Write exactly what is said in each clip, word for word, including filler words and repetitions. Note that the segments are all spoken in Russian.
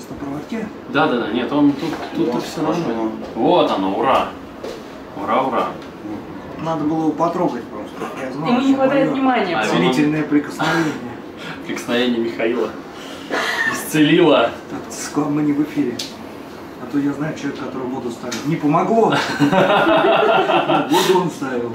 на проводке? Да, да, да, нет, он тут, тут вот, все равно. Вот оно, ура! Ура, ура! Надо было его потрогать просто. Я знал, ему не хватает внимания. А целительное прикосновение. Прикосновение Михаила исцелило. Мы не в эфире. А то я знаю человека, который воду ставил. Не помогло. Воду он ставил.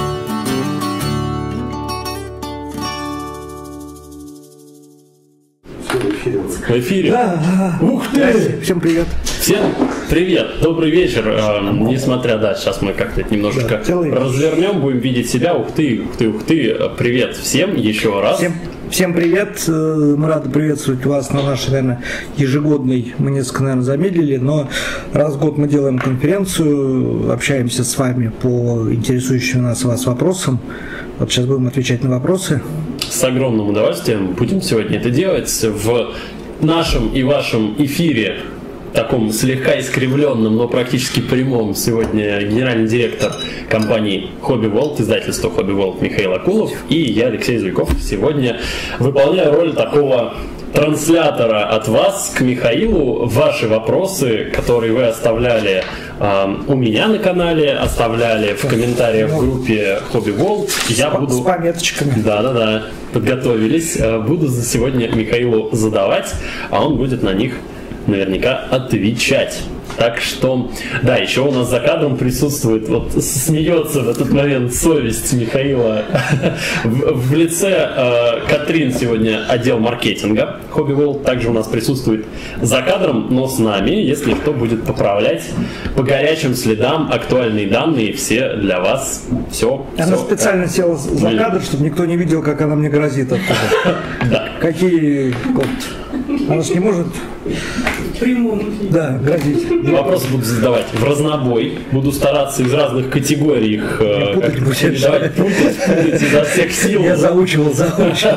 В эфире. В эфире? Да. Ух ты! Всем привет. Всем привет, добрый вечер. Э, несмотря, да, сейчас мы как-то это немножечко да, развернем, будем видеть себя. Ух ты, ух ты, ух ты. Привет всем еще раз. Всем, всем привет. Мы рады приветствовать вас на нашей, наверное, ежегодной. Мы несколько, наверное, замедлили, но раз в год мы делаем конференцию, общаемся с вами по интересующим нас вас вопросам. Вот сейчас будем отвечать на вопросы. С огромным удовольствием будем сегодня это делать в нашем и вашем эфире, таком слегка искривленном, но практически прямом. Сегодня генеральный директор компании Hobby World, издательства Hobby World Михаил Акулов и я, Алексей Зуйков. Сегодня выполняю роль такого транслятора от вас к Михаилу. Ваши вопросы, которые вы оставляли э, у меня на канале, оставляли в комментариях в группе Hobby World. Я с, буду... с пометочками. Да-да-да, подготовились. Буду сегодня Михаилу задавать, а он будет на них наверняка отвечать. Так что, да, еще у нас за кадром присутствует, вот смеется в этот момент совесть Михаила в, в лице э, Катрин сегодня отдел маркетинга Hobby World. Также у нас присутствует за кадром, но с нами, если что, будет поправлять по горячим следам актуальные данные, все для вас. Все. Она все, специально села за кадр, чтобы никто не видел, как она мне грозит оттуда. Да. Какие... Она же не может... Прямому. Да, грозить. Вопросы буду задавать в разнобой. Буду стараться из разных категорий их э, передавать, путать, путать изо всех сил. Я заучивал, заучивал.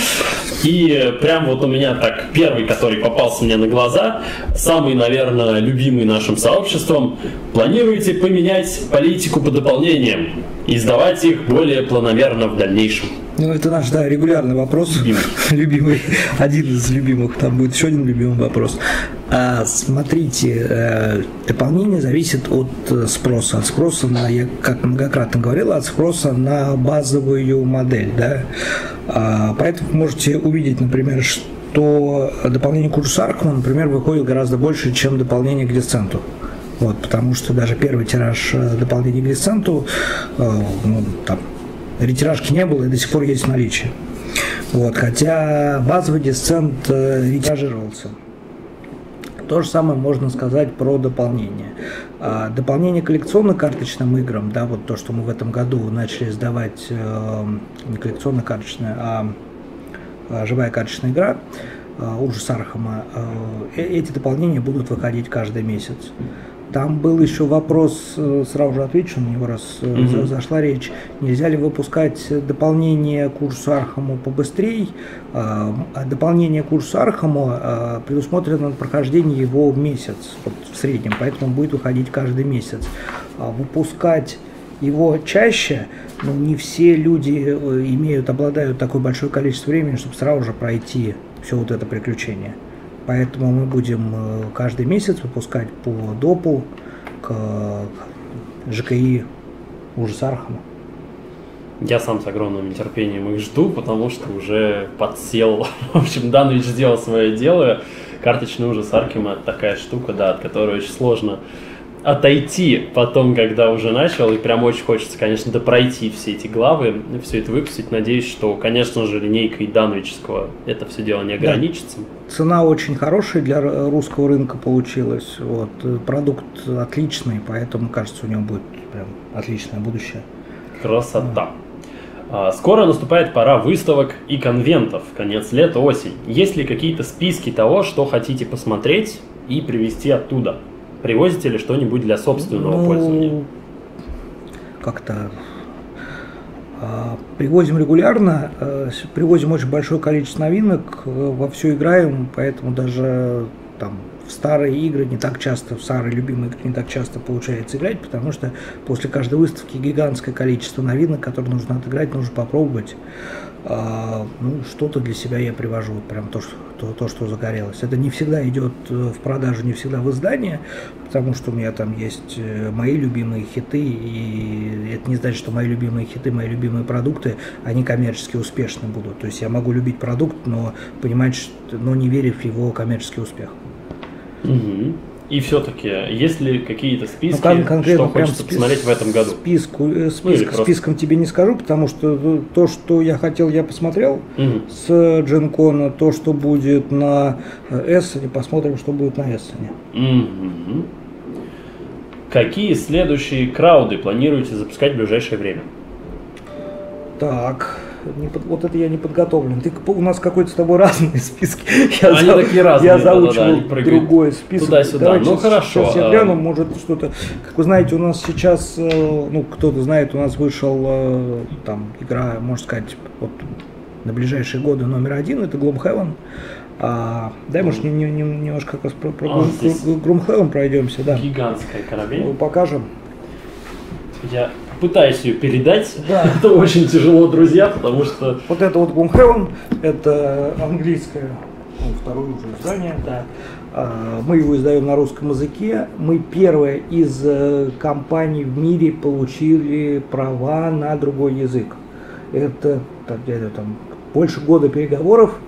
И прям вот у меня так, первый, который попался мне на глаза, самый, наверное, любимый нашим сообществом. Планируете поменять политику по дополнениям и сдавать их более планомерно в дальнейшем? Ну, это наш, да, регулярный вопрос. Любимый. Любимый. Один из любимых. Там будет еще один любимый вопрос. А, смотрите, э, дополнение зависит от спроса. От спроса на, я как многократно говорил, от спроса на базовую модель, да. А, поэтому можете увидеть, например, что дополнение к курсу Архама, например, выходит гораздо больше, чем дополнение к десценту. Вот, потому что даже первый тираж дополнения к десценту, э, ну, там, ретиражки не было и до сих пор есть в наличии. Вот, хотя базовый десцент э, ретиражировался. То же самое можно сказать про дополнение. А, дополнение к коллекционно-карточным играм, да, вот то, что мы в этом году начали сдавать, э, не коллекционно-карточная, а, а живая карточная игра, э, ужас Архама, э, эти дополнения будут выходить каждый месяц. Там был еще вопрос, сразу же отвечу на него, раз mm-hmm. зашла речь, нельзя ли выпускать дополнение к курсу Архаму побыстрее. Дополнение к курсу Архаму предусмотрено прохождение его в месяц, вот в среднем, поэтому будет выходить каждый месяц. Выпускать его чаще, но не все люди имеют, обладают такое большое количество времени, чтобы сразу же пройти все вот это приключение. Поэтому мы будем каждый месяц выпускать по допу к ЖКИ ужас Архама. Я сам с огромным нетерпением их жду, потому что уже подсел. В общем, Данович сделал свое дело. Карточный ужас Архама – это такая штука, да, от которой очень сложно отойти потом, когда уже начал, и прям очень хочется, конечно, допройти все эти главы, все это выпустить. Надеюсь, что, конечно же, линейкой Дановического это все дело не ограничится. Да. Цена очень хорошая для русского рынка получилась. Вот. Продукт отличный, поэтому, кажется, у него будет прям отличное будущее. Красота. А, скоро наступает пора выставок и конвентов. Конец лета, осень. Есть ли какие-то списки того, что хотите посмотреть и привезти оттуда? Привозите ли что-нибудь для собственного ну, пользования? Как-то а, привозим регулярно, а, привозим очень большое количество новинок, во все играем, поэтому даже там в старые игры не так часто, в старые любимые игры не так часто получается играть, потому что после каждой выставки гигантское количество новинок, которые нужно отыграть, нужно попробовать. А, ну, что-то для себя я привожу, вот прям то что, то, то, что загорелось. Это не всегда идет в продажу, не всегда в издание, потому что у меня там есть мои любимые хиты, и это не значит, что мои любимые хиты, мои любимые продукты, они коммерчески успешны будут. То есть я могу любить продукт, но понимать, что, но не верив в его коммерческий успех. Угу. И все-таки, есть ли какие-то списки, ну, кон- что хочется спис- посмотреть в этом году? Списку, э, списк, ну, просто... Списком тебе не скажу, потому что то, что я хотел, я посмотрел угу. с Gen-Con, то, что будет на Эссене, посмотрим, что будет на Эссене. Угу. Какие следующие крауды планируете запускать в ближайшее время? Так... Не под, вот это я не подготовлен. Ты, у нас какой-то с тобой разные списки. Я Они за, такие разные. Я заучивал да, да, другой список. Туда-сюда. Давайте Ну сейчас, хорошо. Сейчас я гляну, может что-то. Как вы знаете, у нас сейчас, ну кто-то знает, у нас вышел там игра, можно сказать, вот на ближайшие годы номер один. Это Gloomhaven. А, дай, может, не, не, не, немножко как раз про, про а, Gloomhaven пройдемся, да. Гигантская корабель. Мы покажем. Я пытаюсь ее передать. Да. Это очень тяжело, друзья, потому что... Вот это вот Gloomhaven, это английское, ну, второе уже издание, да. А, мы его издаем на русском языке. Мы первая из э, компаний в мире получили права на другой язык. Это так, где-то там больше года переговоров.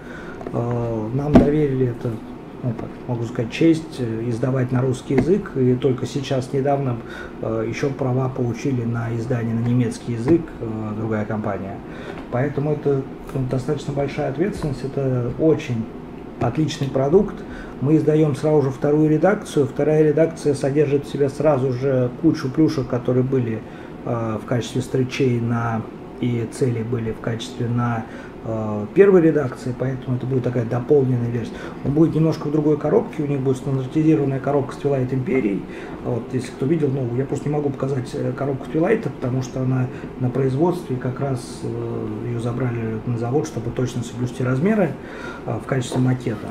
Э, нам доверили это, ну, как могу сказать, честь издавать на русский язык, и только сейчас, недавно, э, еще права получили на издание на немецкий язык э, другая компания. Поэтому это, ну, достаточно большая ответственность, это очень отличный продукт. Мы издаем сразу же вторую редакцию. Вторая редакция содержит в себе сразу же кучу плюшек, которые были э, в качестве стричей на и цели были в качестве на э, первой редакции, поэтому это будет такая дополненная версия. Он будет немножко в другой коробке, у них будет стандартизированная коробка с Twilight Imperial. Вот, если кто видел, ну, я просто не могу показать коробку Twilight, потому что она на производстве, как раз э, ее забрали на завод, чтобы точно соблюсти размеры э, в качестве макета.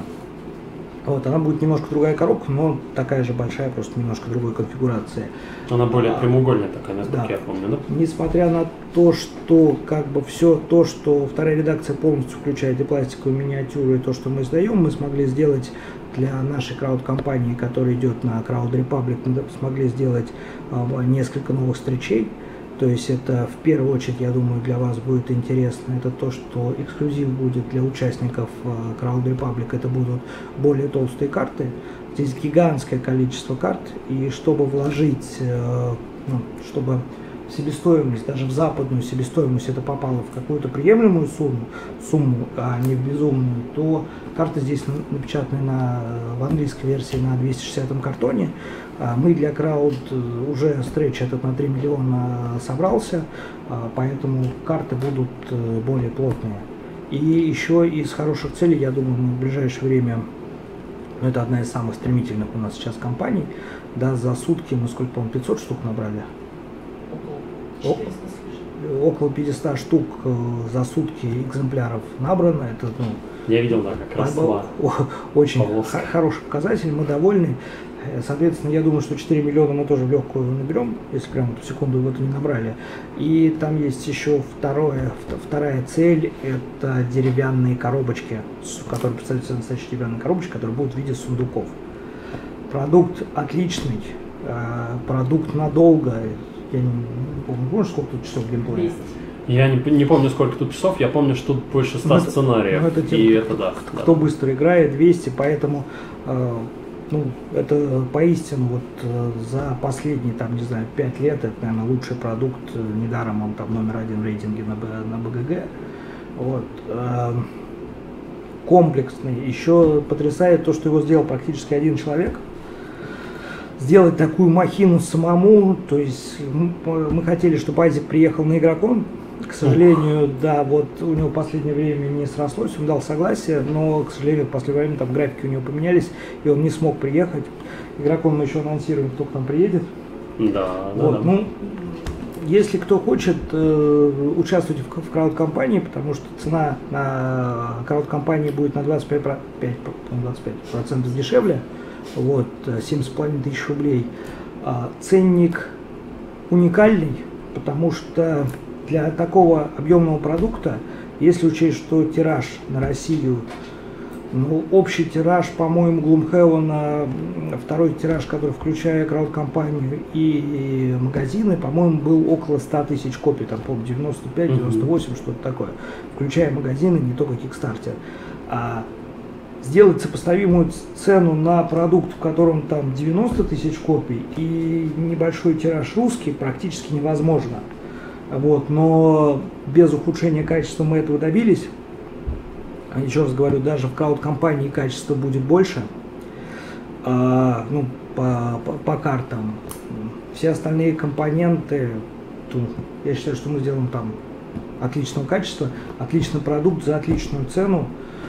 Вот, она будет немножко другая коробка, но такая же большая, просто немножко другой конфигурации. Она более прямоугольная такая, насколько да. я помню, да? Несмотря на то, что как бы все то, что вторая редакция полностью включает и пластиковую миниатюру, и то, что мы издаем, мы смогли сделать для нашей крауд-компании, которая идет на Crowd Republic, мы смогли сделать э, несколько новых стричей. То есть это в первую очередь, я думаю, для вас будет интересно. Это то, что эксклюзив будет для участников Crowd Republic. Это будут более толстые карты. Здесь гигантское количество карт. И чтобы вложить, ну, чтобы себестоимость, даже в западную себестоимость это попало в какую-то приемлемую сумму, сумму, а не в безумную, то карты здесь напечатаны на, в английской версии на двести шестидесятом картоне. Мы для крауд уже стретч этот на три миллиона собрался, поэтому карты будут более плотные. И еще из хороших целей, я думаю, мы в ближайшее время, ну, это одна из самых стремительных у нас сейчас компаний, да, за сутки мы сколько, по-моему, пятьсот штук набрали? Около пятьсот штук за сутки экземпляров набрано. Это, ну, я видел, да, как раз очень хороший показатель, мы довольны. Соответственно, я думаю, что четыре миллиона мы тоже в легкую наберем, если прямо в секунду в это не набрали. И там есть еще второе, вторая цель, это деревянные коробочки, которые представляют настоящие деревянные коробочки, которые будут в виде сундуков. Продукт отличный, продукт надолго. Я не помню, помнишь, сколько тут часов геймплея? Я не, не помню, сколько тут часов, я помню, что тут больше ста ну, сценариев. Ну, это тем, и это, да, кто да. быстро играет, двести, поэтому э, ну, это поистину вот э, за последние, там, не знаю, пять лет, это, наверное, лучший продукт, недаром он там номер один в рейтинге на, на БГГ. Вот. Э, комплексный. Еще потрясает то, что его сделал практически один человек. Сделать такую махину самому, то есть мы, мы хотели, чтобы Айзек приехал на Игрокон, к сожалению, Ух. да, вот у него в последнее время не срослось, он дал согласие, но, к сожалению, в последнее время там графики у него поменялись, и он не смог приехать. Игрокон мы еще анонсируем, кто к нам приедет. Да, вот, да, да. Ну, если кто хочет, э, участвуйте в, в крауд-компании, потому что цена на крауд-компании будет на двадцать пять процентов дешевле, вот, семь с половиной тысяч рублей. А ценник уникальный, потому что для такого объемного продукта, если учесть, что тираж на Россию, ну, общий тираж, по-моему, Gloomhaven, второй тираж, который включая крауд-компанию и магазины, по-моему, был около ста тысяч копий, там, по-моему, девяносто пять девяносто восемь, что-то такое, включая магазины, не только Kickstarter. А сделать сопоставимую цену на продукт, в котором там девяносто тысяч копий и небольшой тираж русский, практически невозможно. Вот, но без ухудшения качества мы этого добились. Еще раз говорю, даже в крауд-компании качество будет больше, а, ну, по, по, по картам. Все остальные компоненты, то, я считаю, что мы сделаем там отличного качества, отличный продукт за отличную цену.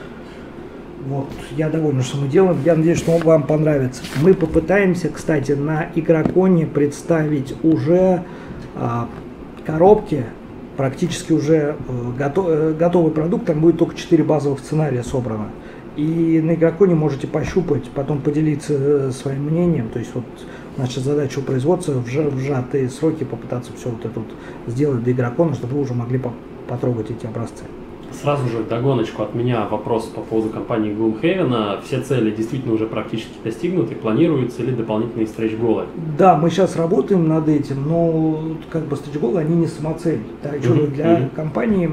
Вот, я доволен, что мы делаем. Я надеюсь, что он вам понравится. Мы попытаемся, кстати, на Игроконе представить уже а, коробки, практически уже э, готов, э, готовый продукт. Там будет только четыре базовых сценария собрано. И на Игроконе можете пощупать, потом поделиться э, своим мнением. То есть вот наша задача у производства в, в сжатые сроки попытаться все вот это вот сделать до Игрокона, чтобы вы уже могли по потрогать эти образцы. Сразу же догоночку от меня вопрос по поводу компании Gloomhaven. Все цели действительно уже практически достигнуты, планируются ли дополнительные стретч-голы? Да, мы сейчас работаем над этим, но как бы стретч-голы, они не самоцель. Да, uh-huh, для uh-huh. компании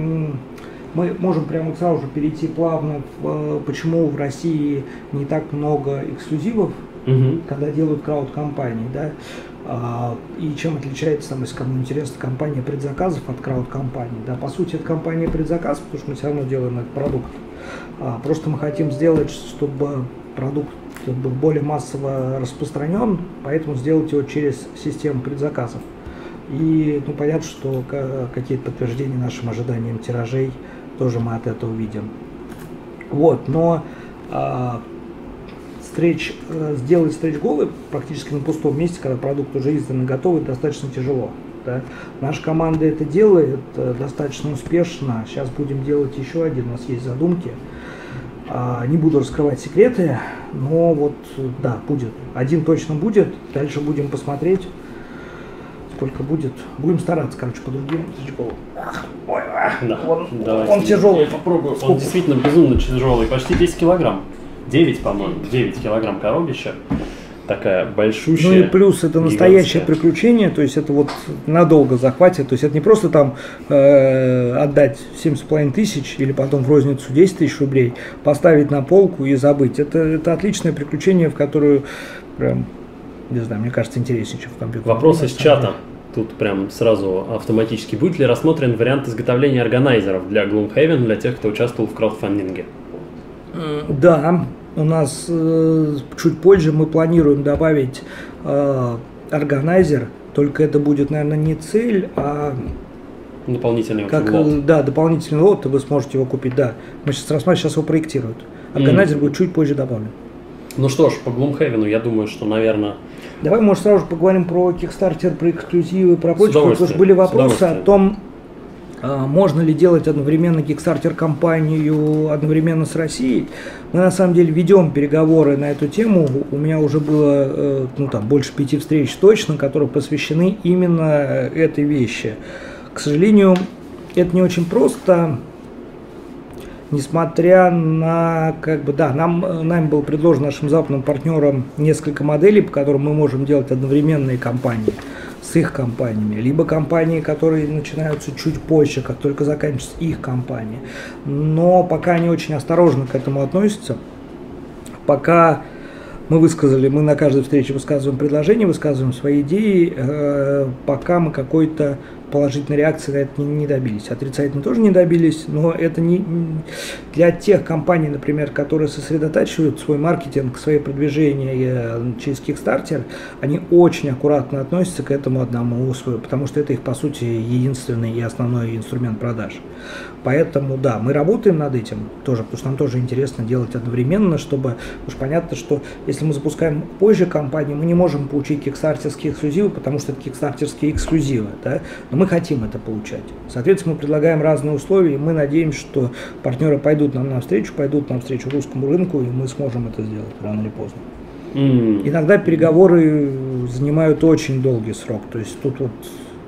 мы можем прямо сразу же перейти плавно, в, почему в России не так много эксклюзивов, uh-huh. когда делают крауд-компании, да. И чем отличается, там, если кому интересно, компания предзаказов от крауд-компании. Да, по сути, это компания предзаказов, потому что мы все равно делаем этот продукт. А, просто мы хотим сделать, чтобы продукт был более массово распространен, поэтому сделать его через систему предзаказов. И ну, понятно, что какие-то подтверждения нашим ожиданиям тиражей тоже мы от этого видим. Вот, но а, Стретч, сделать стретч-голы практически на пустом месте, когда продукт уже издан и готовый, достаточно тяжело. Да? Наша команда это делает достаточно успешно. Сейчас будем делать еще один, у нас есть задумки. Не буду раскрывать секреты, но вот, да, будет. Один точно будет, дальше будем посмотреть, сколько будет. Будем стараться, короче, по другим стретч-голам. Ой, да, он, давайте. он тяжелый. Я попробую. Он действительно безумно тяжелый, почти десять килограмм. девять, по-моему, девять килограмм коробища. Такая большущая. Ну и плюс это настоящее гигантская. Приключение, то есть это вот надолго захватит. То есть это не просто там э, отдать семь с половиной тысяч или потом в розницу десять тысяч рублей, поставить на полку и забыть. Это, это отличное приключение, в которое прям, не знаю, мне кажется, интереснее, чем в компьютере. Вопрос из чата. Тут прям сразу автоматически. Будет ли рассмотрен вариант изготовления органайзеров для Gloomhaven для тех, кто участвовал в краудфандинге? Да, у нас э, чуть позже мы планируем добавить э, органайзер, только это будет, наверное, не цель, а дополнительный как, лот. Да, дополнительный лот, и вы сможете его купить, да. Мы сейчас рассматриваем, сейчас его проектируют. Органайзер mm. будет чуть позже добавлен. Ну что ж, по Gloomhaven, я думаю, что, наверное... Давай, может, сразу же поговорим про Kickstarter, про эксклюзивы, про прочее, потому что были вопросы о том, можно ли делать одновременно Kickstarter-компанию одновременно с Россией. Мы на самом деле ведем переговоры на эту тему. У меня уже было ну, там, больше пяти встреч точно, которые посвящены именно этой вещи. К сожалению, это не очень просто, несмотря на, как бы, да, нам, нам было предложено нашим западным партнерам несколько моделей, по которым мы можем делать одновременные кампании с их компаниями, либо компании, которые начинаются чуть позже, как только заканчивается их компания. Но пока они очень осторожно к этому относятся. Пока мы высказали, мы на каждой встрече высказываем предложения, высказываем свои идеи, э, пока мы какой-то положительной реакции на это не, не добились. Отрицательно тоже не добились, но это не для тех компаний, например, которые сосредотачивают свой маркетинг, свои продвижения через Kickstarter, они очень аккуратно относятся к этому одному условию, потому что это их, по сути, единственный и основной инструмент продаж. Поэтому, да, мы работаем над этим тоже, потому что нам тоже интересно делать одновременно, чтобы, уж понятно, что если мы запускаем позже компанию, мы не можем получить кикстартерские эксклюзивы, потому что это кикстартерские эксклюзивы, да, но мы хотим это получать. Соответственно, мы предлагаем разные условия, и мы надеемся, что партнеры пойдут нам навстречу, пойдут навстречу русскому рынку, и мы сможем это сделать рано или поздно. Mm. Иногда переговоры занимают очень долгий срок, то есть тут вот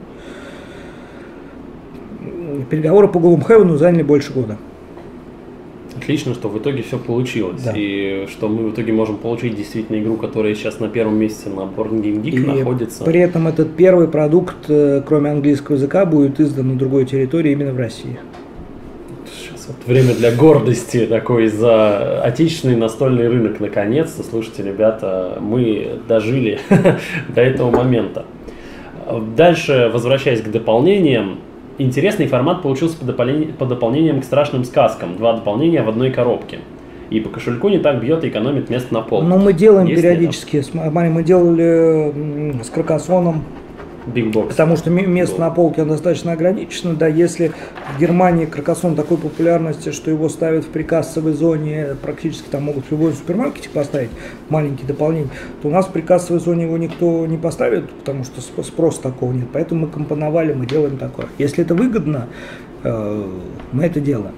переговоры по Gloomhaven заняли больше года. Отлично, что в итоге все получилось. Да. И что мы в итоге можем получить действительно игру, которая сейчас на первом месте на Board Game Geek и находится. При этом этот первый продукт, кроме английского языка, будет издан на другой территории, именно в России. Сейчас вот время для гордости такой за отечественный настольный рынок. Наконец-то, слушайте, ребята, мы дожили до этого момента. Дальше, возвращаясь к дополнениям, интересный формат получился по, дополнение, по дополнениям к страшным сказкам. Два дополнения в одной коробке. И по кошельку не так бьет и экономит место на полке. Но мы делаем есть периодически. Смотри, мы делали с Каркасоном. Big Box. Потому что место на полке достаточно ограничено. Да, если в Германии Каркасон такой популярности, что его ставят в прикассовой зоне, практически там могут в любой супермаркете поставить маленькие дополнения, то у нас в прикассовой зоне его никто не поставит, потому что спроса такого нет. Поэтому мы компоновали, мы делаем такое. Если это выгодно, мы это делаем.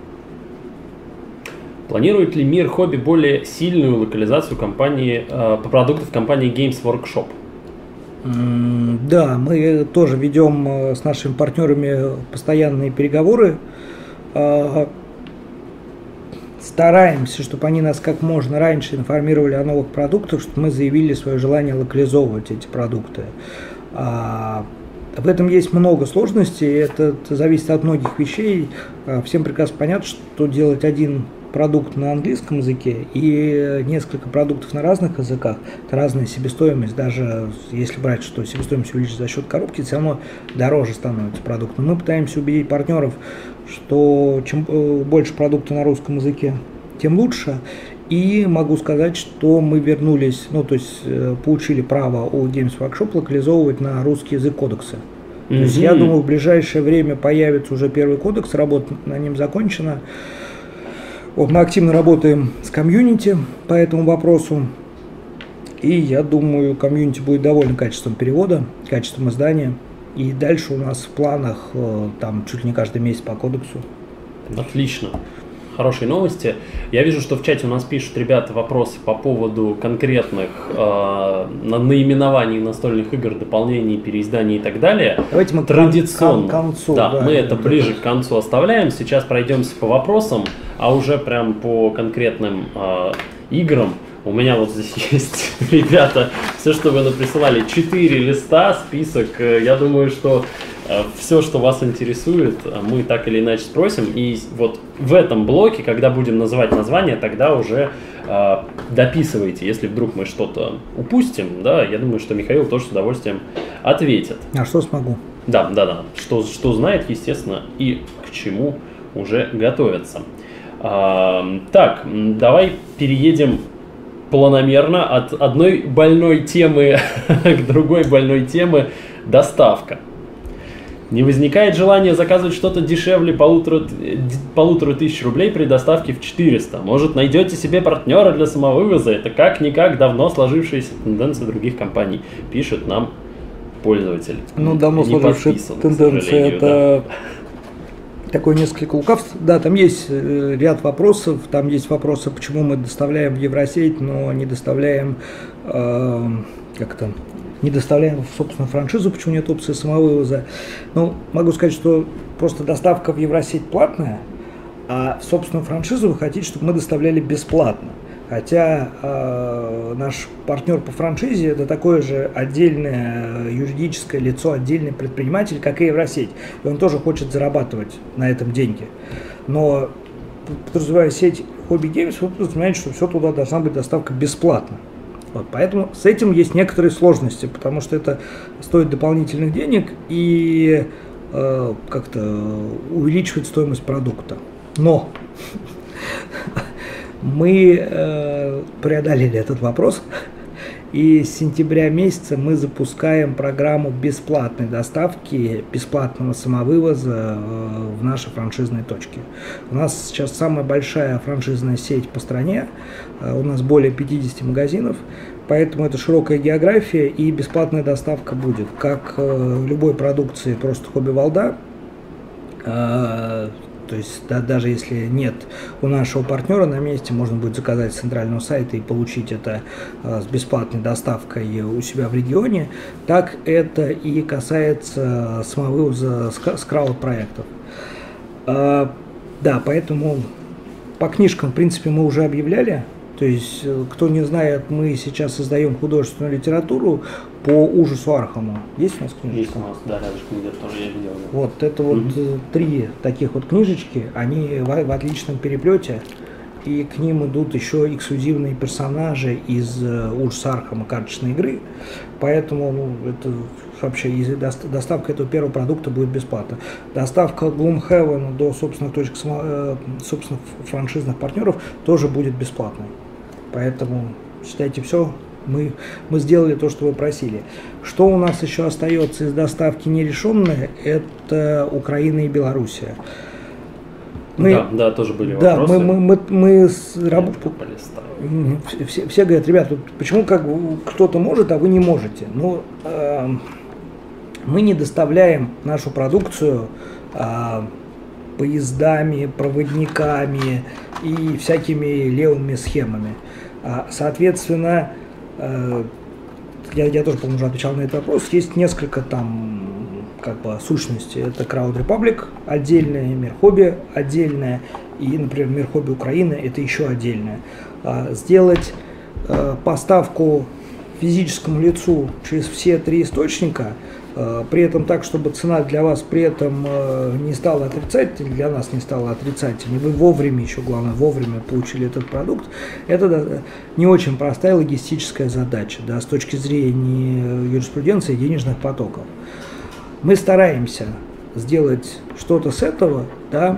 Планирует ли Мир Хобби более сильную локализацию компании, по продуктов компании Games Workshop? Да, мы тоже ведем с нашими партнерами постоянные переговоры. Стараемся, чтобы они нас как можно раньше информировали о новых продуктах, чтобы мы заявили свое желание локализовывать эти продукты. В этом есть много сложностей, это зависит от многих вещей. Всем прекрасно понятно, что делать один продукт на английском языке и несколько продуктов на разных языках, это разная себестоимость, даже если брать, что себестоимость увеличится за счет коробки, все равно дороже становится продукт. Но мы пытаемся убедить партнеров, что чем больше продукта на русском языке, тем лучше. И могу сказать, что мы вернулись, ну то есть получили право у Games Workshop локализовывать на русский язык кодексы. Mm-hmm. То есть я думаю, в ближайшее время появится уже первый кодекс, работа на нем закончена. Вот мы активно работаем с комьюнити по этому вопросу, и я думаю, комьюнити будет доволен качеством перевода, качеством издания, и дальше у нас в планах там чуть ли не каждый месяц по кодексу. Отлично. Хорошие новости. Я вижу, что в чате у нас пишут ребята вопросы по поводу конкретных э, наименований настольных игр, дополнений, переизданий и так далее. Давайте мы традиционно. к концу, да, да, мы это ближе к концу оставляем. Сейчас пройдемся по вопросам, а уже прям по конкретным э, играм. У меня вот здесь есть, ребята, все, что вы наприсылали, четыре листа, список. Я думаю, что все, что вас интересует, мы так или иначе спросим. И вот в этом блоке, когда будем называть название, тогда уже э, дописывайте. Если вдруг мы что-то упустим, да, я думаю, что Михаил тоже с удовольствием ответит. А что смогу? Да, да, да. Что, что знает, естественно, и к чему уже готовится. Э, так, давай переедем планомерно от одной больной темы к другой больной темы – доставка. Не возникает желания заказывать что-то дешевле полутора, полутора тысяч рублей при доставке в четыреста. Может, найдете себе партнера для самовывоза? Это как-никак давно сложившаяся тенденция других компаний, пишет нам пользователь. Ну, давно Не сложившаяся тенденция, это да. Такое несколько лукавств. Да, там есть ряд вопросов. Там есть вопросы, почему мы доставляем в Евросеть, но не доставляем э, как-то... не доставляем в собственную франшизу, почему нет опции самовывоза. Ну, могу сказать, что просто доставка в Евросеть платная, а в собственную франшизу вы хотите, чтобы мы доставляли бесплатно. Хотя э, наш партнер по франшизе – это такое же отдельное юридическое лицо, отдельный предприниматель, как и Евросеть. И он тоже хочет зарабатывать на этом деньги. Но, подразумевая сеть Hobby Games, вы подразумеваете, что все туда должна быть доставка бесплатно. Вот, поэтому с этим есть некоторые сложности, потому что это стоит дополнительных денег и э, как-то увеличивает стоимость продукта. Но мы э, преодолели этот вопрос, и с сентября месяца мы запускаем программу бесплатной доставки, бесплатного самовывоза э, в наши франшизные точки. У нас сейчас самая большая франшизная сеть по стране, э, у нас более пятидесяти магазинов, поэтому это широкая география и бесплатная доставка будет, как э, любой продукции просто хобби-волда. Э, То есть да, даже если нет у нашего партнера на месте, можно будет заказать с центрального сайта и получить это э, с бесплатной доставкой у себя в регионе. Так это и касается самовывоза с, с крауд-проектов. Э, да, поэтому по книжкам, в принципе, мы уже объявляли. То есть, кто не знает, мы сейчас создаем художественную литературу по ужасу Архама. Есть у нас книжечка? Есть у нас, да, рядышком где-то тоже я видел. Вот, это вот Mm-hmm. три таких вот книжечки, они в, в отличном переплете, и к ним идут еще эксклюзивные персонажи из ужаса Архама карточной игры, поэтому ну, это вообще доставка этого первого продукта будет бесплатна. Доставка Gloomhaven до собственных точек, собственных франшизных партнеров тоже будет бесплатной. Поэтому считайте, все, мы, мы сделали то, что вы просили. Что у нас еще остается из доставки нерешенное, это Украина и Белоруссия. Мы, да, да, тоже были да, вопросы. Мы, мы, мы, мы с раб... все, все говорят, ребят, почему как кто-то может, а вы не можете? Ну, э, мы не доставляем нашу продукцию э, поездами, проводниками и всякими левыми схемами. Соответственно, я, я тоже, по-моему, уже отвечал на этот вопрос. Есть несколько там как бы сущностей. Это Crowd Republic отдельная, Мир Хобби отдельная, и, например, Мир Хобби Украины это еще отдельная. Сделать поставку физическому лицу через все три источника, при этом так, чтобы цена для вас при этом не стала отрицательной, для нас не стала отрицательной, вы вовремя, еще главное, вовремя получили этот продукт, это не очень простая логистическая задача, да, с точки зрения юриспруденции и денежных потоков. Мы стараемся сделать что-то с этого, да,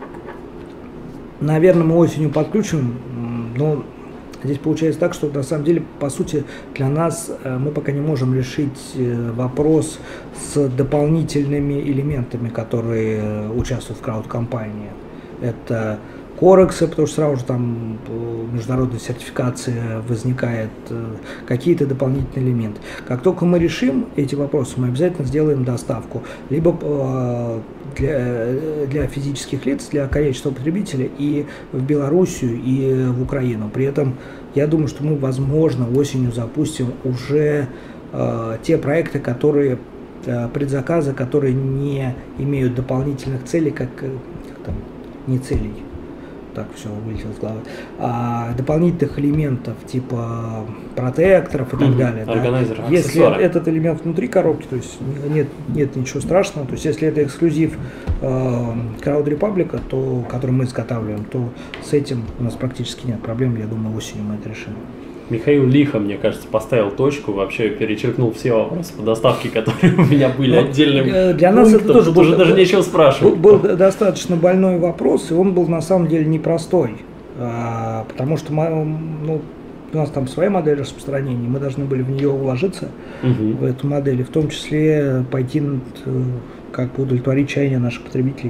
наверное, мы осенью подключим, но здесь получается так, что на самом деле, по сути, для нас мы пока не можем решить вопрос с дополнительными элементами, которые участвуют в крауд-компании. Это корексы, потому что сразу же там международная сертификация возникает, какие-то дополнительные элементы. Как только мы решим эти вопросы, мы обязательно сделаем доставку либо для, для физических лиц, для конечного потребителя и в Белоруссию, и в Украину. При этом я думаю, что мы, возможно, осенью запустим уже э, те проекты, которые э, предзаказы, которые не имеют дополнительных целей, как, как там, не целей. Так все вылетело с головы, а, дополнительных элементов типа протекторов и так mm-hmm. далее. Органайзеров, да? Если аксессуары. Этот элемент внутри коробки, то есть нет, нет ничего страшного, то есть если это эксклюзив э, Crowd Republic, то, который мы изготавливаем, то с этим у нас практически нет проблем, я думаю, осенью мы это решим. Михаил лихо, мне кажется, поставил точку, вообще перечеркнул все вопросы по доставке, которые у меня были ну, отдельным для нас пунктом. это тоже Тут уже был, даже нечего спрашивать. Был, был достаточно больной вопрос, и он был на самом деле непростой, а, потому что мы, ну, у нас там своя модель распространения, мы должны были в нее уложиться, угу. в эту модель, и в том числе пойти, как бы удовлетворить чаяния наших потребителей.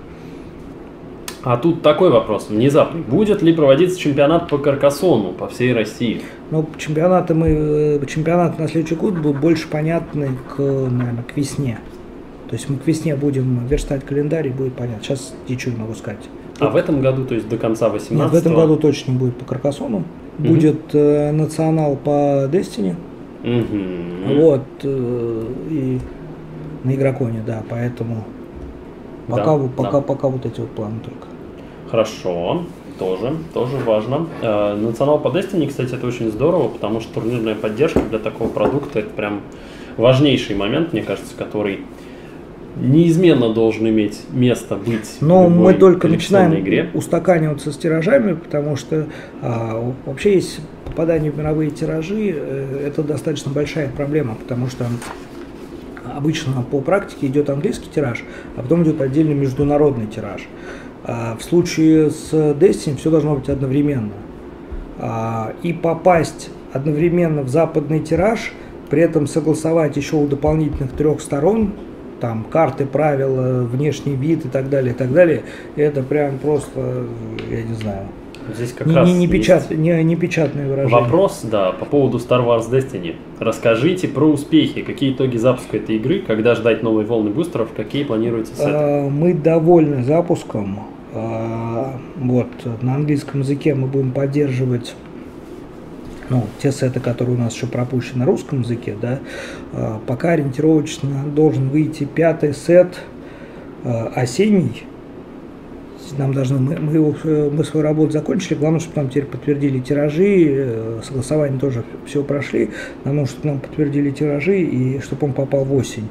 А тут такой вопрос, внезапный. Будет ли проводиться чемпионат по каркасону по всей России? Ну, чемпионаты мы, чемпионат на следующий год был больше понятны к, наверное, к весне. То есть мы к весне будем верстать календарь и будет понятно. Сейчас ничего не могу сказать. А вот. В этом году, то есть до конца восемнадцатого? Нет, в этом году точно не будет по каркасону. Угу. Будет э, национал по Destiny. Угу. Вот. Э, и на Игроконе, да, поэтому пока, да, пока, да. пока вот эти вот планы только. Хорошо, тоже, тоже важно. Э, национал по Destiny, кстати, это очень здорово, потому что турнирная поддержка для такого продукта это прям важнейший момент, мне кажется, который неизменно должен иметь место быть. Но в мы только коллекционной начинаем игре. устаканиваться с тиражами, потому что а, вообще есть попадание в мировые тиражи, это достаточно большая проблема, потому что обычно по практике идет английский тираж, а потом идет отдельный международный тираж. А в случае с Destiny все должно быть одновременно. А, и попасть одновременно в западный тираж, при этом согласовать еще у дополнительных трех сторон, там карты, правила, внешний вид и так далее, и так далее, это прям просто, я не знаю, Здесь как не, раз не, не, есть печат, не, не печатное выражение. вопрос, да, по поводу Star Wars Destiny. Расскажите про успехи, какие итоги запуска этой игры, когда ждать новой волны бустеров, какие планируются сеты? А, мы довольны запуском. А, вот, на английском языке мы будем поддерживать, ну, те сеты, которые у нас еще пропущены на русском языке, да. А, пока ориентировочно должен выйти пятый сет а, осенний. Нам должны, мы, мы, его, мы свою работу закончили, главное, чтобы нам теперь подтвердили тиражи, согласование тоже все прошли, нам нужно, чтобы нам подтвердили тиражи, и чтобы он попал в осень.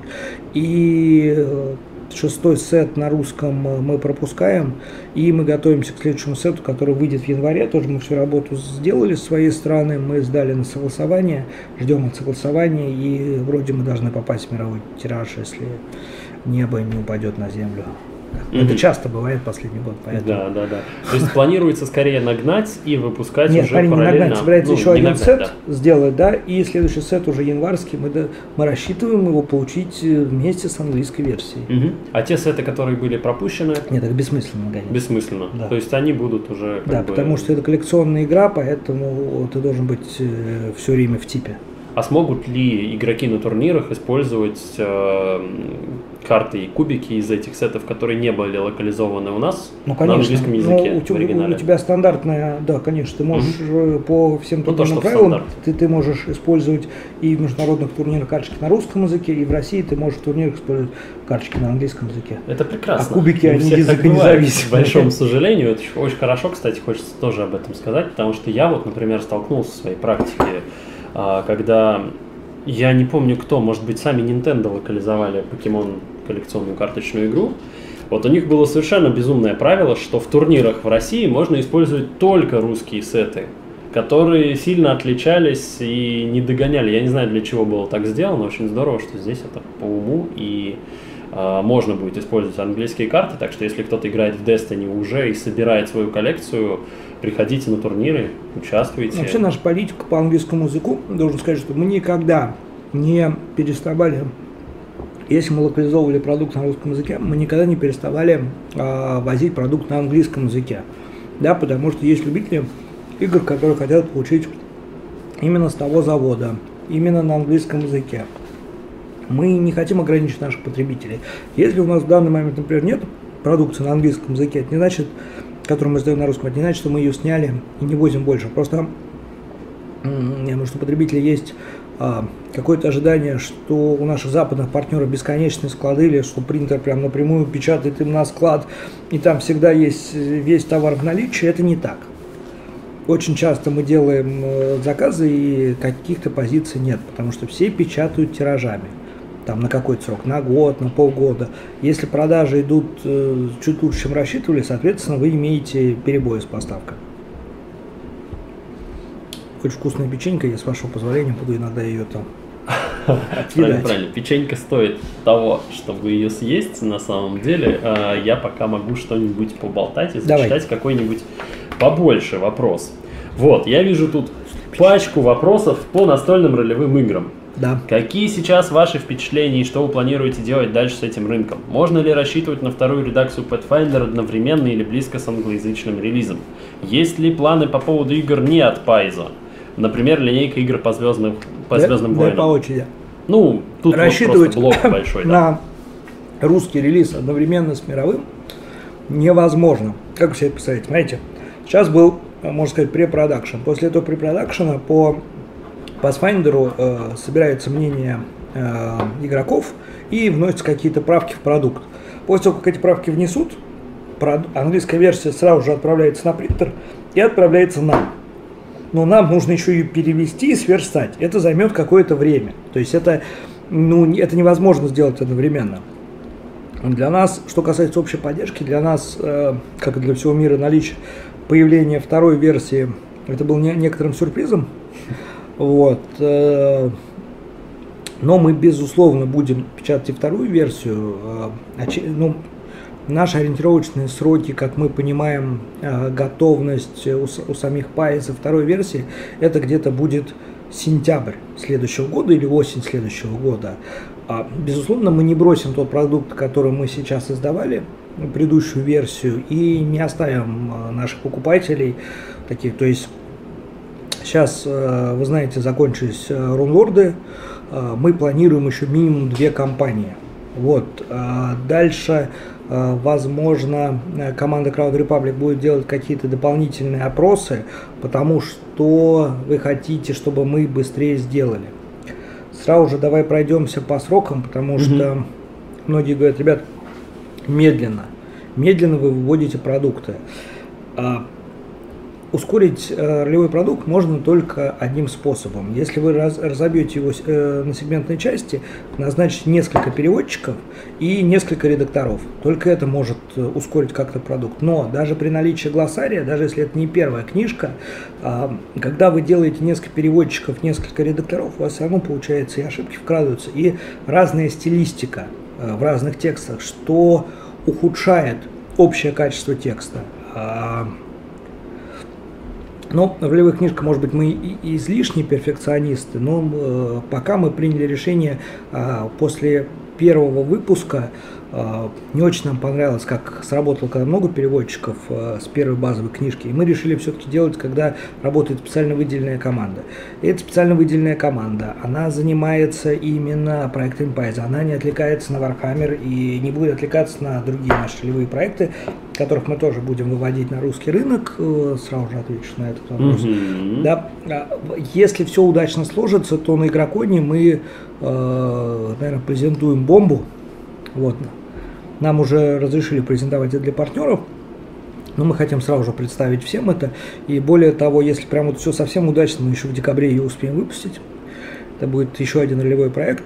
И шестой сет на русском мы пропускаем, и мы готовимся к следующему сету, который выйдет в январе, тоже мы всю работу сделали с своей стороны, мы сдали на согласование, ждем от согласования, и вроде мы должны попасть в мировой тираж, если небо не упадет на землю. Это mm-hmm. часто бывает последний год, поэтому... Да, да, да. То есть планируется скорее нагнать и выпускать Нет, уже парень, не параллельно... нагнать, собирается ну, еще один нагнать, сет да. сделать, да, и следующий сет уже январский, мы, да, мы рассчитываем его получить вместе с английской версией. Угу. А те сеты, которые были пропущены... Нет, это бессмысленно нагонять. Бессмысленно. Да. То есть они будут уже... Да, бы... потому что это коллекционная игра, поэтому ты должен быть э, все время в типе. А смогут ли игроки на турнирах использовать э, карты и кубики из этих сетов, которые не были локализованы у нас ну, конечно. на английском языке? Ну, у, тебя, у тебя стандартная, да, конечно, ты можешь угу. по всем ну, турнирным правилам, ты, ты можешь использовать и в международных турнирах карточки на русском языке, и в России ты можешь в турнирах использовать карточки на английском языке. Это прекрасно. А кубики, они языка независимы. К большому сожалению, это очень хорошо, кстати, хочется тоже об этом сказать, потому что я вот, например, столкнулся в своей практике, когда... Я не помню кто, может быть, сами Nintendo локализовали Pokemon коллекционную карточную игру. Вот у них было совершенно безумное правило, что в турнирах в России можно использовать только русские сеты, которые сильно отличались и не догоняли. Я не знаю, для чего было так сделано, очень здорово, что здесь это по уму и э, можно будет использовать английские карты, так что если кто-то играет в Destiny уже и собирает свою коллекцию, приходите на турниры, участвуйте. Вообще наша политика по английскому языку, должен сказать, что мы никогда не переставали, если мы локализовывали продукт на русском языке, мы никогда не переставали э, возить продукт на английском языке. Да, потому что есть любители игр, которые хотят получить именно с того завода, именно на английском языке. Мы не хотим ограничить наших потребителей. Если у нас в данный момент, например, нет продукции на английском языке, это не значит, которую мы сдаем на русском, это не значит, что мы ее сняли и не возим больше. Просто, потому что у потребителя есть а, какое-то ожидание, что у наших западных партнеров бесконечные склады, или что принтер прям напрямую печатает им на склад, и там всегда есть весь товар в наличии. Это не так. Очень часто мы делаем заказы, и каких-то позиций нет, потому что все печатают тиражами. Там на какой-то срок, на год, на полгода. Если продажи идут э, чуть лучше, чем рассчитывали, соответственно, вы имеете перебои с поставкой. Очень вкусная печенька, я, с вашего позволения, буду иногда ее там Правильно, правильно. Печенька стоит того, чтобы ее съесть, на самом деле. Я пока могу что-нибудь поболтать и зачитать какой-нибудь побольше вопрос. Вот, я вижу тут пачку вопросов по настольным ролевым играм. Да. Какие сейчас ваши впечатления и что вы планируете делать дальше с этим рынком? Можно ли рассчитывать на вторую редакцию Pathfinder одновременно или близко с англоязычным релизом? Есть ли планы по поводу игр не от Paizo? Например, линейка игр по, звездным, по да, Звездным да, войнам. По очереди. Ну, тут рассчитывать вот просто блок большой. На да. русский релиз одновременно с мировым невозможно. Как вы себе представляете? Смотрите, сейчас был, можно сказать, препродакшн. После этого препродакшена по Pathfinder э, собирается мнение э, игроков и вносятся какие-то правки в продукт. После того, как эти правки внесут, английская версия сразу же отправляется на принтер и отправляется нам. Но нам нужно еще ее перевести и сверстать. Это займет какое-то время. То есть это, ну, это невозможно сделать одновременно. Для нас, что касается общей поддержки, для нас, э, как и для всего мира, наличие появления второй версии, это был не, некоторым сюрпризом. Вот. Э, но мы, безусловно, будем печатать и вторую версию. Э, ну, наши ориентировочные сроки, как мы понимаем, э, готовность у, у самих Пайса второй версии, это где-то будет сентябрь следующего года или осень следующего года. Безусловно, мы не бросим тот продукт, который мы сейчас издавали, предыдущую версию, и не оставим наших покупателей таких. То есть сейчас, вы знаете, закончились рунлорды, мы планируем еще минимум две кампании. Вот. Дальше, возможно, команда Crowd Republic будет делать какие-то дополнительные опросы, потому что вы хотите, чтобы мы быстрее сделали. Сразу же давай пройдемся по срокам, потому что mm-hmm. многие говорят, ребят, медленно, медленно вы выводите продукты. А, ускорить э, ролевой продукт можно только одним способом. Если вы раз, разобьете его э, на сегментной части, назначить несколько переводчиков и несколько редакторов. Только это может э, ускорить как-то продукт. Но даже при наличии глоссария, даже если это не первая книжка, э, когда вы делаете несколько переводчиков, несколько редакторов, у вас все равно получается и ошибки вкрадываются, и разная стилистика э, в разных текстах, что ухудшает общее качество текста. Но в ролевых книжках, может быть, мы и излишне перфекционисты, но э, пока мы приняли решение э, после первого выпуска, э, не очень нам понравилось, как сработало, когда много переводчиков э, с первой базовой книжки, и мы решили все-таки делать, когда работает специально выделенная команда. И эта специально выделенная команда, она занимается именно проектами Пайза, она не отвлекается на Warhammer и не будет отвлекаться на другие наши ролевые проекты, которых мы тоже будем выводить на русский рынок. Сразу же отвечу на этот вопрос. Mm-hmm. Да. Если все удачно сложится, то на Игроконе мы, наверное, презентуем бомбу. Вот. Нам уже разрешили презентовать это для партнеров, но мы хотим сразу же представить всем это. И более того, если прям вот все совсем удачно, мы еще в декабре ее успеем выпустить. Это будет еще один ролевой проект.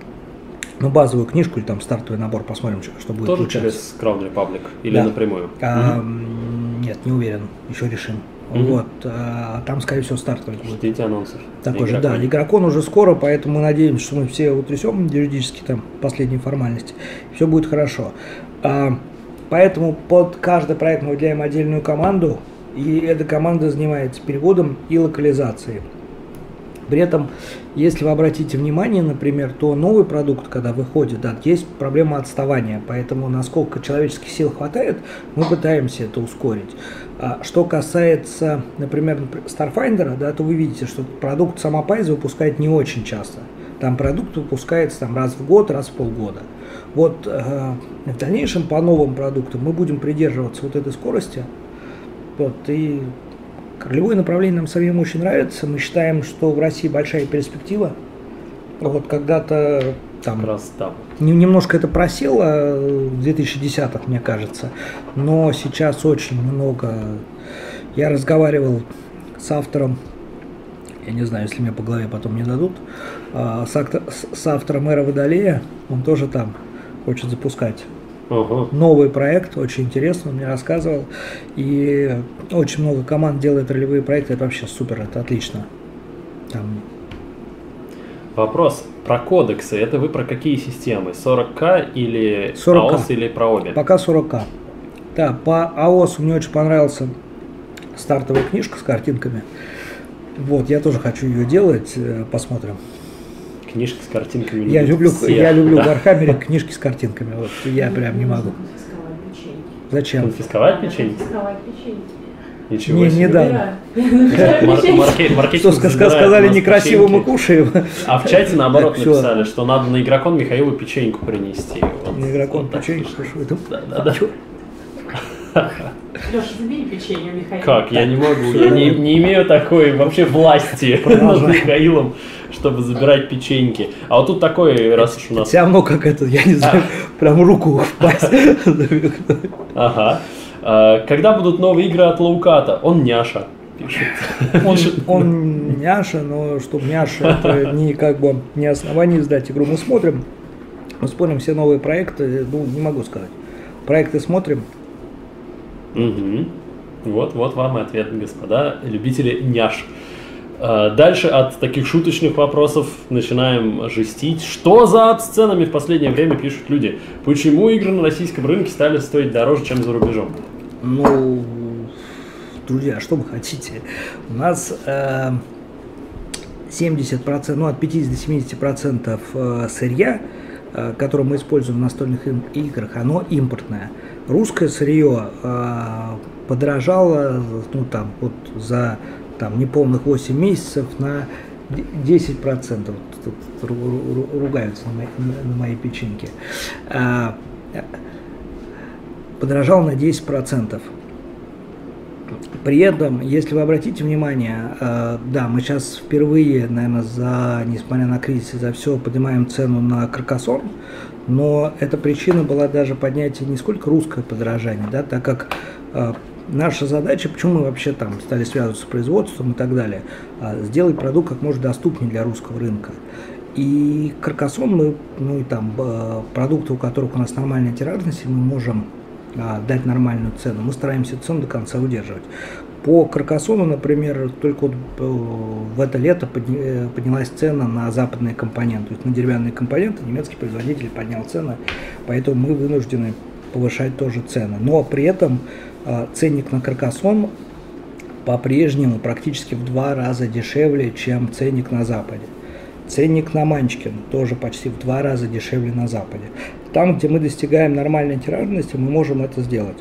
Ну, базовую книжку или там стартовый набор, посмотрим, что будет. Тоже через Crowd Republic или да. напрямую? А, угу. Нет, не уверен, еще решим. Угу. Вот, а, там, скорее всего, стартовый будет. Ждите анонсов. Такой же, да. Игрокон уже скоро, поэтому мы надеемся, что мы все утрясем юридически там последние формальности. Все будет хорошо. А, поэтому под каждый проект мы выделяем отдельную команду, и эта команда занимается переводом и локализацией. При этом, если вы обратите внимание, например, то новый продукт, когда выходит, да, есть проблема отставания, поэтому насколько человеческих сил хватает, мы пытаемся это ускорить. А что касается, например, Starfinder, да, то вы видите, что продукт сама Пайза выпускает не очень часто. Там продукт выпускается там, раз в год, раз в полгода. Вот э, в дальнейшем по новым продуктам мы будем придерживаться вот этой скорости. Вот, и ролевое направление нам самим очень нравится. Мы считаем, что в России большая перспектива. Вот когда-то там раз, да. немножко это просело в две тысячи десятом, мне кажется. Но сейчас очень много. Я разговаривал с автором, я не знаю, если мне по голове потом не дадут, с, актор, с автором Эра Водолея. Он тоже там хочет запускать. Uh-huh. Новый проект, очень интересно, он мне рассказывал. И очень много команд делает ролевые проекты, это вообще супер, это отлично. Там... Вопрос про кодексы, это вы про какие системы? сорок ка или сорок ка. эй о эс или про обе? Пока сорок ка. Да, по эй о эс мне очень понравился стартовая книжка с картинками. Вот, я тоже хочу ее делать, посмотрим. Книжки с картинками. Я люблю, все. я люблю в Warhammer книжки с картинками. Вот, я прям не могу. Зачем? Конфисковать печенье? Конфисковать печенье. Ничего не, себе. недавно. Что сказали, некрасиво мы кушаем. А в чате наоборот написали, что надо на Игрокон Михаилу печеньку принести. На Игрокон печеньку? Да, да, да. Леша, забери печенье у Михаила. Как? Я не могу. Я не, не имею такой вообще власти над Михаилом, чтобы забирать печеньки. А вот тут такой, раз уж у нас... Все равно как это, я не знаю, прям руку в пасть. Ага. Когда будут новые игры от Лоуката? Он няша. Пишет. Он, он няша, но чтобы няша, это не как бы не основание сдать игру. Мы смотрим. Мы смотрим все новые проекты, ну, не могу сказать. Проекты смотрим. Угу. Вот, вот вам и ответ, господа любители няш. Дальше от таких шуточных вопросов начинаем жестить. Что за ад с ценами в последнее время пишут люди? Почему игры на российском рынке стали стоить дороже, чем за рубежом? Ну, друзья, что вы хотите? У нас э, семьдесят процентов, ну от пятидесяти до семидесяти процентов сырья, э, которое мы используем в настольных играх, оно импортное. Русское сырье э, подорожало, ну там вот за там неполных восемь месяцев на десять процентов. Тут ругаются на моей, на моей печеньке. А, подорожал на десять процентов. При этом, если вы обратите внимание, а, да, мы сейчас впервые, наверное, за, несмотря на кризис и за все, поднимаем цену на Каркасон, но эта причина была даже поднятия не сколько русское подорожание, да, так как а, наша задача, почему мы вообще там стали связываться с производством и так далее, сделать продукт как можно доступнее для русского рынка. И Каркасон мы, ну и там продукты, у которых у нас нормальная тиражность, мы можем дать нормальную цену. Мы стараемся цену до конца удерживать. По Каркасону, например, только вот в это лето поднялась цена на западные компоненты, то есть на деревянные компоненты немецкий производитель поднял цены, поэтому мы вынуждены повышать тоже цены. Но при этом ценник на Каркасон по-прежнему практически в два раза дешевле, чем ценник на Западе. Ценник на Манчкин тоже почти в два раза дешевле на Западе. Там, где мы достигаем нормальной тиражности, мы можем это сделать.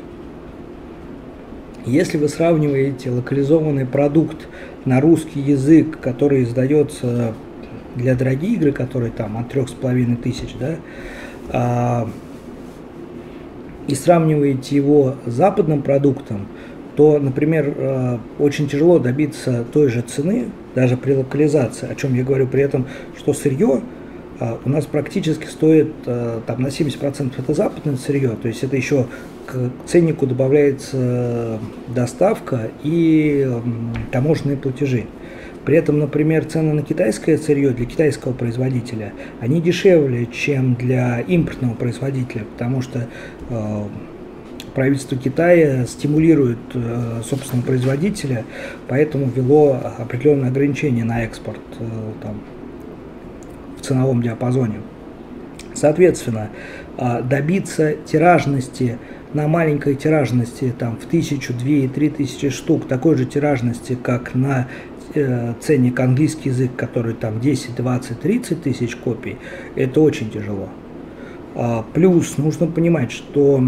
Если вы сравниваете локализованный продукт на русский язык, который издается для дорогих игр, которые там от трёх с половиной тысяч, да, и сравниваете его с западным продуктом, то, например, очень тяжело добиться той же цены, даже при локализации, о чем я говорю при этом, что сырье у нас практически стоит там, на семьдесят процентов это западное сырье, то есть это еще к ценнику добавляется доставка и таможенные платежи. При этом, например, цены на китайское сырье для китайского производителя, они дешевле, чем для импортного производителя, потому что э, правительство Китая стимулирует э, собственного производителя, поэтому ввело определенные ограничения на экспорт э, там, в ценовом диапазоне. Соответственно, э, добиться тиражности на маленькой тиражности там, в тысячу, две и три тысячи штук, такой же тиражности, как на ценник английский язык, который там десять, двадцать, тридцать тысяч копий, это очень тяжело. Плюс нужно понимать, что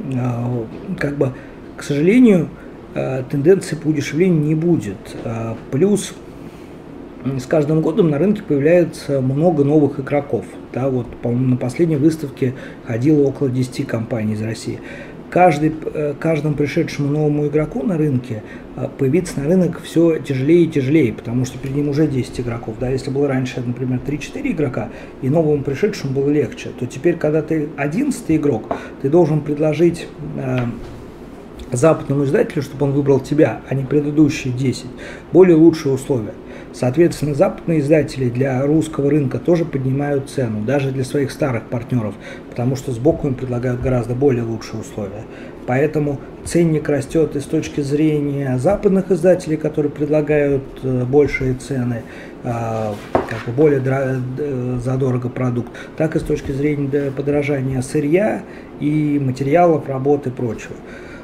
как бы, к сожалению, тенденции по удешевлению не будет. Плюс с каждым годом на рынке появляется много новых игроков. Да, вот, по-моему, на последней выставке ходило около десяти компаний из России. Каждый, каждому пришедшему новому игроку на рынке появиться на рынок все тяжелее и тяжелее, потому что перед ним уже десять игроков. Да? Если было раньше, например, три-четыре игрока, и новому пришедшему было легче, то теперь, когда ты одиннадцатый игрок, ты должен предложить э, западному издателю, чтобы он выбрал тебя, а не предыдущие десять, более лучшие условия. Соответственно, западные издатели для русского рынка тоже поднимают цену, даже для своих старых партнеров, потому что сбоку им предлагают гораздо более лучшие условия. Поэтому ценник растет и с точки зрения западных издателей, которые предлагают большие цены, как бы более задорого продукт, так и с точки зрения подорожания сырья и материалов, работы и прочего.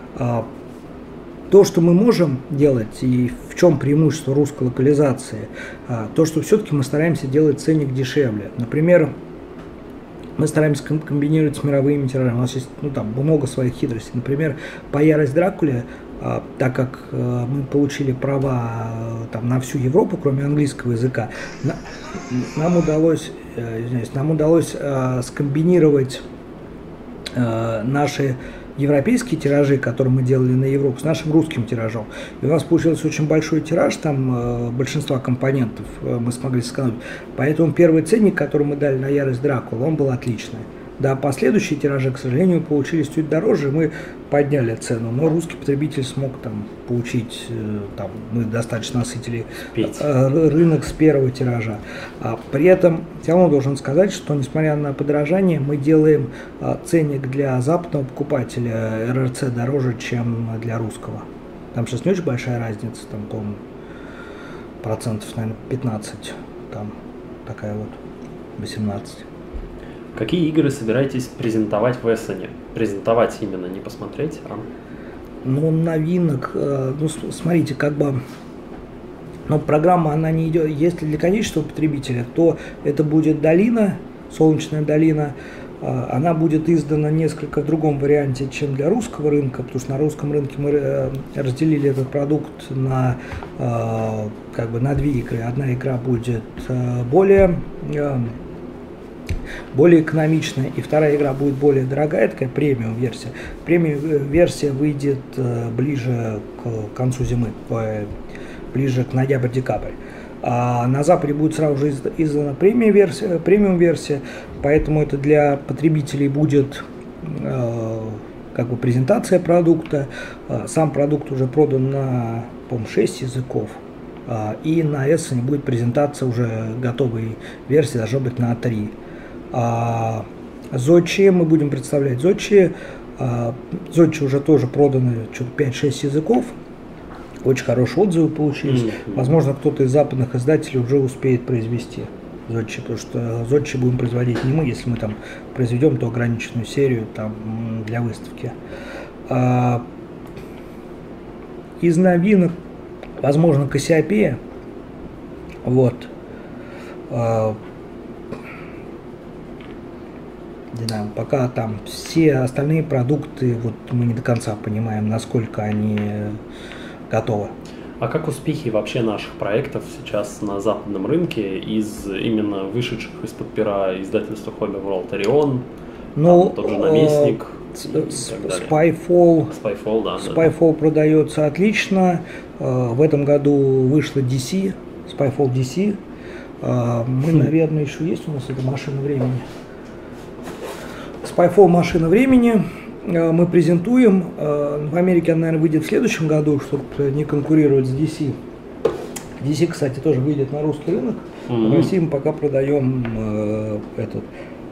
То, что мы можем делать и в чем преимущество русской локализации, то, что все-таки мы стараемся делать ценник дешевле. Например, мы стараемся комбинировать с мировыми тиражами. У нас есть ну, там, много своих хитростей. Например, по «Ярость Дракуле», так как мы получили права там, на всю Европу, кроме английского языка, нам удалось, извиняюсь, нам удалось скомбинировать наши европейские тиражи, которые мы делали на Европу, с нашим русским тиражом. И у нас получился очень большой тираж, там э, большинства компонентов э, мы смогли сэкономить. Поэтому первый ценник, который мы дали на «Ярость Дракулы», он был отличный. Да, последующие тиражи, к сожалению, получились чуть дороже, мы подняли цену, но русский потребитель смог там получить, там, мы достаточно насытили рынок с первого тиража. А при этом все равно должен сказать, что несмотря на подорожание, мы делаем ценник для западного покупателя эр эр цэ дороже, чем для русского. Там сейчас не очень большая разница, там, по-моему, процентов, наверное, пятнадцать, там такая вот, восемнадцать. Какие игры собираетесь презентовать в Эссене? Презентовать именно, не посмотреть, а... Ну, новинок, ну, смотрите, как бы, ну, программа, она не идет, если для конечного потребителя, то это будет долина, солнечная долина, она будет издана несколько в другом варианте, чем для русского рынка, потому что на русском рынке мы разделили этот продукт на, как бы, на две игры. Одна игра будет более... более экономичная, и вторая игра будет более дорогая, такая премиум версия. Премиум версия выйдет э, ближе к концу зимы, э, ближе к ноябрь-декабрь. А на Западе будет сразу же издана премиум версия, премиум версия, поэтому это для потребителей будет э, как бы презентация продукта. Э, сам продукт уже продан на, по-моему, шесть языков. Э, и на Эссене будет презентация уже готовой версии, должно быть на три. А Зодчи, мы будем представлять Зодчи. А, Зодчи уже тоже проданы что-то пять-шесть языков. Очень хорошие отзывы получились. Mm-hmm. Возможно, кто-то из западных издателей уже успеет произвести Зодчи, потому что Зодчи будем производить не мы, если мы там произведем, то ограниченную серию там для выставки. А, из новинок, возможно, Кассиопея. Вот. А, не знаю, пока там все остальные продукты, вот мы не до конца понимаем, насколько они готовы. А как успехи вообще наших проектов сейчас на западном рынке из именно вышедших из-под пера издательства Hobby World Орион, ну, тот же Наместник, Spyfall, Spyfall, да, Spyfall да. продается отлично. В этом году вышла ди си, Spyfall ди си. Мы, наверное, еще есть у нас эта машина времени. Spyfall машина времени мы презентуем. В Америке она, наверное, выйдет в следующем году, чтобы не конкурировать с ди си. ди си, кстати, тоже выйдет на русский рынок. Mm-hmm. В России мы пока продаем э, этот.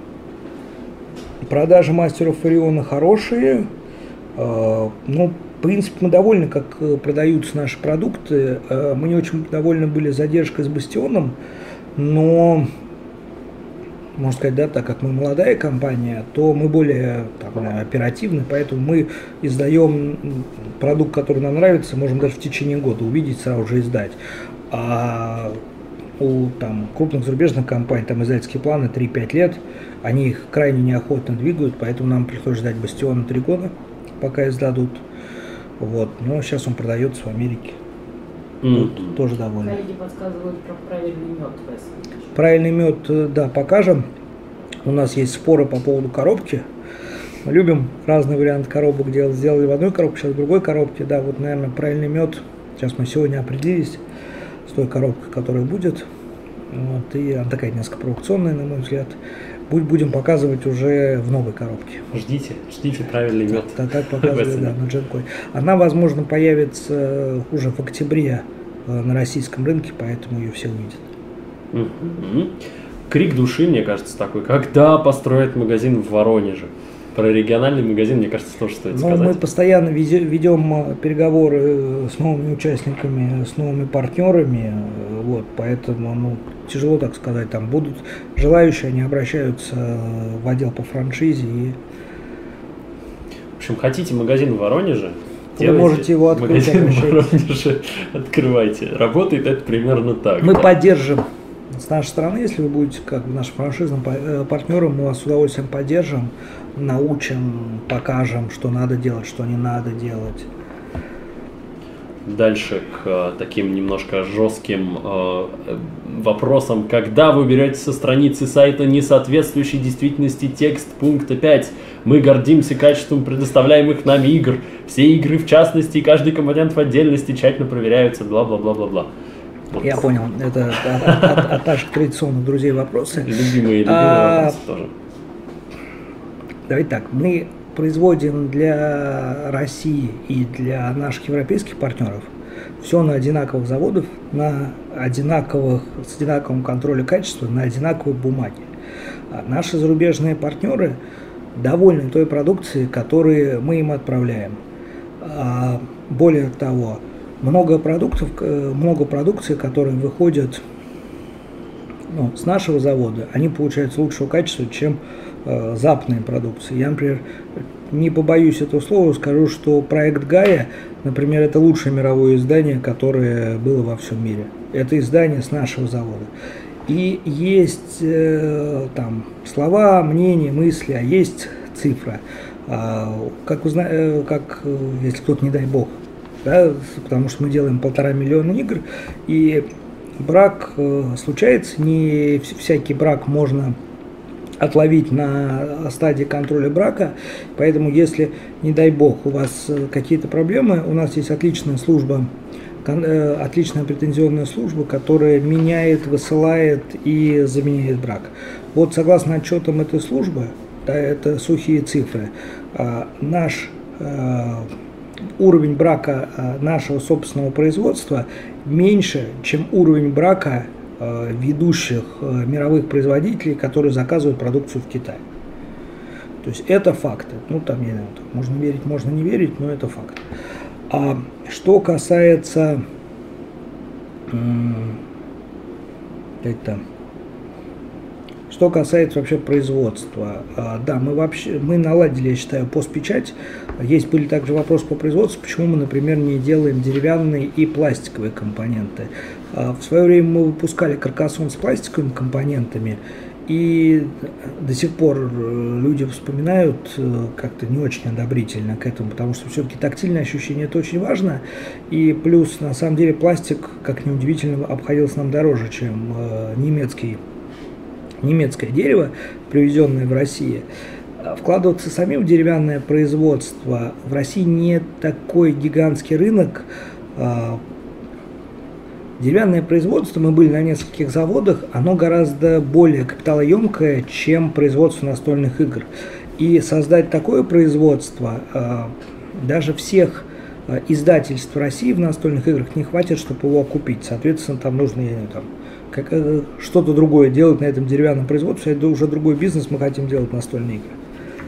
Продажи мастеров Ориона хорошие. Э, ну, в принципе, мы довольны, как продаются наши продукты. Э, мы не очень довольны были задержкой с Бастионом, но... можно сказать, да, так как мы молодая компания, то мы более там, оперативны, поэтому мы издаем продукт, который нам нравится, можем даже в течение года увидеть, сразу же издать. А у там, крупных зарубежных компаний там издательские планы три-пять лет, они их крайне неохотно двигают, поэтому нам приходится ждать Бастиона три года, пока издадут. Вот. Но сейчас он продается в Америке. Mm-hmm. Тут тоже довольны. Коллеги подсказывают про правильный мед в Эссене. Правильный мед, да, покажем. У нас есть споры по поводу коробки. Мы любим разные варианты коробок делать. Сделали в одной коробке, сейчас в другой коробке. Да, вот, наверное, правильный мед. Сейчас мы сегодня определились с той коробкой, которая будет. Вот, и она такая несколько провокационная, на мой взгляд. Будем показывать уже в новой коробке. Ждите, ждите правильный мед. Да, так показывали, да, на Дженкой. Она, возможно, появится уже в октябре на российском рынке, поэтому ее все увидят. Mm-hmm. Крик души, мне кажется, такой. Когда построят магазин в Воронеже? Про региональный магазин, мне кажется, тоже стоит ну, сказать. Мы постоянно ведем переговоры с новыми участниками, с новыми партнерами, вот, поэтому ну, тяжело так сказать. Там будут желающие, они обращаются в отдел по франшизе. И... В общем, хотите магазин в Воронеже? Вы делайте, можете его открыть. Магазин в Воронеже открывайте. Работает это примерно так. Мы да? поддержим. С нашей стороны, если вы будете как нашим франшизным партнером, мы вас с удовольствием поддержим, научим, покажем, что надо делать, что не надо делать. Дальше к таким немножко жестким э, вопросам. Когда вы берете со страницы сайта несоответствующий действительности текст пункта пять, мы гордимся качеством предоставляемых нами игр. Все игры в частности и каждый компонент в отдельности тщательно проверяются, бла-бла-бла-бла-бла. Вот. Я понял, это от, от, от, от наших традиционных друзей вопросы. Любимые, любимые а, вопросы тоже. давайте так, мы производим для России и для наших европейских партнеров все на одинаковых заводах, на одинаковых, с одинаковым контролем качества, на одинаковой бумаге. А наши зарубежные партнеры довольны той продукцией, которую мы им отправляем. А более того, много продуктов, много продукции, которые выходят, ну, с нашего завода, они получаются лучшего качества, чем э, западные продукции. Я, например, не побоюсь этого слова, скажу, что проект Гая, например, это лучшее мировое издание, которое было во всем мире. Это издание с нашего завода. И есть э, там слова, мнения, мысли, а есть цифра. А, как, вы знаете, как если кто-то, не дай бог, да, потому что мы делаем полтора миллиона игр, и брак э, случается, не всякий брак можно отловить на стадии контроля брака, поэтому если, не дай бог, у вас какие-то проблемы, у нас есть отличная служба, отличная претензионная служба, которая меняет, высылает и заменяет брак. Вот согласно отчетам этой службы, да, это сухие цифры, наш уровень брака нашего собственного производства меньше, чем уровень брака ведущих мировых производителей, которые заказывают продукцию в Китае. То есть это факты. Ну, там, не знаю, можно верить, можно не верить, но это факт. А что касается это, что касается вообще производства, да, мы вообще мы наладили, я считаю, постпечать. Есть были также вопросы по производству, почему мы, например, не делаем деревянные и пластиковые компоненты. В свое время мы выпускали каркасон с пластиковыми компонентами, и до сих пор люди вспоминают как-то не очень одобрительно к этому, потому что все-таки тактильное ощущение это очень важно, и плюс на самом деле пластик, как ни удивительно, обходился нам дороже, чем немецкий, немецкое дерево, привезенное в Россию. Вкладываться самим в деревянное производство в России не такой гигантский рынок. Деревянное производство, мы были на нескольких заводах, оно гораздо более капиталоемкое, чем производство настольных игр. И создать такое производство, даже всех издательств в России в настольных играх не хватит, чтобы его окупить. Соответственно, там нужно там, как, что-то другое делать на этом деревянном производстве. Это уже другой бизнес, мы хотим делать настольные игры.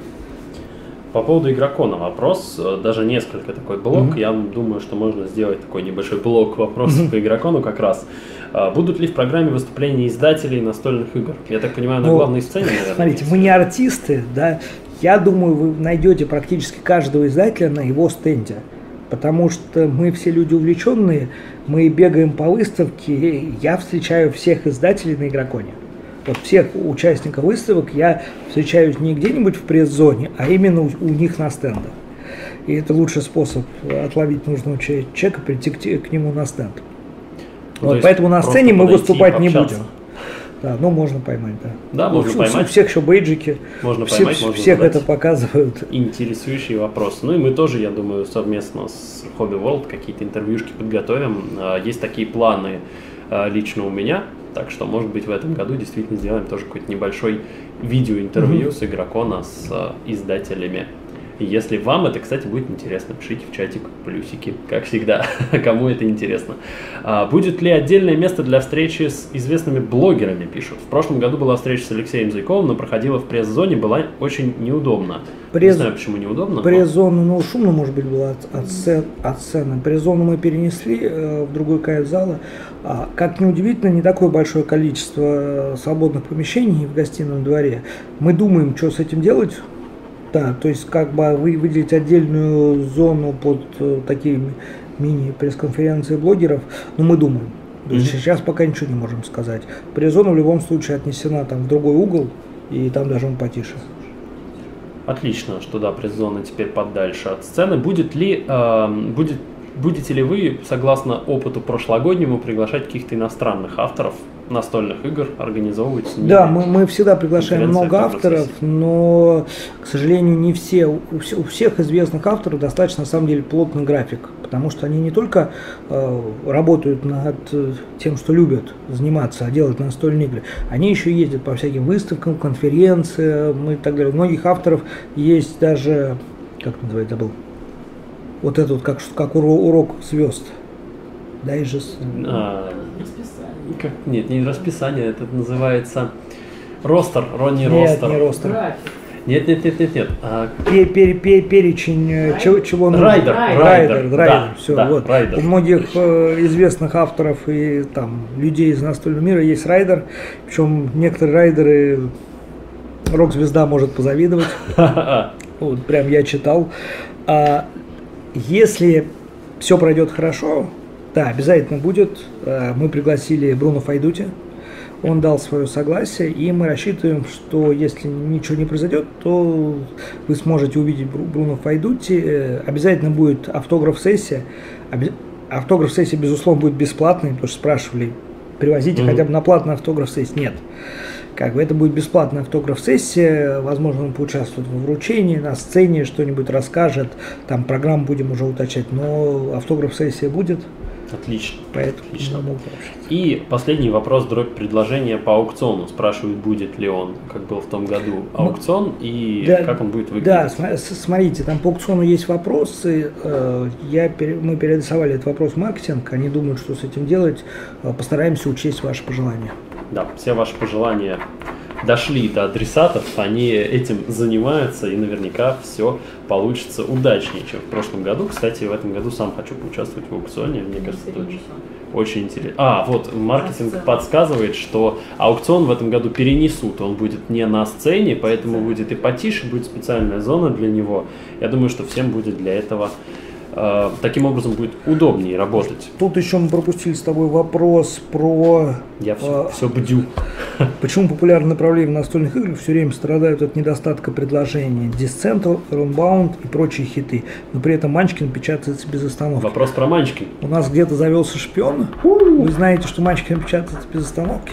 По поводу Игрокона вопрос, даже несколько такой блок, mm-hmm. я думаю, что можно сделать такой небольшой блок вопросов mm-hmm. по Игрокону как раз. Будут ли в программе выступления издателей настольных игр? Я так понимаю, на ну, главной сцене, наверное? Смотрите, мы не артисты, да, я думаю, вы найдете практически каждого издателя на его стенде, потому что мы все люди увлеченные, мы бегаем по выставке, я встречаю всех издателей на Игроконе. Вот всех участников выставок я встречаюсь не где-нибудь в пресс-зоне, а именно у, у них на стендах. И это лучший способ отловить нужного человека, прийти к, к нему на стенд. Ну, вот, поэтому на сцене мы выступать не будем. Да, ну можно поймать, да. Да, можно у, поймать. У всех еще бейджики. Можно все, поймать, можно всех это показывают. Интересующий вопрос. Ну и мы тоже, я думаю, совместно с Hobby World какие-то интервьюшки подготовим. Есть такие планы лично у меня. Так что, может быть, в этом году действительно сделаем тоже какой-то небольшой видеоинтервью mm-hmm. с Игрокона, с э, издателями. И если вам это, кстати, будет интересно, пишите в чатик плюсики, как всегда, кому это интересно. А, будет ли отдельное место для встречи с известными блогерами, пишут. В прошлом году была встреча с Алексеем Зайковым, но проходила в пресс-зоне, была очень неудобно. Пресс... Не знаю, почему неудобно. Пресс-зону, но... ну, шумно, может быть, было от, от, сцен, от сцены. Пресс-зону мы перенесли э, в другой конец зала. А, как ни удивительно, не такое большое количество свободных помещений в гостином дворе. Мы думаем, что с этим делать. Да, то есть как бы вы выделить отдельную зону под э, такие мини-пресс-конференции блогеров, но мы думаем. То есть mm-hmm. сейчас пока ничего не можем сказать. Пресс-зона в любом случае отнесена там в другой угол, и там даже он потише. Отлично, что да, пресс-зона теперь подальше от сцены. Будет ли, э, будет, будете ли вы, согласно опыту прошлогоднему, приглашать каких-то иностранных авторов настольных игр организовываете? Да, мы, мы всегда приглашаем много авторов, но, к сожалению, не все. У, у всех известных авторов достаточно, на самом деле, плотный график, потому что они не только э, работают над тем, что любят заниматься, а делать настольные игры, они еще ездят по всяким выставкам, конференциям и так далее. У многих авторов есть даже, как называется, забыл, вот это вот как, как урок звезд. Дайджест. А, как, нет, не расписание, это называется ростер, Ронни Ростер. Нет, не ростер. Нет, нет, нет, нет, нет. А... Пер, пер, пер, перечень Райдер? чего, чего нужно. Райдер, Райдер, Райдер, Райдер, да, все. Да, вот. Райдер. У многих э, известных авторов и там людей из настольного мира есть райдер, причем некоторые райдеры рок-звезда может позавидовать. Вот прям я читал. А, если все пройдет хорошо, да, обязательно будет. Мы пригласили Бруно Файдути, он дал свое согласие, и мы рассчитываем, что если ничего не произойдет, то вы сможете увидеть Бруно Файдути. Обязательно будет автограф-сессия. Автограф-сессия, безусловно, будет бесплатной, потому что спрашивали, привозите mm-hmm. хотя бы на платный автограф-сессию. Нет. Как бы это будет бесплатная автограф-сессия, возможно, он поучаствует в вручении, на сцене что-нибудь расскажет, там программу будем уже уточнять, но автограф-сессия будет. Отлично. Поэтому Отлично. И последний вопрос, дробь предложения по аукциону. Спрашивают, будет ли он, как был в том году, аукцион, и да, как он будет выглядеть. Да, смотрите, там по аукциону есть вопросы. Я, мы переадресовали этот вопрос в маркетинг, они думают, что с этим делать. Постараемся учесть ваши пожелания. Да, все ваши пожелания дошли до адресатов, они этим занимаются, и наверняка все получится удачнее, чем в прошлом году. Кстати, в этом году сам хочу поучаствовать в аукционе, мне кажется, это очень, очень интересно. А, вот, маркетинг подсказывает, что аукцион в этом году перенесут, он будет не на сцене, поэтому будет и потише, будет специальная зона для него. Я думаю, что всем будет для этого... Таким образом будет удобнее работать. Тут еще мы пропустили с тобой вопрос про... Я все, э, все бдю. Почему популярные направления в настольных играх все время страдают от недостатка предложений? Descent, Runbound и прочие хиты. Но при этом Манчкин печатается без остановки. Вопрос про Манчкин. У нас где-то завелся шпион. Вы знаете, что Манчкин печатается без остановки.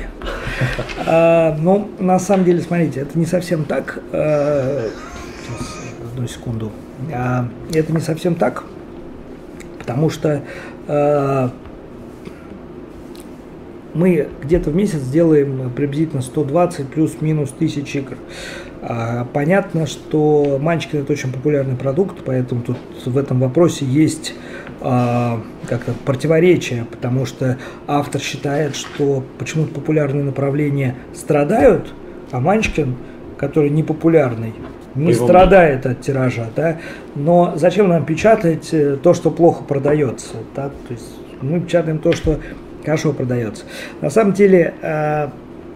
Но на самом деле, смотрите, это не совсем так. Сейчас, одну секунду. Это не совсем так. Потому что э, мы где-то в месяц делаем приблизительно сто двадцать плюс-минус тысяч игр. А, понятно, что Манчкин это очень популярный продукт, поэтому тут в этом вопросе есть э, как-то противоречие, потому что автор считает, что почему-то популярные направления страдают, а Манчкин, который не популярный, не страдает от тиража, да, но зачем нам печатать то, что плохо продается, да? То есть мы печатаем то, что хорошо продается. На самом деле э,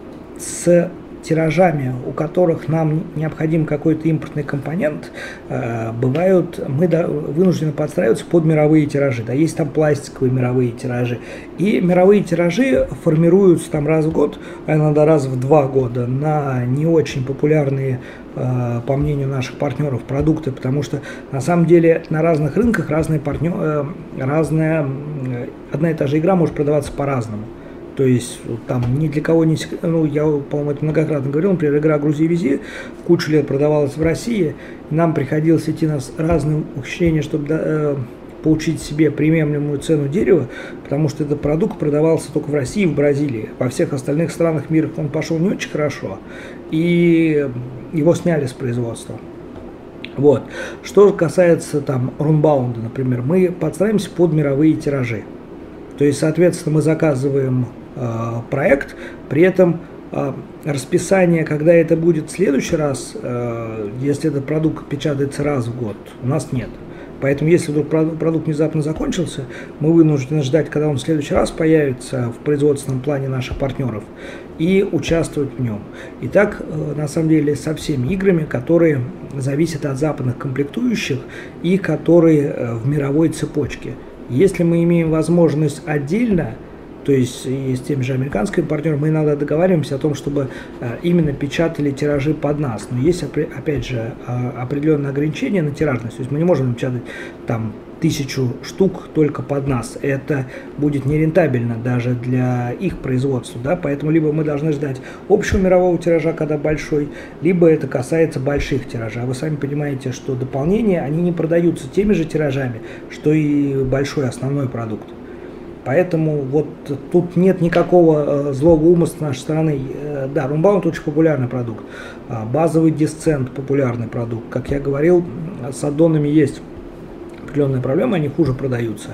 с тиражами, у которых нам необходим какой-то импортный компонент, э, бывают, мы до, вынуждены подстраиваться под мировые тиражи. Да, есть там пластиковые мировые тиражи. И мировые тиражи формируются там раз в год, а иногда раз в два года на не очень популярные, э, по мнению наших партнеров, продукты, потому что на самом деле на разных рынках разные партнер, э, разная, э, одна и та же игра может продаваться по-разному. То есть там ни для кого не секрет, ну я, по-моему, это многократно говорил, например, игра «Грузи и вези» кучу лет продавалась в России, и нам приходилось идти на разные ухищрения, чтобы э, получить себе приемлемую цену дерева, потому что этот продукт продавался только в России и в Бразилии. Во всех остальных странах мира он пошел не очень хорошо, и его сняли с производства. Вот. Что касается там Runbound, например, мы подстраиваемся под мировые тиражи. То есть, соответственно, мы заказываем э, проект, при этом э, расписание, когда это будет в следующий раз, э, если этот продукт печатается раз в год, у нас нет. Поэтому, если вдруг продукт внезапно закончился, мы вынуждены ждать, когда он в следующий раз появится в производственном плане наших партнеров, и участвовать в нем. И так, э, на самом деле, со всеми играми, которые зависят от западных комплектующих и которые э, в мировой цепочке. Если мы имеем возможность отдельно, то есть и с теми же американскими партнерами, мы иногда договариваемся о том, чтобы именно печатали тиражи под нас. Но есть, опять же, определенные ограничения на тиражность. То есть мы не можем печатать там тысячу штук только под нас. Это будет нерентабельно даже для их производства, да, поэтому либо мы должны ждать общего мирового тиража, когда большой, либо это касается больших тиражей. А вы сами понимаете, что дополнения, они не продаются теми же тиражами, что и большой основной продукт. Поэтому вот тут нет никакого злого умысла с нашей стороны. Да, Runbound очень популярный продукт, базовый Descent популярный продукт. Как я говорил, с аддонами есть определенные проблемы, они хуже продаются.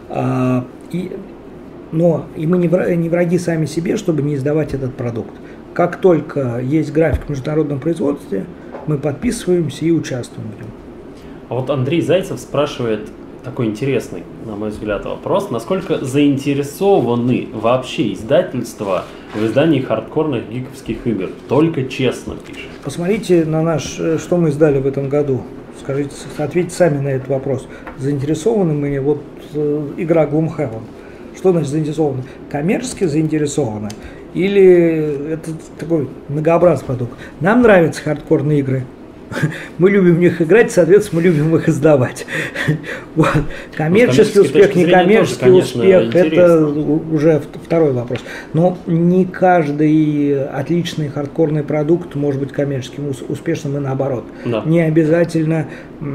И, но и мы не враги сами себе, чтобы не издавать этот продукт. Как только есть график в международном производстве, мы подписываемся и участвуем в нем. А вот Андрей Зайцев спрашивает такой интересный, на мой взгляд, вопрос. Насколько заинтересованы вообще издательства в издании хардкорных гиковских игр? Только честно пишет. Посмотрите на наш, что мы издали в этом году. Скажите, ответьте сами на этот вопрос. Заинтересованы мы, вот игра Gloomhaven. Что значит заинтересованы? Коммерчески заинтересованы? Или это такой многообразный продукт? Нам нравятся хардкорные игры. Мы любим в них играть, соответственно, мы любим их издавать. Вот. Коммерческий успех, некоммерческий успех, это уже второй вопрос. Но не каждый отличный хардкорный продукт может быть коммерческим успешным и наоборот. Да. Не обязательно,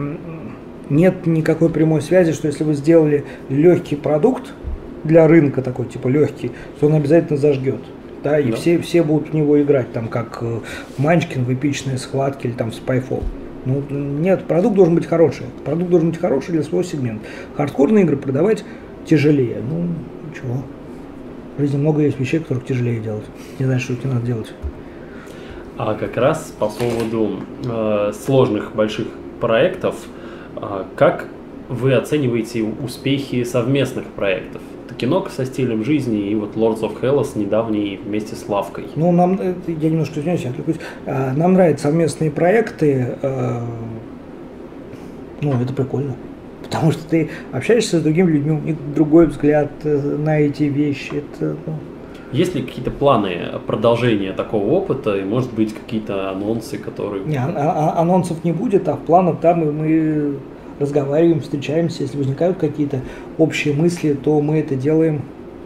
нет никакой прямой связи, что если вы сделали легкий продукт для рынка такой, типа легкий, то он обязательно зажгет. Да, и да. все, все будут в него играть, там, как Манчкин в эпичные схватки или там в Spyfall. Ну, нет, продукт должен быть хороший. Продукт должен быть хороший для своего сегмента. Хардкорные игры продавать тяжелее. Ну, ничего. В жизни много есть вещей, которых тяжелее делать. Не знаешь, что тебе надо делать. А как раз по поводу э, сложных больших проектов, э, как вы оцениваете успехи совместных проектов? Кино со стилем жизни и вот Lords of Hellas недавний вместе с Лавкой. Ну, нам, я немножко извиняюсь, я отвлекусь. Нам нравятся совместные проекты. Ну, это прикольно. Потому что ты общаешься с другими людьми, у них другой взгляд на эти вещи. Это, ну... Есть ли какие-то планы продолжения такого опыта и, может быть, какие-то анонсы, которые... Не, а- а- анонсов не будет, а в планах там мы... разговариваем, встречаемся, если возникают какие-то общие мысли, то мы это делаем.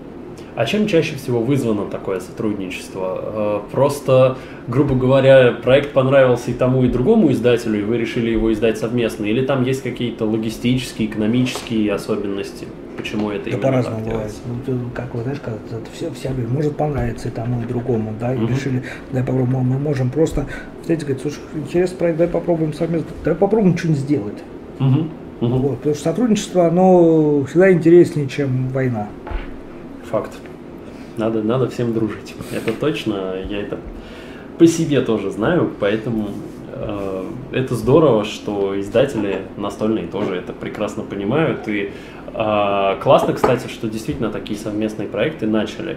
А чем чаще всего вызвано такое сотрудничество? Просто, грубо говоря, проект понравился и тому, и другому издателю, и вы решили его издать совместно? Или там есть какие-то логистические, экономические особенности? Почему это да именно по-разному так бывает. Ну, как вы знаешь, как это все, все может понравиться и тому, и другому, да, и uh-huh. решили, дай попробуем, мы можем просто, знаете, говорить, слушай, интересный проект, дай попробуем совместно, давай попробуем что-нибудь сделать. Угу, угу. Вот, потому что сотрудничество, оно всегда интереснее, чем война. Факт. Надо, надо всем дружить. Это точно, я это по себе тоже знаю, поэтому э, это здорово, что издатели настольные тоже это прекрасно понимают. И э, классно, кстати, что действительно такие совместные проекты начали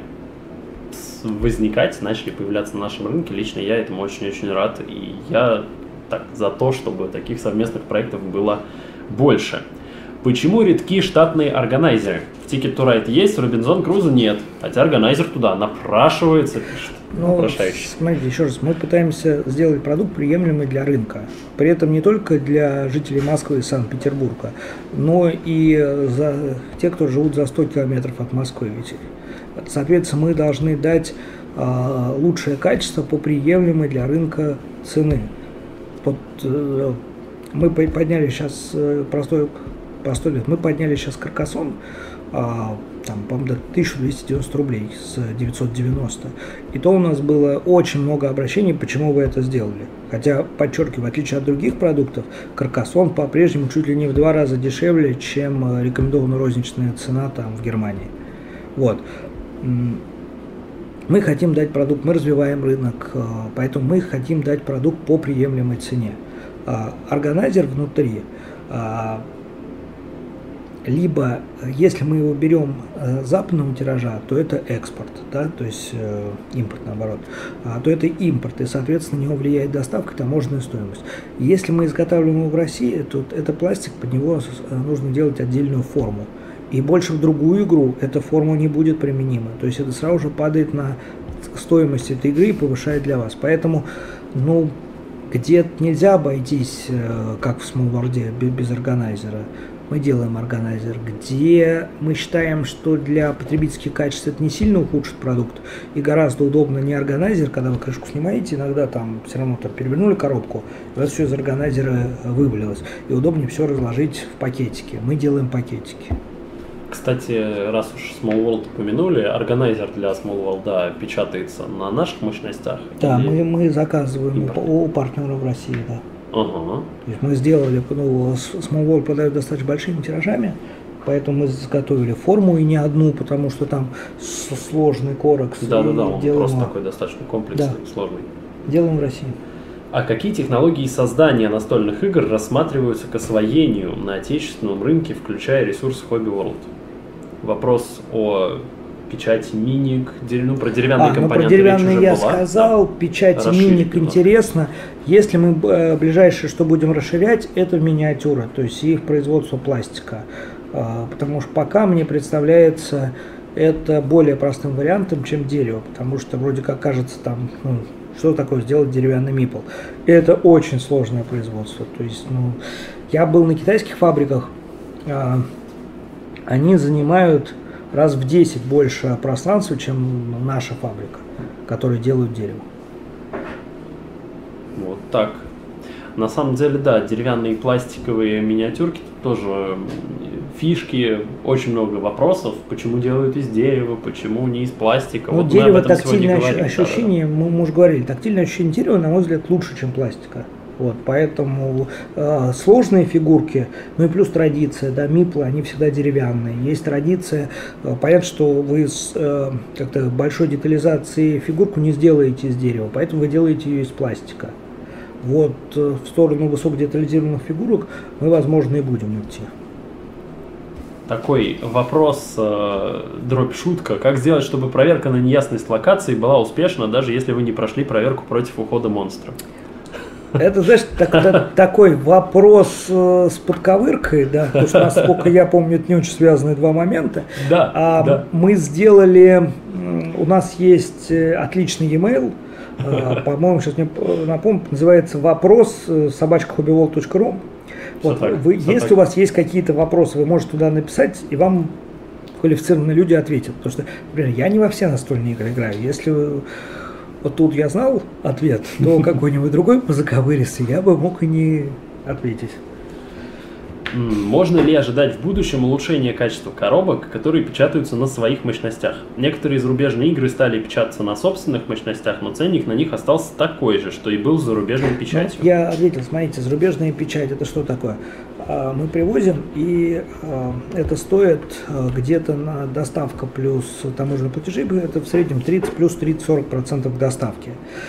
возникать, начали появляться на нашем рынке. Лично я этому очень-очень рад, и я так, за то, чтобы таких совместных проектов было больше. Почему редки штатные органайзеры? В Ticket to Ride есть, в Robinson Crusoe нет. Хотя органайзер туда напрашивается, пишет. Ну, смотрите, еще раз, мы пытаемся сделать продукт приемлемый для рынка. При этом не только для жителей Москвы и Санкт-Петербурга, но и за те, кто живут за сто километров от Москвы. Ведь, соответственно, мы должны дать э, лучшее качество по приемлемой для рынка цены. Вот, э, мы подняли сейчас э, простой, простой лет, мы подняли сейчас Каркасон, э, там, по-моему, до тысяча двести девяносто рублей с девятьсот девяносто. И то у нас было очень много обращений, почему вы это сделали. Хотя, подчеркиваю, в отличие от других продуктов, Каркасон по-прежнему чуть ли не в два раза дешевле, чем рекомендованная розничная цена там в Германии. Вот. Мы хотим дать продукт, мы развиваем рынок, поэтому мы хотим дать продукт по приемлемой цене. Органайзер внутри, либо если мы его берем западного тиража, то это экспорт, да, то есть импорт наоборот, то это импорт, и соответственно на него влияет доставка, таможенная стоимость. Если мы изготавливаем его в России, то это пластик, под него нужно делать отдельную форму. И больше в другую игру эта форма не будет применима. То есть это сразу же падает на стоимость этой игры и повышает для вас. Поэтому, ну, где нельзя обойтись, как в Smallworld, без органайзера. мы делаем органайзер. Где мы считаем, что для потребительских качеств это не сильно ухудшит продукт, и гораздо удобно не органайзер, когда вы крышку снимаете, иногда там все равно там перевернули коробку, и у вас все из органайзера вывалилось, и удобнее все разложить в пакетики. Мы делаем пакетики. Кстати, раз уж Small World упомянули, органайзер для Small World печатается на наших мощностях? Да, или... мы, мы заказываем у, у партнеров в России, да. Ага. То есть мы сделали, ну, Small World продают достаточно большими тиражами, поэтому мы заготовили форму и не одну, потому что там сложный корекс. Да-да-да, он делаем, просто такой достаточно комплексный, да, сложный. Делаем в России. А какие технологии создания настольных игр рассматриваются к освоению на отечественном рынке, включая ресурсы Hobby World? Вопрос о печати миник, ну, про деревянные а, компоненты. Ну, про деревянные я была, сказал, да? печать миник интересно. Если мы э, ближайшее, что будем расширять, это миниатюра, то есть их производство пластика. Э, потому что пока мне представляется это более простым вариантом, чем дерево, потому что вроде как кажется там, ну, что такое сделать деревянный мипл. И это очень сложное производство. То есть, ну, я был на китайских фабриках, э, они занимают раз в десять больше пространства, чем наша фабрика, которая делают дерево. Вот так. На самом деле, да, деревянные и пластиковые миниатюрки тоже фишки, очень много вопросов, почему делают из дерева, почему не из пластика. Ну, вот дерево, тактильное ощущение, да, да. мы, мы уже говорили, тактильное ощущение дерева, на мой взгляд, лучше, чем пластика. Вот, поэтому э, сложные фигурки, ну и плюс традиция, да, миплы, они всегда деревянные. Есть традиция, э, понятно, что вы с э, как-то большой детализацией фигурку не сделаете из дерева, поэтому вы делаете ее из пластика. Вот э, в сторону высокодетализированных фигурок мы, возможно, и будем идти. Такой вопрос, э, дробь шутка. Как сделать, чтобы проверка на неясность локации была успешна, даже если вы не прошли проверку против ухода монстра? Это, знаешь, так, так, такой вопрос э, с подковыркой, да, потому что, насколько я помню, это не очень связанные два момента. Да, а, да. Мы сделали, у нас есть отличный e-mail, э, по-моему, сейчас мне напомню, называется вопрос собачка хобби ворлд точка ру. Вот, так, вы, если так. у вас есть какие-то вопросы, вы можете туда написать, и вам квалифицированные люди ответят. Потому что, например, я не во все настольные игры играю. Если вы... Вот тут я знал ответ, то какой-нибудь другой по заковыристе я бы мог и не ответить. Можно ли ожидать в будущем улучшения качества коробок, которые печатаются на своих мощностях? Некоторые зарубежные игры стали печататься на собственных мощностях, но ценник на них остался такой же, что и был с зарубежной печатью. Ну, я ответил, смотрите, зарубежная печать это что такое? Мы привозим, и это стоит где-то на доставка плюс таможенные платежи, это в среднем тридцать плюс тридцать-сорок процентов доставки.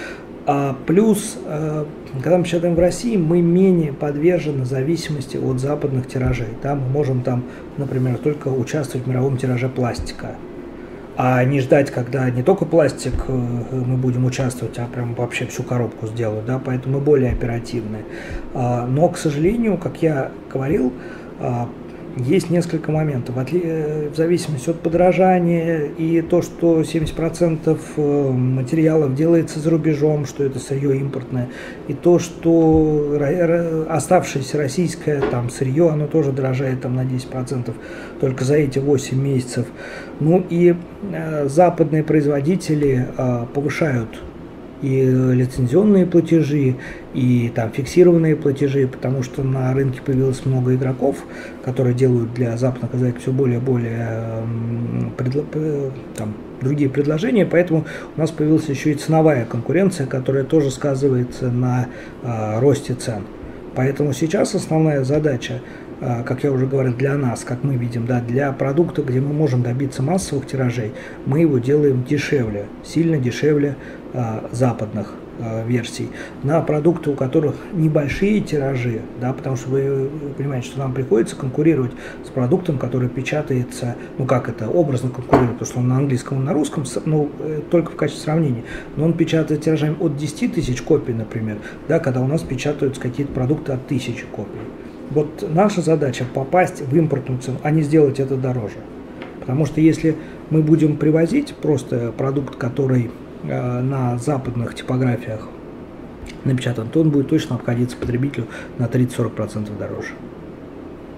А плюс, когда мы печатаем в России, мы менее подвержены зависимости от западных тиражей. Да? Мы можем там, например, только участвовать в мировом тираже пластика, а не ждать, когда не только пластик мы будем участвовать, а прям вообще всю коробку сделают. Да? Поэтому мы более оперативны. Но, к сожалению, как я говорил, есть несколько моментов, в зависимости от подорожания и то, что семьдесят процентов материалов делается за рубежом, что это сырье импортное, и то, что оставшееся российское там, сырье, оно тоже дорожает там, на десять процентов только за эти восемь месяцев. Ну и э, западные производители э, повышают и лицензионные платежи, и там фиксированные платежи, потому что на рынке появилось много игроков, которые делают для западных издателей все более и более предло... там, другие предложения, поэтому у нас появилась еще и ценовая конкуренция, которая тоже сказывается на а, росте цен. Поэтому сейчас основная задача, а, как я уже говорил, для нас, как мы видим, да, для продукта, где мы можем добиться массовых тиражей, мы его делаем дешевле, сильно дешевле а, западных а, версий. На продукты, у которых небольшие тиражи, да, потому что вы понимаете, что нам приходится конкурировать с продуктом, который печатается, ну как это, образно конкурирует, потому что он на английском и на русском, ну, только в качестве сравнения, но он печатает тиражами от десяти тысяч копий, например, да, когда у нас печатаются какие-то продукты от тысячи копий. Вот наша задача попасть в импортную цену, а не сделать это дороже. Потому что если мы будем привозить просто продукт, который э, на западных типографиях напечатан, то он будет точно обходиться потребителю на тридцать-сорок процентов дороже.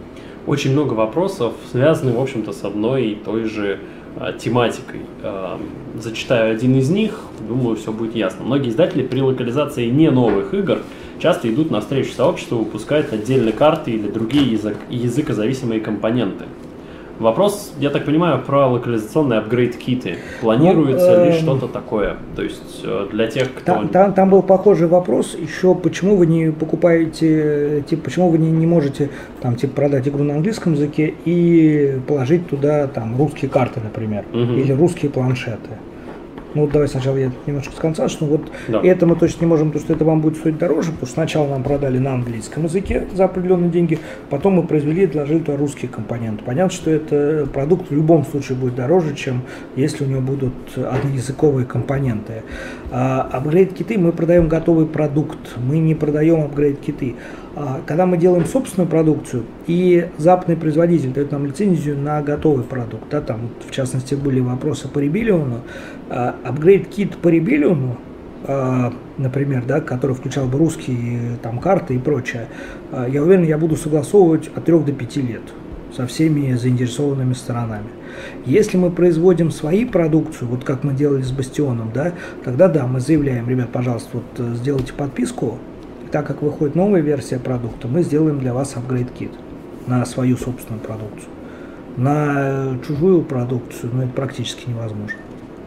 очень много вопросов, связанных, в общем-то, с одной и той же а, тематикой. А, зачитаю один из них, думаю, все будет ясно. Многие издатели при локализации не новых игр часто идут навстречу сообществу, выпускают отдельно карты или другие язык, языкозависимые компоненты. Вопрос, я так понимаю, про локализационные апгрейд-киты. Планируется ну, э, ли что-то такое? То есть для тех, кто... Там, там, там был похожий вопрос еще, почему вы не покупаете, типа, почему вы не, не можете там, типа, продать игру на английском языке и положить туда там, русские карты, например, угу. или русские планшеты. Ну вот давай сначала я немножко с конца, что вот да. это мы точно не можем, потому что это вам будет стоить дороже, потому что сначала нам продали на английском языке за определенные деньги, потом мы произвели и вложили туда русские компоненты. Понятно, что это продукт в любом случае будет дороже, чем если у него будут одноязыковые компоненты. А апгрейд-киты мы продаем готовый продукт, мы не продаем апгрейд-киты. Когда мы делаем собственную продукцию, и западный производитель дает нам лицензию на готовый продукт, да, там в частности были вопросы по Rebellion, апгрейд-кит по Rebellion, например, да, который включал бы русские там, карты и прочее, я уверен, я буду согласовывать от трёх до пяти лет со всеми заинтересованными сторонами. Если мы производим свои продукцию, вот как мы делали с Бастионом, да, тогда да, мы заявляем, ребят, пожалуйста, вот сделайте подписку. Так как выходит новая версия продукта, мы сделаем для вас апгрейд-кит на свою собственную продукцию. На чужую продукцию, ну, это практически невозможно.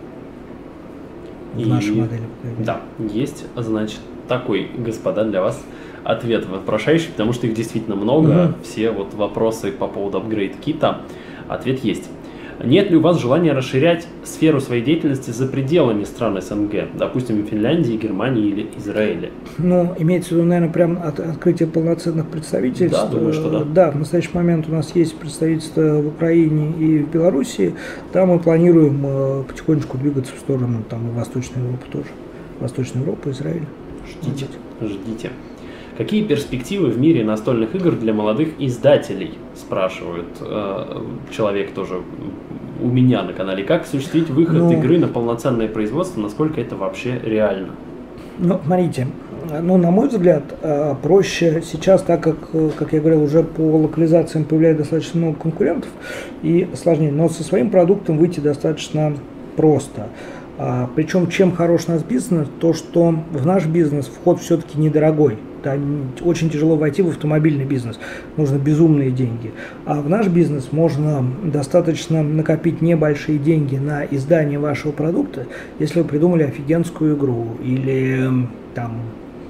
В И, нашей модели. Да, есть, значит, такой, господа, для вас ответ вопрошающий, потому что их действительно много. Угу. Все вот вопросы по поводу апгрейд-кита, ответ есть. Нет ли у вас желания расширять сферу своей деятельности за пределами стран СНГ, допустим, Финляндии, Германии или Израиля? Ну, имеется в виду, наверное, прям от, открытие полноценных представительств. Да, думаю, что да. Да, в настоящий момент у нас есть представительство в Украине и в Белоруссии. Там мы планируем э, потихонечку двигаться в сторону там, и Восточной Европы тоже. Восточная Европа, Израиль. Ждите, ждите. Какие перспективы в мире настольных игр для молодых издателей, спрашивает э, человек тоже у меня на канале. Как осуществить выход ну, игры на полноценное производство, насколько это вообще реально? Ну, смотрите, ну, на мой взгляд, проще сейчас, так как, как я говорил, уже по локализациям появляется достаточно много конкурентов и сложнее, но со своим продуктом выйти достаточно просто. Причем, чем хорош наш бизнес, то, что в наш бизнес вход все-таки недорогой. Да, очень тяжело войти в автомобильный бизнес, нужно безумные деньги. А в наш бизнес можно достаточно накопить небольшие деньги на издание вашего продукта, если вы придумали офигенскую игру или там,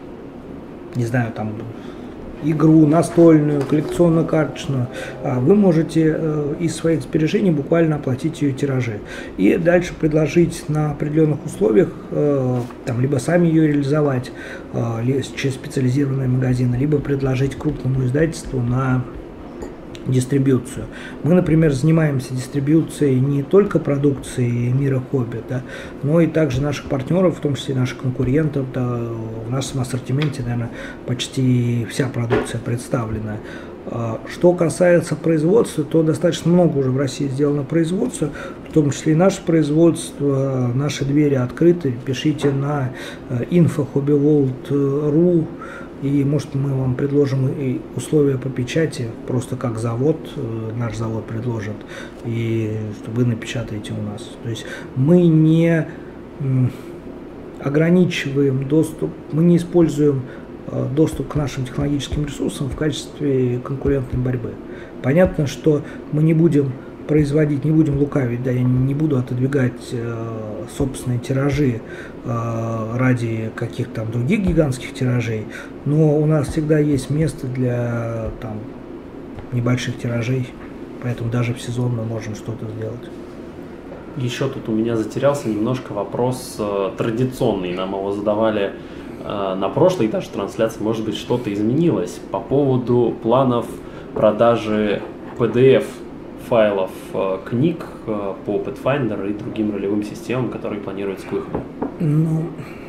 не знаю, там игру настольную, коллекционно-карточную, вы можете из своих сбережений буквально оплатить ее тиражи. И дальше предложить на определенных условиях, там, либо сами ее реализовать через специализированные магазины, либо предложить крупному издательству на дистрибьюцию. Мы, например, занимаемся дистрибьюцией не только продукции мира хобби, да, но и также наших партнеров, в том числе наших конкурентов. Да, в нашем ассортименте, наверное, почти вся продукция представлена. Что касается производства, то достаточно много уже в России сделано производства, в том числе и наше производство, наши двери открыты. Пишите на инфо хобби ворлд точка ру. И, может, мы вам предложим и условия по печати, просто как завод, наш завод предложит, и что вы напечатаете у нас. То есть мы не ограничиваем доступ, мы не используем доступ к нашим технологическим ресурсам в качестве конкурентной борьбы. Понятно, что мы не будем производить, не будем лукавить, да, я не буду отодвигать э, собственные тиражи э, ради каких-то там других гигантских тиражей, но у нас всегда есть место для там небольших тиражей, поэтому даже в сезон мы можем что-то сделать. Еще тут у меня затерялся немножко вопрос э, традиционный, нам его задавали э, на прошлой даже трансляции, может быть, что-то изменилось по поводу планов продажи пи ди эф файлов э, книг э, по Pathfinder и другим ролевым системам, которые планируются к выходу. Ну,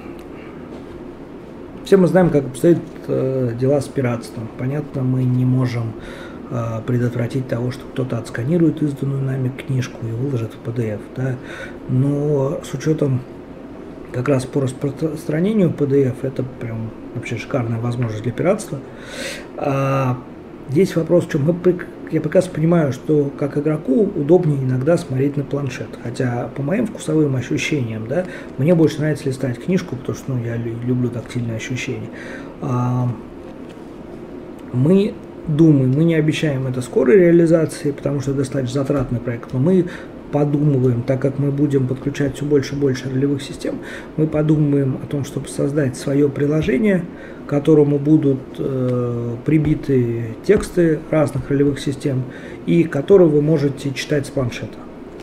все мы знаем, как обстоят э, дела с пиратством. Понятно, мы не можем э, предотвратить того, что кто-то отсканирует изданную нами книжку и выложит в пи ди эф. Да? Но с учетом как раз по распространению пи ди эф, это прям вообще шикарная возможность для пиратства. А здесь вопрос в чем? Мы я прекрасно понимаю, что как игроку удобнее иногда смотреть на планшет. Хотя по моим вкусовым ощущениям, да, мне больше нравится листать книжку, потому что ну, я люблю тактильные ощущения. А, мы думаем, мы не обещаем это скорой реализации, потому что это достаточно затратный проект, но мы подумываем, так как мы будем подключать все больше и больше ролевых систем, мы подумаем о том, чтобы создать свое приложение, к которому будут э, прибиты тексты разных ролевых систем, и которые вы можете читать с планшета.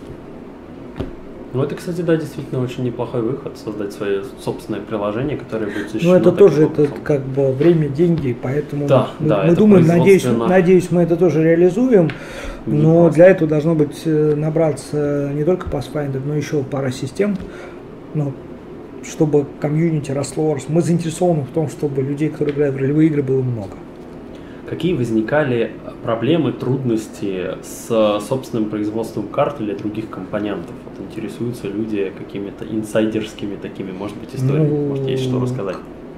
Ну, это, кстати, да, действительно очень неплохой выход, создать свое собственное приложение, которое будет защищено. Ну, это тоже образом. это как бы время, деньги, поэтому да, мы, да, мы думаем, надеюсь, производственно... надеюсь, мы это тоже реализуем, Не но просто. для этого должно быть набраться не только Pathfinder, но еще пара систем, ну, чтобы комьюнити росло. Мы заинтересованы в том, чтобы людей, которые играют в ролевые игры, было много. Какие возникали проблемы, трудности с собственным производством карт или других компонентов? Вот интересуются люди какими-то инсайдерскими такими, может быть, историями, Ну, может, есть что рассказать?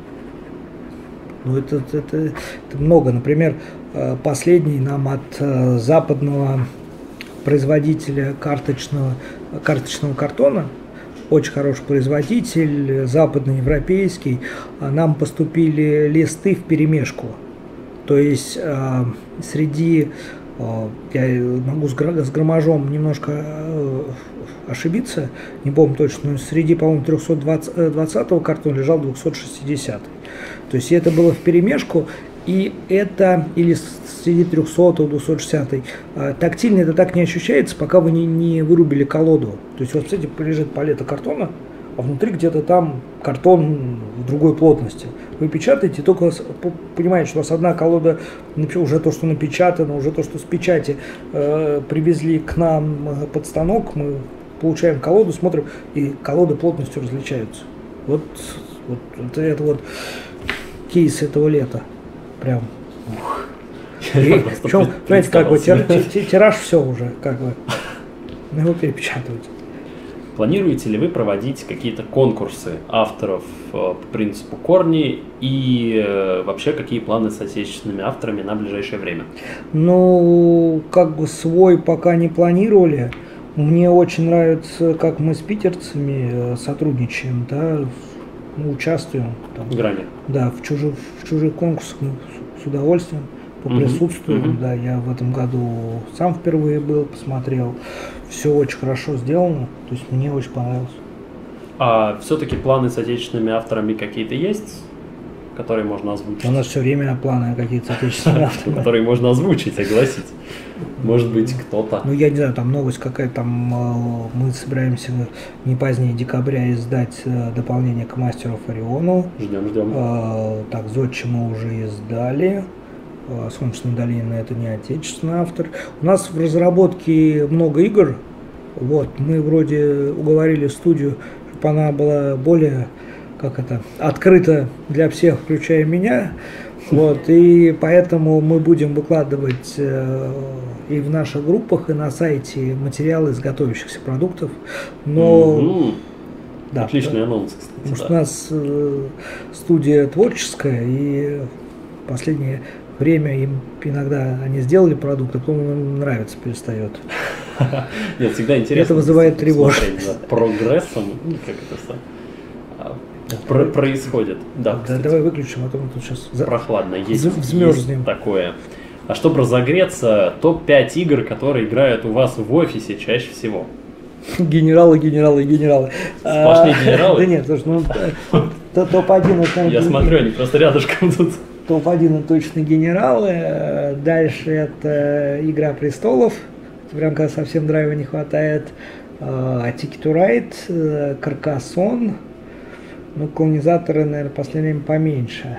Ну, это, это, это, это много. Например, последний нам от западного производителя карточного, карточного картона, очень хороший производитель, западноевропейский, нам поступили листы вперемешку. То есть э, среди, э, я могу с, гра- с граммажом немножко э, ошибиться, не помню точно, но среди, по-моему, триста двадцатого картона лежал двести шестидесятый. То есть это было вперемешку, и это, или среди трехсотого, двухсот шестидесятого, э, тактильно это так не ощущается, пока вы не, не вырубили колоду. То есть вот, кстати, лежит палета картона, а внутри где-то там картон в другой плотности. Вы печатаете, только понимаете, что у вас одна колода, уже то, что напечатано, уже то, что с печати э, привезли к нам под станок, мы получаем колоду, смотрим, и колоды плотностью различаются. Вот, вот это, это вот кейс этого лета. Прям. И, причем, знаете, как бы тир, тираж все уже, как бы, его перепечатывать. Планируете ли вы проводить какие-то конкурсы авторов э, по принципу корни и э, вообще какие планы с отечественными авторами на ближайшее время? Ну, как бы свой пока не планировали. Мне очень нравится, как мы с питерцами сотрудничаем, да, мы участвуем. Там, Грани. Да, в чужих, в чужих конкурсах мы с удовольствием поприсутствуем. Uh-huh. Да, я в этом году сам впервые был, посмотрел. Все очень хорошо сделано, то есть мне очень понравилось. А все-таки планы с отечественными авторами какие-то есть, которые можно озвучить? У нас все время планы какие-то с отечественными авторами. Которые можно озвучить, огласить. Может быть, кто-то. Ну, я не знаю, там новость какая-то, там мы собираемся не позднее декабря издать дополнение к Мастеру Ориону. Ждем, ждем. Так, Зодчи мы уже издали. Солнечная долина — это не отечественный автор. У нас в разработке много игр. Вот, мы вроде уговорили студию, чтобы она была более, как это, открыта для всех, включая меня. Вот, и поэтому мы будем выкладывать э, и в наших группах, и на сайте материалы из готовящихся продуктов. Но Mm-hmm. да, отличный анонс, кстати. Потому что да. у нас э, студия творческая, и в последнее время им иногда они сделали продукт, а потом им нравится, перестает. Нет, всегда интересно. Это вызывает тревогу. За прогрессом, как это про- происходит. Да, Да, давай выключим, а то мы тут сейчас за... прохладно, есть, взмерзнем. есть такое. А чтобы разогреться, топ пять игр, которые играют у вас в офисе чаще всего. Генералы, генералы, генералы. Сплошные А, генералы? Да нет, слушай, ну топ один это... Я смотрю, они просто рядышком тут. топ один это точно генералы. Дальше это Игра престолов. Прям когда совсем драйва не хватает. Ticket to Ride, Каркассон. Ну, колонизаторы, наверное, в последнее время поменьше.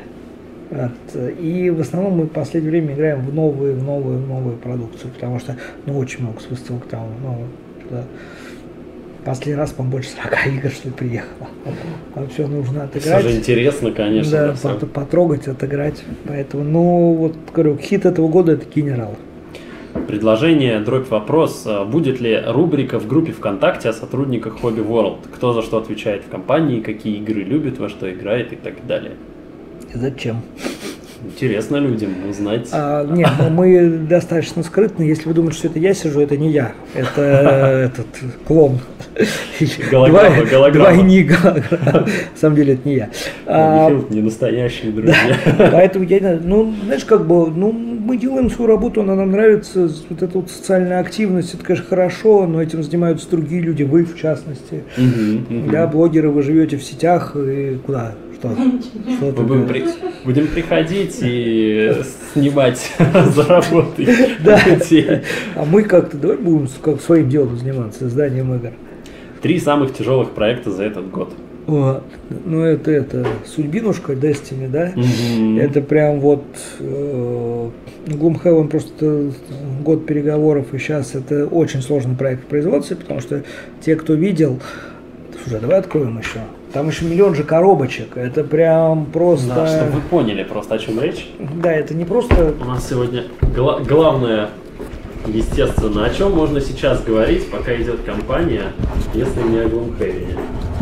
И в основном мы в последнее время играем в новые, в новую, в новую продукцию, потому что, ну, очень много с выставок там, ну, да. Последний раз, по-моему, больше сорока игр, что ли, приехало. А все нужно отыграть. Все же интересно, конечно. Да, да, пот- потрогать, отыграть. Поэтому, ну, вот, говорю, хит этого года — это генерал. Предложение, дробь вопрос. Будет ли рубрика в группе ВКонтакте о сотрудниках Hobby World? Кто за что отвечает в компании, какие игры любит, во что играет и так далее. И зачем? Интересно людям узнать. А, нет, ну, мы достаточно скрытны. Если вы думаете, что это я сижу, это не я. Это этот клон. Голограмма, голограмма. Двойник голограмма. На самом деле это не я. А, Михаил не настоящий, друзья. Поэтому я не знаю, ну, знаешь, как бы, ну, мы делаем свою работу, она нам нравится, вот эта вот социальная активность, это, конечно, хорошо, но этим занимаются другие люди, вы, в частности. Да, блогеры, вы живете в сетях, и куда? Что? Что Мы будем, при... будем приходить и снимать за работой. Да. А мы как-то, давай будем как своим делом заниматься, созданием игр. Три самых тяжелых проекта за этот год. Вот. Ну, это, это Судьбинушка, Destiny, да? Mm-hmm. Это прям вот э, Gloomhaven просто год переговоров, и сейчас это очень сложный проект в производстве, потому что те, кто видел, слушай, давай откроем еще. Там еще миллион же коробочек, это прям просто... Да, чтобы вы поняли просто, о чем речь. Да, это не просто... У нас сегодня гла- главное, естественно, о чем можно сейчас говорить, пока идет кампания, если не о Gloomhaven.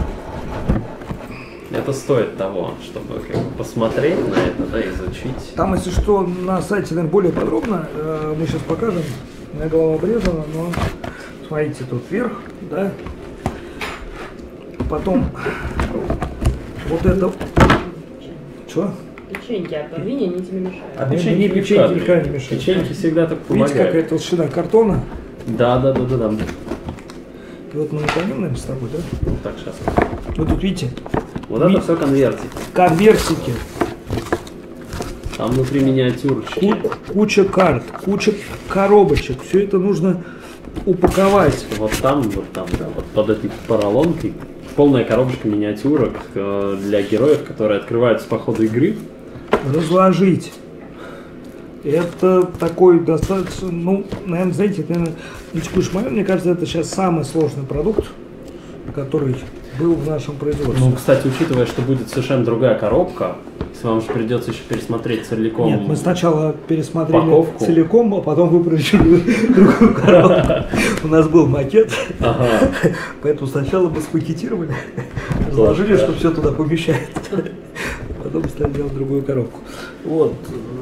Это стоит того, чтобы как бы посмотреть на это, да, изучить. Там, если что, на сайте, наверное, более подробно, э, мы сейчас покажем. У меня голова обрезана, но смотрите, тут вверх, да. Потом вот это... Что? Печеньки отодвинь, они тебе мешают. А Мне- печеньки мне не печеньки вкладывай. никогда не мешают. Печеньки всегда так Видите, какая помогают. толщина картона? Да, да, да, да, да. И вот мы наклоним, наверное, с тобой, да? Так, сейчас. Вот тут, видите, Вот это Ми- все конвертики. конвертики, Там внутри миниатюрочки. ку- куча карт, куча коробочек. Все это нужно упаковать. Вот там, вот там, да, вот под этой поролонкой полная коробочка миниатюрок э, для героев, которые открываются по ходу игры. Разложить. Это такой достаточно, ну, наверное, знаете, это, наверное, на текущий момент, мне кажется, это сейчас самый сложный продукт, который был в нашем производстве. Ну, кстати, учитывая, что будет совершенно другая коробка, если вам же придется еще пересмотреть целиком. Нет, мы сначала пересмотрели упаковку. целиком, а потом выбрали другую коробку. У нас был макет, Ага. поэтому сначала мы смакетировали, разложили, да. что все туда помещается. Потом стали делать другую коробку. Вот.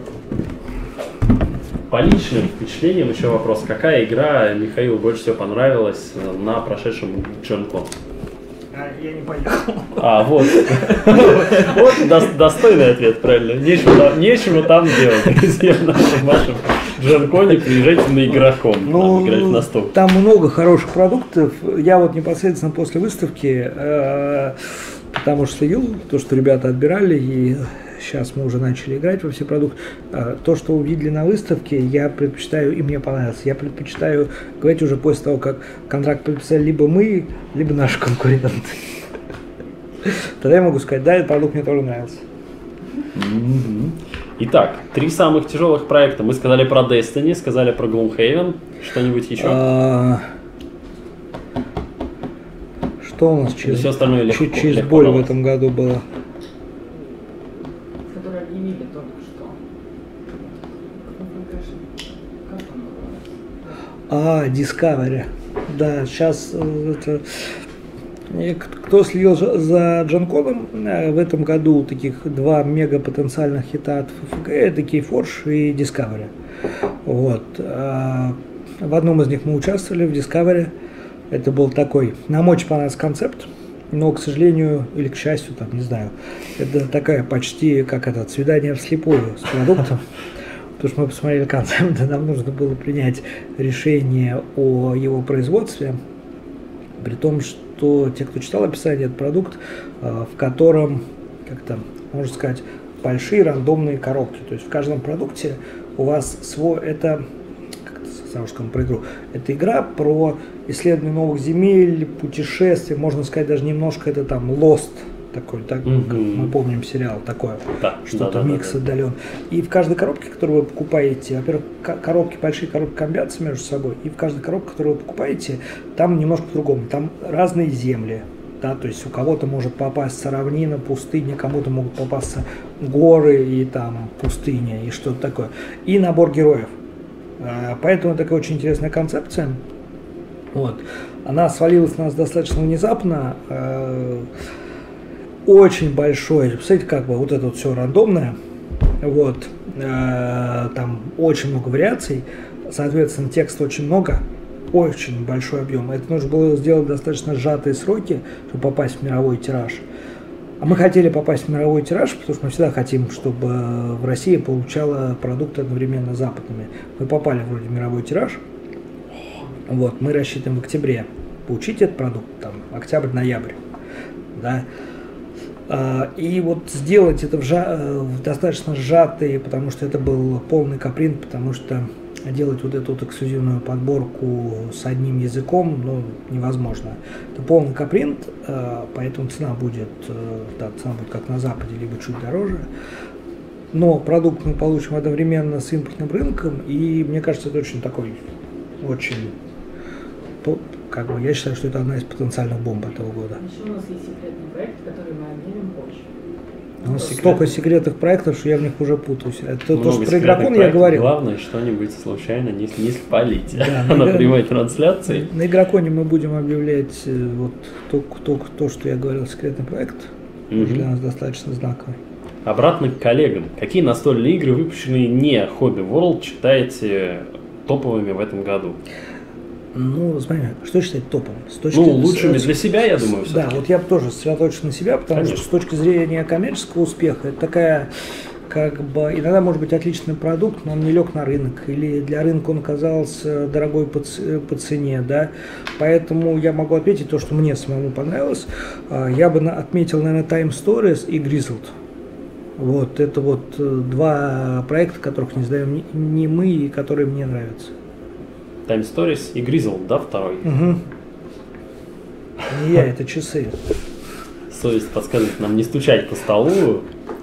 По личным впечатлениям еще вопрос. Какая игра Михаилу больше всего понравилась на прошедшем Джон-Кон? А я не поехал. А, вот. Вот дос- достойный ответ, правильно. Нечего там, нечего там делать, друзья, в нашем вашем Джон-Коне. Приезжайте на игроком, там играть в настол. Там много хороших продуктов. Я вот непосредственно после выставки, э, потому что следил, то, что ребята отбирали, и сейчас мы уже начали играть во все продукты. Э, то, что увидели на выставке, я предпочитаю, и мне понравилось, я предпочитаю говорить уже после того, как контракт подписали либо мы, либо наши конкуренты. Тогда я могу сказать, да, этот продукт мне тоже нравится. Мгм. Итак, три самых тяжелых проекта. Мы сказали про Destiny, сказали про Gloomhaven. Что-нибудь еще? А, Что у нас через, все остальное легко- чуть через легко боль в далось. этом году было? Которые объявили только что. Как он называется? А, Discovery. Да, сейчас это... и к- Кто следил за- за Джанконом, э, в этом году таких два мега потенциальных хита от эф эф джи, это Keyforge и Discovery. Вот. А, В одном из них мы участвовали, в Discovery. Это был такой, нам очень понравился концепт, но, к сожалению, или к счастью, там, не знаю, это такая почти, как это, свидание вслепую с продуктом. Потому что мы посмотрели концепт, и нам нужно было принять решение о его производстве, при том, что те, кто читал описание, это продукт, э, в котором, как-то, можно сказать, большие рандомные коробки. То есть в каждом продукте у вас свой, это, как это сам скажу про игру, это игра про исследование новых земель, путешествия, можно сказать, даже немножко это там Lost, такой, так, Мгм. как мы помним сериал, такое. Да, Что-то да, да, микс да, да. отдален. И в каждой коробке, которую вы покупаете, во-первых, ко- коробки, большие коробки комбятся между собой, и в каждой коробке, которую вы покупаете, там немножко по-другому. Там разные земли. Да, то есть у кого-то может попасться равнина, пустыня, кому-то могут попасться горы и там пустыня и что-то такое. И набор героев. А, Поэтому такая очень интересная концепция. Вот. Она свалилась на нас достаточно внезапно. э, Очень большой. Представляете, как бы вот это вот все рандомное. Вот. Э, Там очень много вариаций. Соответственно, текста очень много. Очень большой объем. Это нужно было сделать достаточно сжатые сроки, чтобы попасть в мировой тираж. А мы хотели попасть в мировой тираж, потому что мы всегда хотим, чтобы в России получала продукты одновременно с западными. Мы попали вроде в мировой тираж. Вот, мы рассчитываем в октябре получить этот продукт, там, октябрь-ноябрь. Да. А, и вот сделать это в, жа- в достаточно сжатые, потому что это был полный капринт, потому что делать вот эту вот эксклюзивную подборку с одним языком, ну, невозможно. Это полный капринт, поэтому цена будет, да, цена будет как на Западе, либо чуть дороже. Но продукт мы получим одновременно с импортным рынком, и мне кажется, это очень такой, очень, как бы, я считаю, что это одна из потенциальных бомб этого года. Еще у нас есть секретный проект, который мы объявим позже. У нас столько секретных проектов, что я в них уже путаюсь. Это Много то, что про секретных игрокон я проектов. говорил. Главное, что-нибудь случайно не, не спалить Да, на на- прямой трансляции. На игроконе мы будем объявлять э, вот то, то, то, что я говорил, секретный проект. Мгм. Для нас достаточно знаковый. Обратно к коллегам. Какие настольные игры, выпущенные не Hobby World, считаете топовыми в этом году? Ну, смотри, что считать топом? С точки- Ну, лучшими с- для себя, я думаю, Да, все-таки. вот я бы тоже сосредоточен на себя, потому Конечно. что с точки зрения коммерческого успеха, это такая, как бы, иногда может быть отличный продукт, но он не лег на рынок, или для рынка он оказался дорогой по, ц- по цене, да, поэтому я могу отметить то, что мне самому понравилось. А, Я бы на- отметил, наверное, Time Stories и Grizzled. Вот, это вот э, два проекта, которых не знаем ни, ни мы, и которые мне нравятся. Time Stories и Grizzled, да, второй? Угу. Не я, это часы. Совесть подсказывает нам не стучать по столу.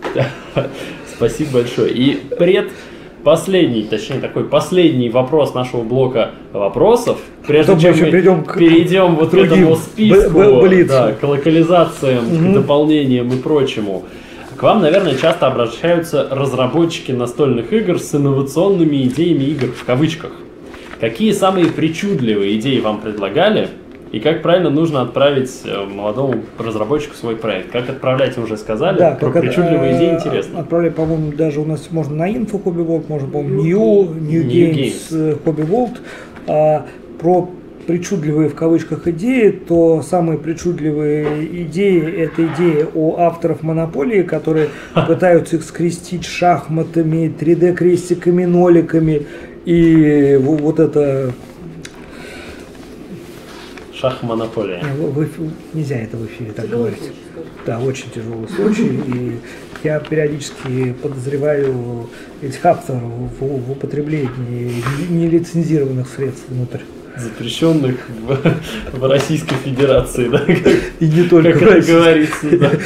Спасибо большое. И пред последний, точнее такой последний вопрос нашего блока вопросов. Прежде Потом мы чем еще мы перейдем к перейдем вот к другим этому списку, б- б- блицу. да, к локализациям, Мгм. к дополнениям и прочему. К вам, наверное, часто обращаются разработчики настольных игр с инновационными идеями игр, в кавычках. Какие самые причудливые идеи вам предлагали? И как правильно нужно отправить э, молодому разработчику свой проект? Как отправлять, вы уже сказали. Да, Про как это, причудливые э, идеи интересно. Отправлять, по-моему, даже у нас можно на Info Hobby World, можно, по-моему, New, New, New Games, Games. э, Hobby World. А, про причудливые в кавычках идеи, то самые причудливые идеи – это идеи у авторов монополии, которые пытаются их скрестить шахматами, три дэ крестиками, ноликами и в- вот это… Шах монополия. в- в эф- нельзя это в эфире так Тяжелый говорить. случай, скажем. Да, очень тяжелый случай, и я периодически подозреваю этих авторов в, в употреблении нелицензированных средств внутрь. Запрещенных в, в Российской Федерации, да? Как, И не только как в это России. говорится, да.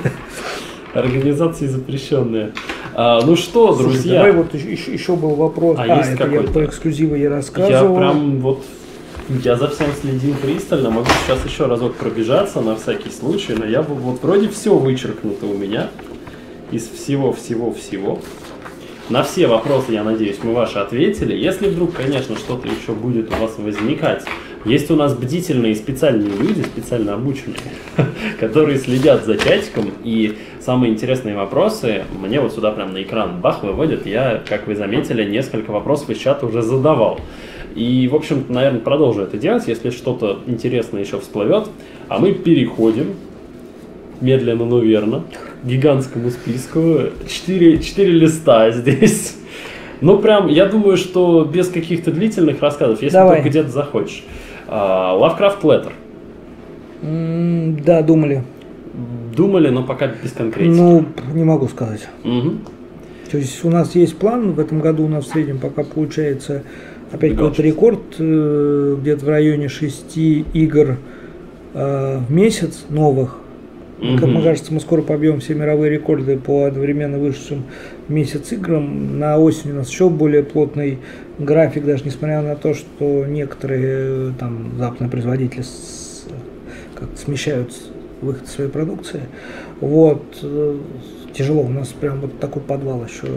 Организации запрещенные. А, ну что, Слушай, друзья, давай вот еще, еще был вопрос. А А, есть это я какой-то? по эксклюзиву я я рассказывал. прям вот я за всем следил пристально, могу сейчас еще разок пробежаться на всякий случай, но я бы вот вроде все вычеркнуто у меня из всего-всего-всего. На все вопросы, я надеюсь, мы ваши ответили. Если вдруг, конечно, что-то еще будет у вас возникать, есть у нас бдительные специальные люди, специально обученные, которые следят за чатиком, и самые интересные вопросы мне вот сюда прям на экран бах выводят. Я, как вы заметили, несколько вопросов из чата уже задавал. И, в общем, наверное, продолжу это делать, если что-то интересное еще всплывет. А мы переходим, медленно, но верно, к гигантскому списку. Четыре, четыре листа здесь. Ну, прям, я думаю, что без каких-то длительных рассказов, если Давай. только где-то захочешь. А, Lovecraft Letter. М, Да, думали. Думали, но пока без конкретики. Ну, не могу сказать. Мгм. То есть у нас есть план, в этом году у нас в среднем пока получается опять Двигался. какой-то рекорд, э, где-то в районе шести игр э, в месяц новых. Как Мгм. мне кажется, мы скоро побьем все мировые рекорды по одновременно вышедшим в месяц играм. На осень у нас еще более плотный график, даже несмотря на то, что некоторые э, там западные производители с- как смещают выход своей продукции. Вот. э, Тяжело, у нас прям вот такой подвал еще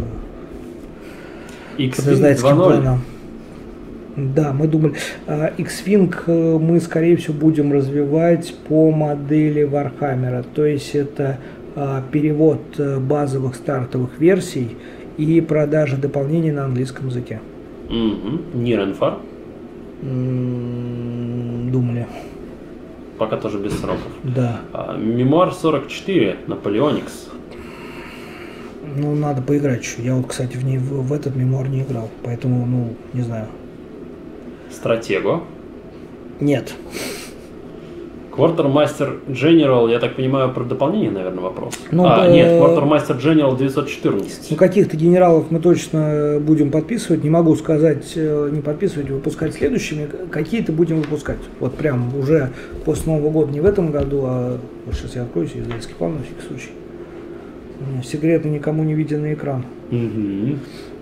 под X-Wing издательским два ноль. планом. Да, мы думали, а, X-Wing э, мы, скорее всего, будем развивать по модели Warhammer. То есть это а, перевод э, базовых стартовых версий и продажа дополнений на английском языке. Угу. Ниренфар? Думали. Пока тоже без сроков. Да. А, Мемуар сорок четыре, Наполеоникс. Ну, надо поиграть еще. Я вот, кстати, в, ней, в, в этот мемуар не играл, поэтому, ну, не знаю. Стратего. Нет. Quartermaster General, я так понимаю, про дополнение, наверное, вопрос. Ну, а, э... нет, Quartermaster General девятьсот четырнадцать. Ну, каких-то генералов мы точно будем подписывать. Не могу сказать, не подписывать, выпускать следующими. Какие-то будем выпускать. Вот прям уже после Нового года, не в этом году, а вот сейчас я открою себе издательский план на всякий случай. Секретно никому не виденный экран. Угу.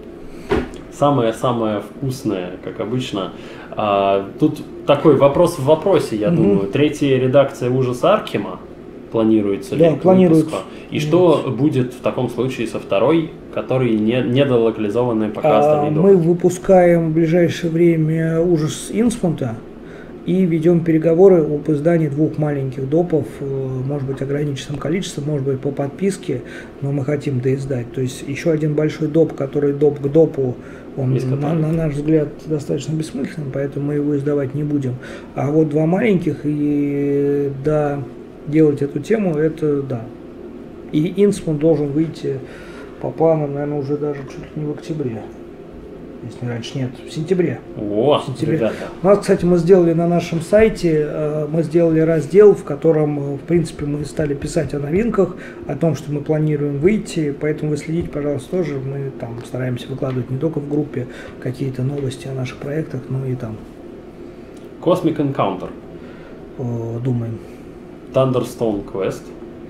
Самое-самое вкусное, как обычно. А, тут такой вопрос в вопросе, я угу. думаю. Третья редакция «Ужаса Аркхема» планируется да, ли к планируется. выпуску? И что будет в таком случае со второй, который не, недолокализованный пока а, остальные допы? Мы выпускаем в ближайшее время «Ужас Инсмута» и ведем переговоры об издании двух маленьких допов, может быть, ограниченным количеством, может быть, по подписке, но мы хотим доиздать. То есть еще один большой доп, который доп к допу, он, на, на наш взгляд, достаточно бессмысленный, поэтому мы его издавать не будем. А вот два маленьких, и да, делать эту тему, это да. И Инсмут должен выйти по планам, наверное, уже даже чуть ли не в октябре. Если раньше нет, в сентябре. О, в сентябре. Ребята. У нас, кстати, мы сделали на нашем сайте, мы сделали раздел, в котором, в принципе, мы стали писать о новинках, о том, что мы планируем выйти, поэтому вы следите, пожалуйста, тоже. Мы там стараемся выкладывать не только в группе какие-то новости о наших проектах, но и там. Cosmic Encounter. Думаем. Thunderstone Quest.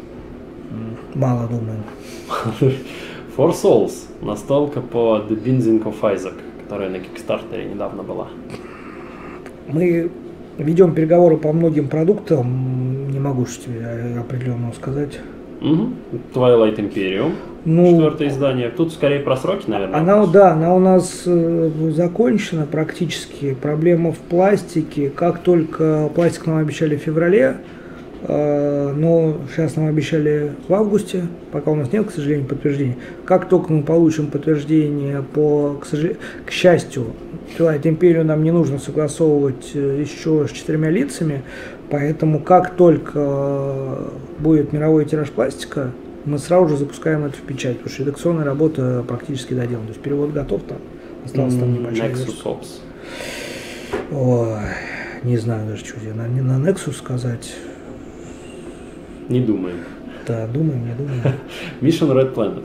Мало думаем. Four Souls. Настолка по The Binding of Isaac, которая на Кикстартере недавно была. Мы ведем переговоры по многим продуктам. Не могу что тебе определенно сказать. Угу. Twilight Imperium. Ну, четвертое издание. Тут скорее про сроки, наверное. Она, да, она у нас э, закончена практически. Проблема в пластике. Как только пластик нам обещали в феврале, э, но сейчас нам обещали в августе, пока у нас нет, к сожалению, подтверждения. Как только мы получим подтверждение, по, к, сожалению, к счастью, Twilight Imperium нам не нужно согласовывать еще с четырьмя лицами, поэтому как только будет мировой тираж пластика, мы сразу же запускаем это в печать, потому что редакционная работа практически доделана. То есть перевод готов, там осталось там небольшая Nexus Ops. Ой, не знаю даже, что тебе на, не на Nexus сказать. Не думаем. Да, думаем, не думаем. Mission Red Planet.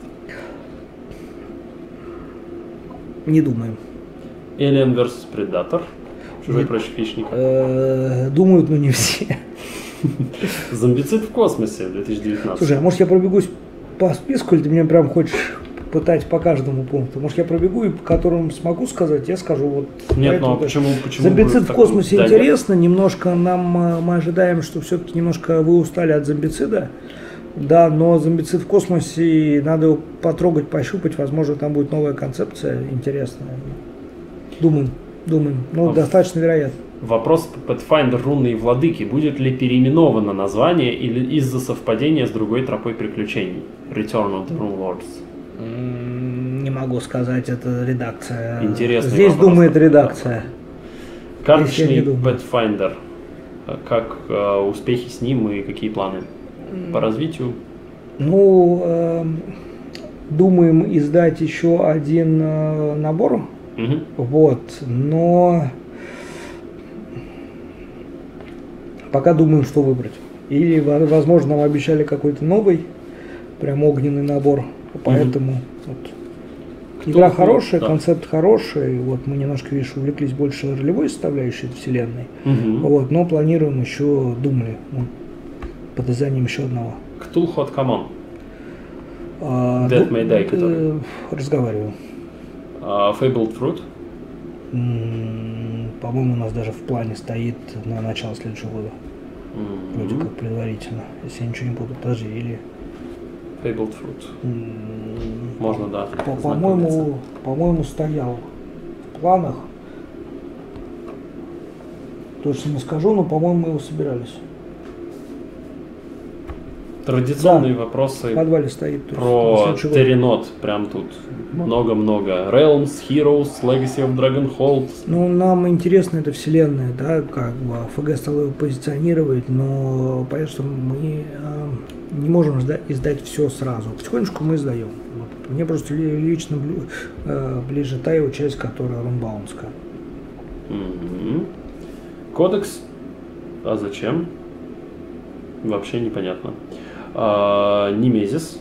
Не думаем. Alien версус Predator. Чужой против хищника. Думают, но не все. Зомбицид в космосе две тысячи девятнадцать. Слушай, а может я пробегусь по списку, или ты меня прям хочешь пытать по каждому пункту? Может я пробегу и по которым смогу сказать, я скажу вот. Нет, ну а почему, почему? Зомбицид в космосе такой... интересно, немножко нам, мы ожидаем, что все-таки немножко вы устали от зомбицида. Да, но зомбицид в космосе, надо его потрогать, пощупать, возможно, там будет новая концепция интересная. Думаем, думаем, ну, а достаточно вероятно. Вопрос по Pathfinder рунные владыки. Будет ли переименовано название или из-за совпадения с другой тропой приключений? Return of the Rune Lords. Не могу сказать, это редакция. Интересный Здесь вопрос. Думает редакция. Карточный Pathfinder. Как э, успехи с ним и какие планы по развитию? Ну, э, думаем издать еще один э, набор. Угу. Вот, но пока думаем, что выбрать. Или, возможно, нам обещали какой-то новый, прям огненный набор. Поэтому угу. вот. Игра кто, хорошая, да. Концепт хороший. Вот мы немножко, видишь, увлеклись больше ролевой составляющей вселенной. Угу. Вот, но планируем еще, думали, ну, под изданием еще одного. Cthulhu от Common. А, Dead May Die, который. Разговариваю. Uh, Fabled Fruit? Mm, по-моему, у нас даже в плане стоит на начало следующего года. Mm-hmm. Вроде как предварительно. Если я ничего не буду, подожди, или... Fabled Fruit. Mm-hmm. Можно, да. По- по-моему, по-моему, стоял в планах. Точно не скажу, но, по-моему, мы его собирались. Традиционные Да, вопросы в подвале стоит. то есть, про на следующий год. Теренот. Прям тут много-много. Realms, Heroes, Legacy of Dragonhold. Ну, нам интересна эта вселенная, да, как бы ФГ стал его позиционировать, но понятно, что мы э, не можем ждать, издать все сразу. Потихонечку мы издаем. Вот. Мне просто ли- лично блю- э, ближе та его часть, которая рунбаунская. Мгм. Кодекс. А зачем? Вообще непонятно. А, Немезис.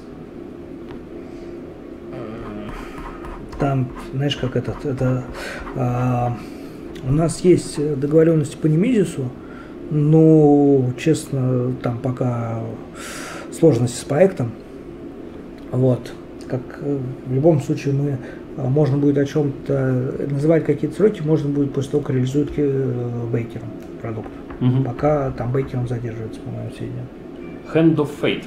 Там, знаешь, как этот, это а, у нас есть договоренности по Немезису, но, честно, там пока сложности с проектом. Вот. Как э, в любом случае мы а, можно будет о чем-то называть какие-то сроки, можно будет после того, как реализует э, бейкером продукт. Мгм. Пока там бейкером задерживается, по-моему, сведения. Hand of Fate.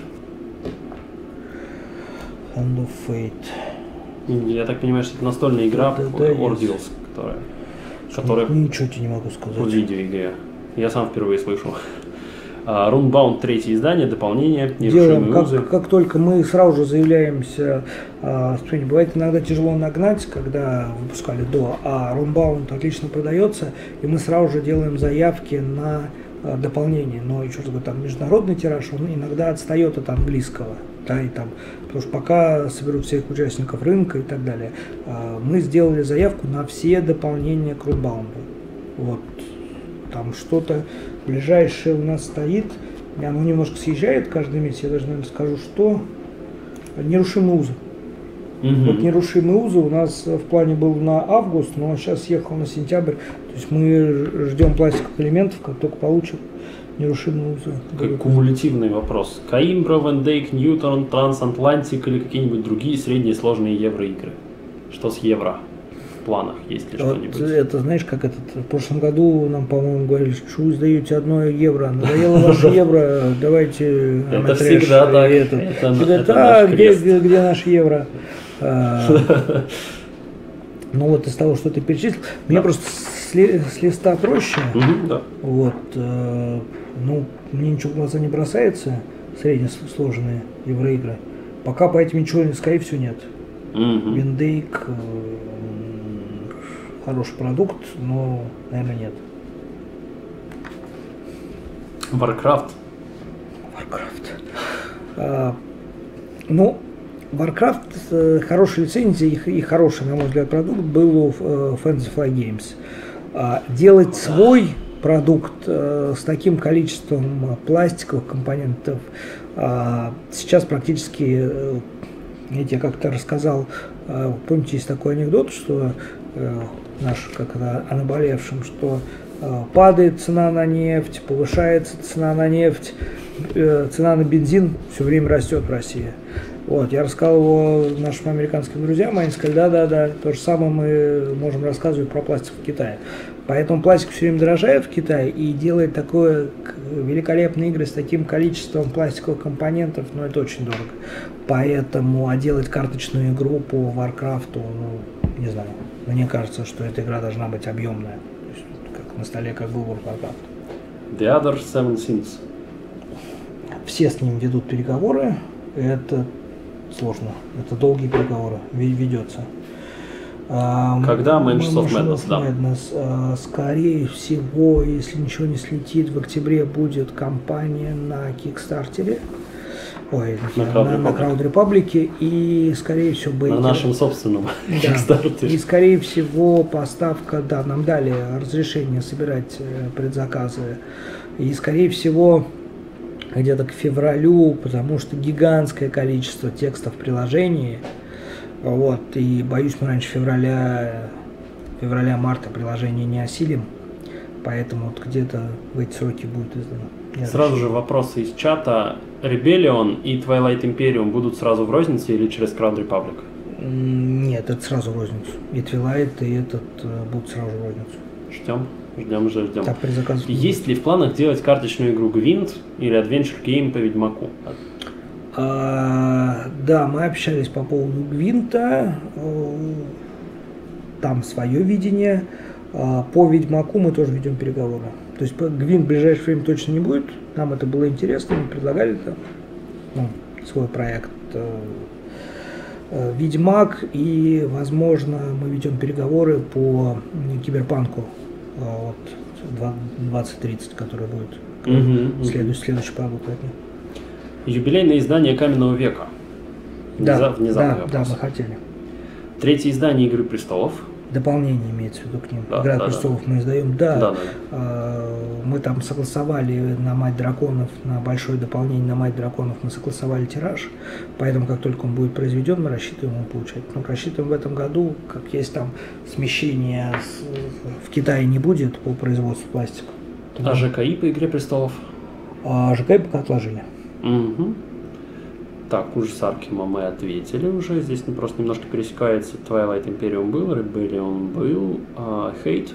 Hand of Fate. Я так понимаю, что это настольная игра Да, да, Ordeals, которая, которая Ничего тебе не могу в сказать. видеоигре. Я сам впервые слышу. А, Runebound третье издание, дополнение, Делаем, нерушимые узы. как, как только мы сразу же заявляемся, а, смотрите, бывает иногда тяжело нагнать, когда выпускали до, а Runbound отлично продается, и мы сразу же делаем заявки на а, дополнение. Но еще раз говорю, там международный тираж, он иногда отстает от английского. Да, и там, потому что пока соберут всех участников рынка и так далее, а, мы сделали заявку на все дополнения к Runbound. Вот. Там что-то ближайшее у нас стоит, и оно немножко съезжает каждый месяц, я даже, наверное, скажу, что нерушимые узы. Мгм. Вот нерушимые узы у нас в плане был на август, но он сейчас съехал на сентябрь, то есть мы ждем пластиковых элементов, как только получим нерушимые узы. Как кумулятивный вопрос. Каимбра, Вендейк, Ньютон, Трансатлантик или какие-нибудь другие средние сложные евроигры? Что с евро? В планах есть ли Вот что-нибудь? это, знаешь, как этот, в прошлом году нам, по-моему, говорили, что вы сдаете одно евро, надоело ваше евро, давайте Это Аметреш всегда и так. это. Это- Всегда, это «А, наш где, крест». где, где наш евро? А, Ну вот из того, что ты перечислил, мне Да. просто с, ли- с листа проще, Мгм, да. вот, э, ну, мне ничего в глаза не бросается, среднесложные евроигры, пока по этим ничего, скорее всего, нет. Мгм. Виндейк, э, хороший продукт, но, наверное, нет. Warcraft. Warcraft. А, ну, Warcraft, э, хорошая лицензия и, и хороший, на мой взгляд, продукт был у э, Fantasy Flight Games. А, делать свой продукт э, с таким количеством э, пластиковых компонентов а, сейчас практически, э, я тебе как-то рассказал, э, помните, есть такой анекдот, что э, наш, как это, о наболевшем, что э, падает цена на нефть, повышается цена на нефть, э, цена на бензин все время растет в России. Вот, я рассказал его нашим американским друзьям, они сказали, да-да-да, то же самое мы можем рассказывать про пластик в Китае. Поэтому пластик все время дорожает в Китае и делает такое великолепные игры с таким количеством пластиковых компонентов, но это очень дорого. Поэтому, а делать карточную игру по Warcraft, ну, не знаю, мне кажется, что эта игра должна быть объемная. То есть, как на столе, как был World of Warcraft. The Other Seven Sins. Все с ним ведут переговоры, это сложно, это долгие переговоры, ведется. Когда Mansions of Madness, да. Madness, а, скорее всего, если ничего не слетит, в октябре будет кампания на Кикстартере, ой, На на, Crowd на Crowd Republic, и скорее всего На Бейкер. нашем собственном Да. Kickstarter. И скорее всего поставка, да, нам дали разрешение собирать э, предзаказы, и скорее всего где-то к февралю, потому что гигантское количество текстов в приложении, вот, и боюсь, мы раньше февраля, февраля-марта приложение не осилим, поэтому вот где-то в эти сроки будет издано. Я Сразу рассчитываю. же вопросы из чата. Rebellion и Twilight Imperium будут сразу в рознице или через Crowd Republic? М, Нет, это сразу в розницу. И Twilight, и этот э, будут сразу в розницу. Ждем, ждем же, ждем. Так, предзаказ. Есть ли в планах делать карточную игру Gwent или Adventure Game по Ведьмаку? А, да, мы общались по поводу Гвинта, э, там свое видение. А, по Ведьмаку мы тоже ведем переговоры. То есть по- Гвинт в ближайшее время точно не будет. Нам это было интересно, мы предлагали это. ну, свой проект Ведьмак, и, возможно, мы ведем переговоры по Киберпанку вот, двадцать тридцать, который будет Угу, следующий, следующий продукт от них. Юбилейное издание Каменного века. Да, Внезапный да, вопрос. да, мы хотели. Третье издание Игры престолов. Дополнение имеется в виду к ним. Да, Игра да, престолов да. мы издаем, да. Да, да. Э, мы там согласовали на Мать драконов, на большое дополнение на Мать драконов мы согласовали тираж, поэтому как только он будет произведен, мы рассчитываем его получать. Но рассчитываем в этом году, как есть там смещение с, в Китае не будет по производству пластика. А ЖКИ по Игре престолов? А ЖКИ пока отложили. Угу. Так, ужас Аркема мы ответили уже. Здесь просто немножко пересекается. Twilight Imperium был, Rebellion был, а Hate?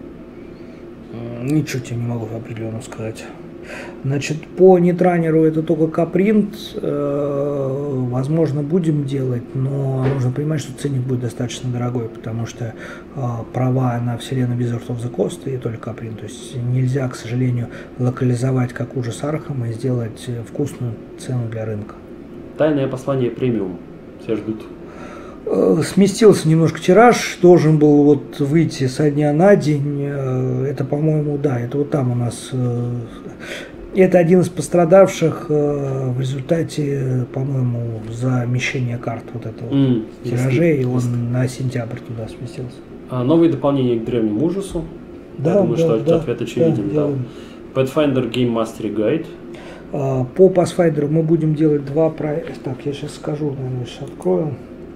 Ничего тебе не могу определенно сказать. Значит, по нетранеру это только капринт. Возможно, будем делать, но нужно понимать, что ценник будет достаточно дорогой, потому что права на вселенную Wizard of the Coast и только капринт. То есть нельзя, к сожалению, локализовать как ужас Архама и сделать вкусную цену для рынка. Тайное послание премиум. Все ждут. Сместился немножко тираж, должен был вот выйти со дня на день. Это, по-моему, да, это вот там у нас. Это один из пострадавших в результате, по-моему, замещения карт вот этого mm, тиражей, и он на сентябрь туда сместился. А новые дополнения к древнему ужасу. Да, Я думаю, да, что да, ответ очевиден. Да, да. Pathfinder Game Mastery Guide. По Pathfinder мы будем делать два проекта. Так, я сейчас скажу, наверное, сейчас открою,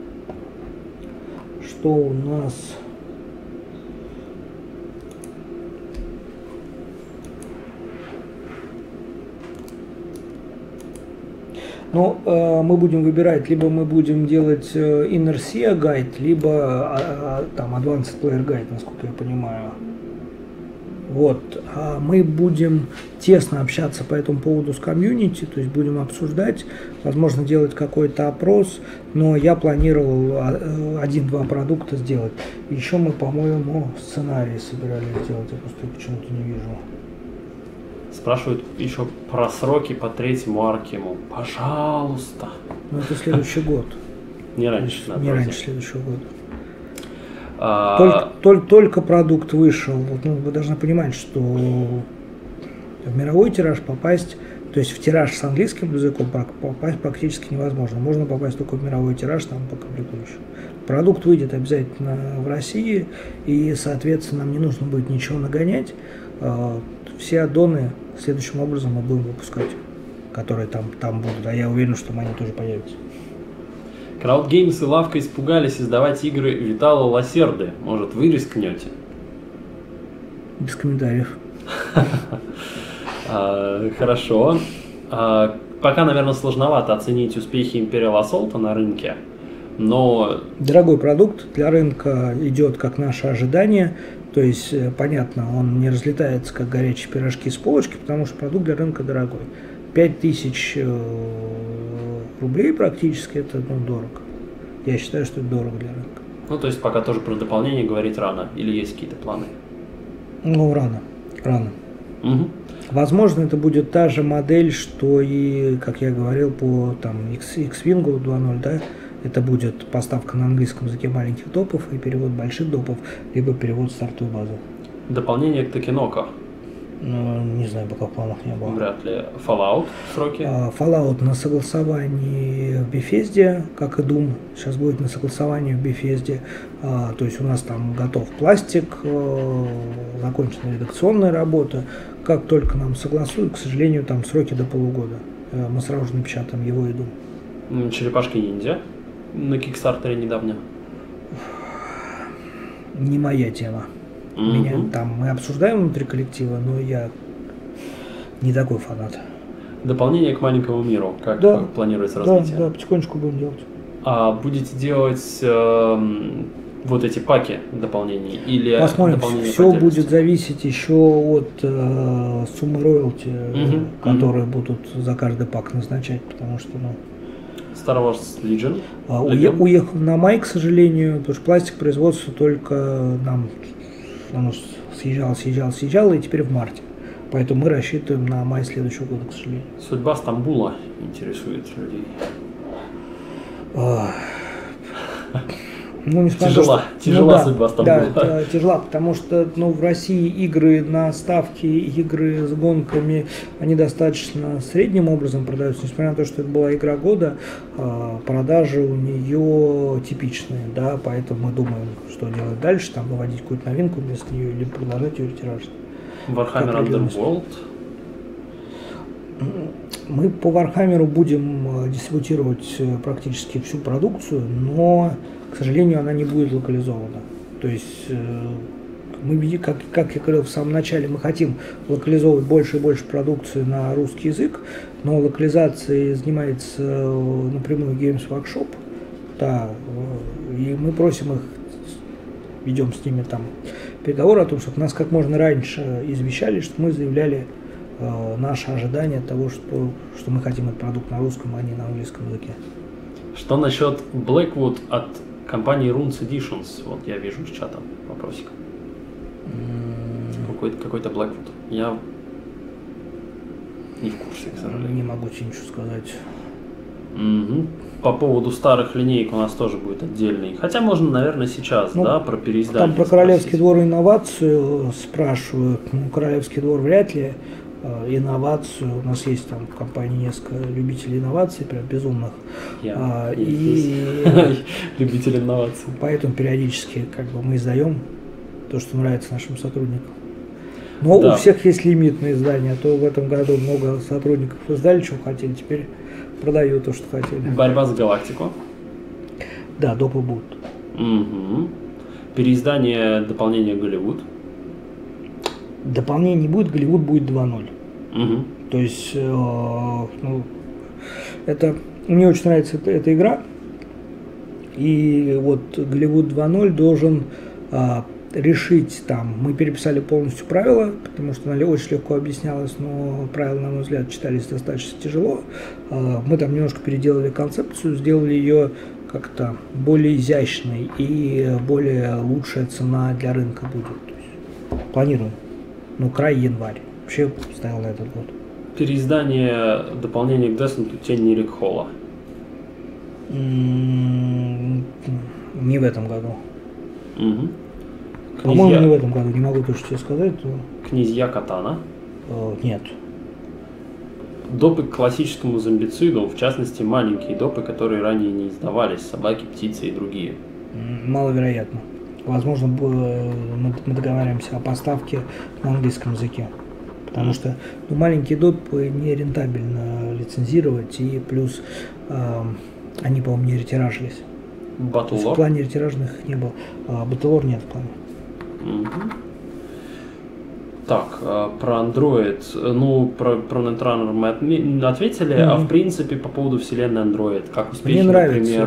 что у нас. Ну, э, мы будем выбирать, либо мы будем делать э, Inner Sea Guide, либо э, там Advanced Player Guide, насколько я понимаю. Вот, а мы будем тесно общаться по этому поводу с комьюнити, то есть будем обсуждать, возможно, делать какой-то опрос, но я планировал один-два продукта сделать. Еще мы, по-моему, сценарий собирались сделать, я просто почему-то не вижу. Спрашивают еще про сроки по третьему Аркему. Пожалуйста. Ну, это следующий год. Не раньше. Не раньше следующего года. А... Только, только, только продукт вышел. Вот, ну, вы должны понимать, что в мировой тираж попасть, то есть в тираж с английским языком попасть практически невозможно. Можно попасть только в мировой тираж, там по комплектующим. Продукт выйдет обязательно в России, и, соответственно, нам не нужно будет ничего нагонять. Все аддоны следующим образом мы будем выпускать, которые там, там будут. А я уверен, что они тоже появятся. Crowd Games и Лавка испугались издавать игры Витала Лассерды. Может, вы рискнете? Без комментариев. Хорошо. Пока, наверное, сложновато оценить успехи Imperial Assault на рынке, но... Дорогой продукт, для рынка идет как наше ожидание. То есть, понятно, он не разлетается, как горячие пирожки с полочки, потому что продукт для рынка дорогой. пять тысяч рублей практически, это ну, дорого. Я считаю, что это дорого для рынка. Ну, то есть, пока тоже про дополнение говорить рано, или есть какие-то планы? Ну, рано, рано. Угу. Возможно, это будет та же модель, что и, как я говорил, по там, X-Wing два ноль, да? Это будет поставка на английском языке маленьких допов и перевод больших допов, либо перевод стартовой базы. Дополнение к Токеноко. Ну, не знаю, пока в планах не было. Вряд ли. Fallout сроки? Fallout на согласовании в Bethesda, как и Doom. Сейчас будет на согласовании в Bethesda. А, то есть у нас там готов пластик, а, закончена редакционная работа. Как только нам согласуют, к сожалению, там сроки до полугода. А, мы сразу же напечатаем его и Doom. Черепашки-ниндзя на Кикстартере недавно. Не моя тема. Mm-hmm. Меня там мы обсуждаем внутри коллектива, но я не такой фанат. Дополнение к маленькому миру, как да, планируется да, развитие? Да, потихонечку будем делать. А будете делать э, вот эти паки дополнений или посмотрим, все будет зависеть еще от э, суммы роялти, mm-hmm. которые mm-hmm. будут за каждый пак назначать, потому что ну. Star Wars Legion. А, уе- уехал на май, к сожалению, потому что пластик производства только нам оно съезжало, съезжало, съезжало, и теперь в марте. Поэтому мы рассчитываем на май следующего года, к сожалению. Судьба Стамбула интересует людей. Ну, несмотря тяжела, на то, что, тяжела ну, да, судьба Стамбула. Да, тяжела, потому что ну, в России игры на ставки, игры с гонками, они достаточно средним образом продаются. Несмотря на то, что это была игра года, продажи у нее типичные, да, поэтому мы думаем, что делать дальше, там выводить какую-то новинку вместо нее или продолжать ее тиражить. Warhammer Underworld. Мы по Warhammer будем дистрибутировать практически всю продукцию, но, к сожалению, она не будет локализована. То есть, мы, как, как я говорил в самом начале, мы хотим локализовывать больше и больше продукции на русский язык, но локализацией занимается напрямую Games Workshop, да, и мы просим их, ведем с ними там переговоры о том, чтобы нас как можно раньше извещали, что мы заявляли э, наши ожидания того, что, что мы хотим этот продукт на русском, а не на английском языке. Что насчет Blackwood от компании Runes Editions? Вот я вижу с чата вопросик. Mm. Какой-то, какой-то Blackwood. Я не в курсе, к сожалению. Не могу тебе ничего сказать. Mm-hmm. По поводу старых линеек у нас тоже будет отдельный. Хотя можно, наверное, сейчас, ну, да, про переиздание. Там про Королевский двор инновацию спрашивают. Ну, Королевский двор вряд ли. Инновацию. У нас есть там в компании несколько любителей инноваций, прям безумных. Я, а, я и любитель инноваций. Поэтому периодически как бы мы издаем то, что нравится нашим сотрудникам. Но да. У всех есть лимит на издание, а то в этом году много сотрудников издали, что хотели, теперь продают то, что хотели. Борьба за галактику. Да, допы будут. Угу. Переиздание дополнения Голливуд. Дополнение не будет, Голливуд будет два ноль. Угу. То есть, э, ну, это мне очень нравится эта, эта игра. И вот Голливуд два ноль должен э, решить там. Мы переписали полностью правила, потому что она очень легко объяснялась, но правила, на мой взгляд, читались достаточно тяжело. Э, мы там немножко переделали концепцию, сделали ее как-то более изящной и более лучшая цена для рынка будет. То есть, планируем. Ну, край январь. Вообще ставил на этот год. Переиздание дополнения к Десанту «Тень Нерикхола». Не в этом году. Угу. По-моему, Князья... не в этом году. Не могу точно тебе сказать. Но... Князья Катана. Э, нет. Допы к классическому зомбициду, в частности, маленькие допы, которые ранее не издавались. Собаки, птицы и другие. Маловероятно. Возможно, мы договариваемся о поставке на английском языке. Потому mm. что ну, маленькие допы не рентабельно лицензировать, и плюс э, они, по-моему, не ретиражились. Battlelore? В плане ретиражных их не было. А Battlelore нет в плане. Mm-hmm. Так, про Android, ну, про, про Netrunner мы отме- ответили, mm-hmm. а в принципе по поводу вселенной Android, как успехи, Мне нравится. Например,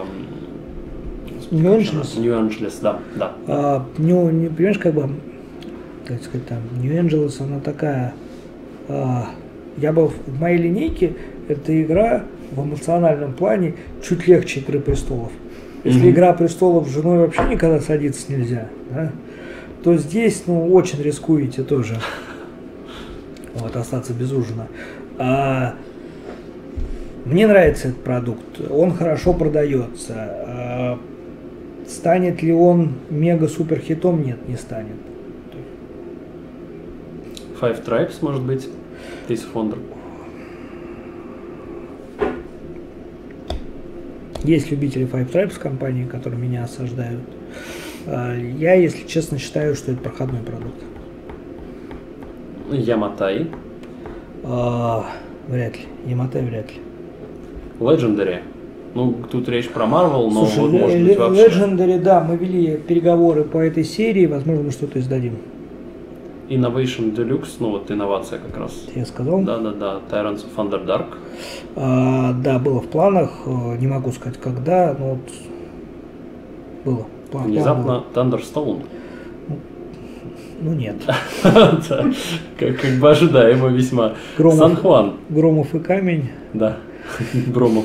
New Angeles? New Angeles, да, да. А, ну, не, понимаешь, как бы, так сказать, там, New Angeles, она такая, а, я бы в моей линейке, эта игра в эмоциональном плане чуть легче Игры престолов. Если mm-hmm. Игра престолов с женой вообще никогда садиться нельзя, да, то здесь, ну, очень рискуете тоже, вот, остаться без ужина. А, мне нравится этот продукт, он хорошо продается. А, станет ли он мега-супер хитом? Нет, не станет. Five Tribes, может быть, Days of Wonder. Есть любители Five Tribes в компании, которые меня осаждают. Я, если честно, считаю, что это проходной продукт. Яматай. А, вряд ли. Яматай вряд ли. Legendary. Ну, тут речь про Marvel, но Слушай, вот, может быть, вообще... Legendary, да, мы вели переговоры по этой серии, возможно, мы что-то издадим. Innovation Deluxe, ну вот инновация как раз. Я сказал? Да-да-да, Tyrants of Underdark. А, да, было в планах, не могу сказать когда, но вот было. План, Внезапно план был. Thunderstone. Ну нет. Как бы ожидаемо весьма. Сан-Хуан. Громов и камень. Да, Бромов.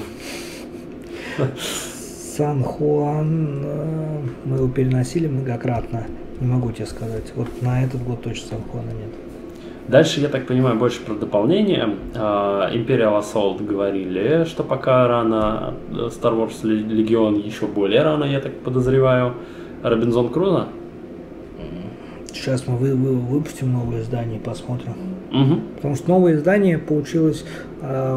Сан-Хуан, мы его переносили многократно, не могу тебе сказать. Вот на этот год точно Сан-Хуана нет. Дальше, я так понимаю, больше про дополнение. Imperial Assault говорили, что пока рано. Star Wars Legion еще более рано, я так подозреваю. Робинзон Крузо? Сейчас мы вы, вы, выпустим новое издание и посмотрим. Угу. Потому что новое издание получилось... Э,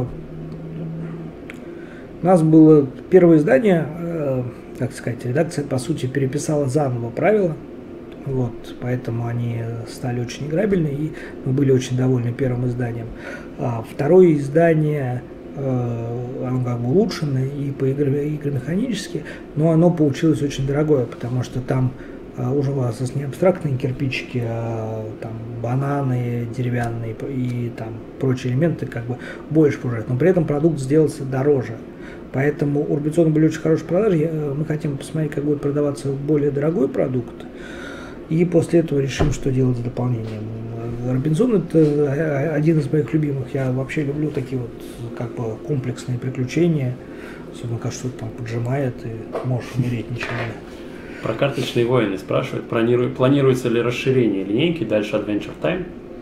у нас было первое издание, э, как сказать, редакция, по сути, переписала заново правила. Вот, поэтому они стали очень играбельны, и мы были очень довольны первым изданием. А второе издание, э, оно как бы улучшено и по игре, игромеханически, но оно получилось очень дорогое, потому что там э, уже у вас не абстрактные кирпичики, а там бананы деревянные и там прочие элементы как бы больше пожрать, но при этом продукт сделался дороже. Поэтому у Робинзона были очень хорошие продажи. Я, мы хотим посмотреть, как будет продаваться более дорогой продукт. И после этого решим, что делать с дополнением. Робинзон — это один из моих любимых. Я вообще люблю такие вот как бы комплексные приключения. Особенно, когда что-то там поджимает и можешь умереть ничего. Про карточные войны спрашивают. Планируется ли расширение линейки дальше Adventure Time?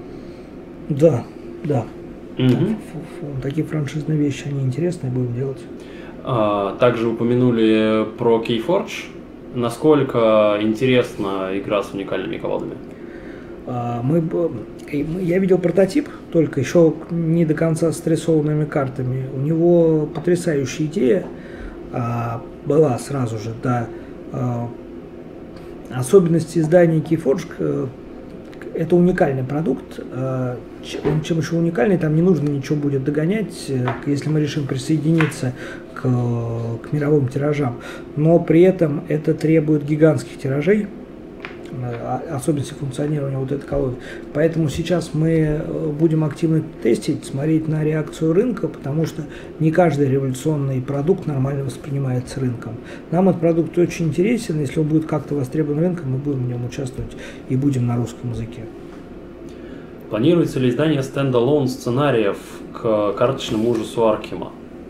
Да, да. Угу. Такие франшизные вещи, они интересные, будем делать. А, также упомянули про Keyforge. Насколько интересна игра с уникальными колодами? А, мы, я видел прототип, только еще не до конца с срисованными картами. У него потрясающая идея а, была сразу же, да. А, особенности издания Keyforge — это уникальный продукт. Чем, чем еще уникальный, там не нужно ничего будет догонять, если мы решим присоединиться к, к мировым тиражам. Но при этом это требует гигантских тиражей, особенности функционирования вот этой колоды. Поэтому сейчас мы будем активно тестить, смотреть на реакцию рынка, потому что не каждый революционный продукт нормально воспринимается рынком. Нам этот продукт очень интересен, если он будет как-то востребован рынком, мы будем в нем участвовать и будем на русском языке. Планируется ли издание стендалон сценариев к карточному ужасу Аркхема?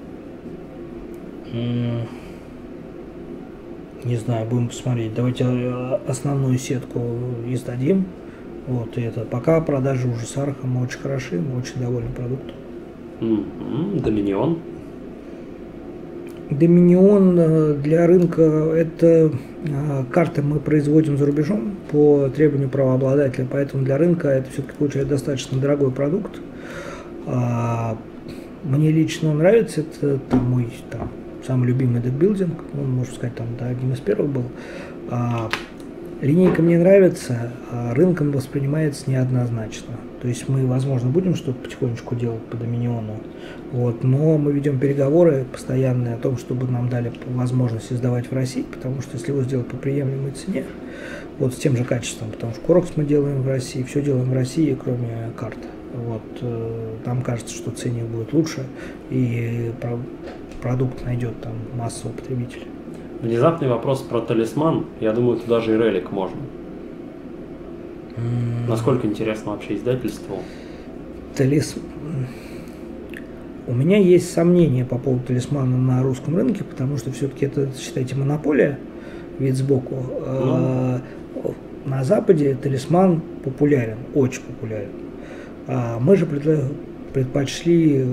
Не знаю, будем посмотреть. Давайте основную сетку издадим. Вот, и это пока продажи ужаса Аркхема очень хороши, мы очень довольны продуктом. Доминион? Доминион для рынка — это карты мы производим за рубежом по требованию правообладателя, поэтому для рынка это все-таки получается достаточно дорогой продукт. Мне лично он нравится, это там, мой там, самый любимый декбилдинг, он, можно сказать, там, да, одним из первых был. Линейка мне нравится, а рынком воспринимается неоднозначно. То есть мы, возможно, будем что-то потихонечку делать по Доминиону, вот, но мы ведем переговоры постоянные о том, чтобы нам дали возможность издавать в России, потому что если его сделать по приемлемой цене, вот с тем же качеством, потому что Корокс мы делаем в России, все делаем в России, кроме карт. Вот, нам кажется, что ценник будет лучше и продукт найдет там массового потребителя. Внезапный вопрос про талисман. Я думаю, туда же и релик можно. Mm. Насколько интересно вообще издательство? Талис... У меня есть сомнения по поводу талисмана на русском рынке, потому что все-таки это, считайте, монополия, вид сбоку. Mm. На Западе талисман популярен, очень популярен. Мы же предпочли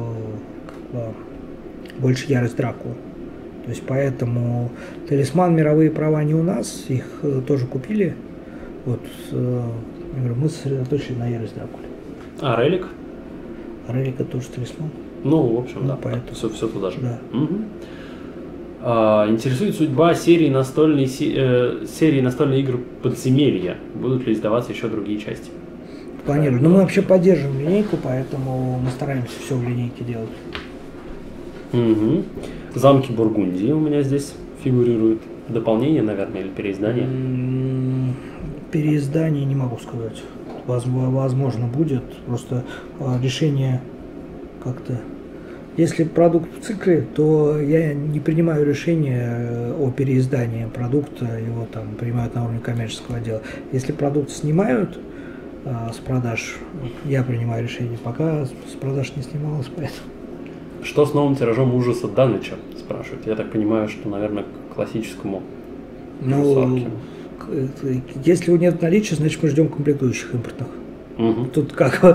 больше ярость Дракулы. То есть поэтому талисман, мировые права не у нас, их э, тоже купили. Вот, э, я говорю, мы сосредоточили на ярость Дракулы. А релик? Релик это тоже талисман. Ну, в общем, ну, да, поэтому. Все, все туда же. Да. Угу. А, интересует судьба серии настольной, э, серии настольных игр «Подземелья». Будут ли издаваться еще другие части? Планируем. Но мы вообще поддерживаем линейку, поэтому мы стараемся все в линейке делать. Угу. Замки Бургундии у меня здесь фигурируют. Дополнение, наверное, или переиздание? Переиздание не могу сказать. Возможно, будет. Просто решение как-то... Если продукт в цикле, то я не принимаю решение о переиздании продукта, его там принимают на уровне коммерческого отдела. Если продукт снимают а, с продаж, я принимаю решение. Пока с продаж не снималось, поэтому... Что с новым тиражом ужаса Даныча, спрашивают. Я так понимаю, что, наверное, к классическому. Ну, если его нет наличия, значит мы ждем комплектующих импортных. Угу. Тут как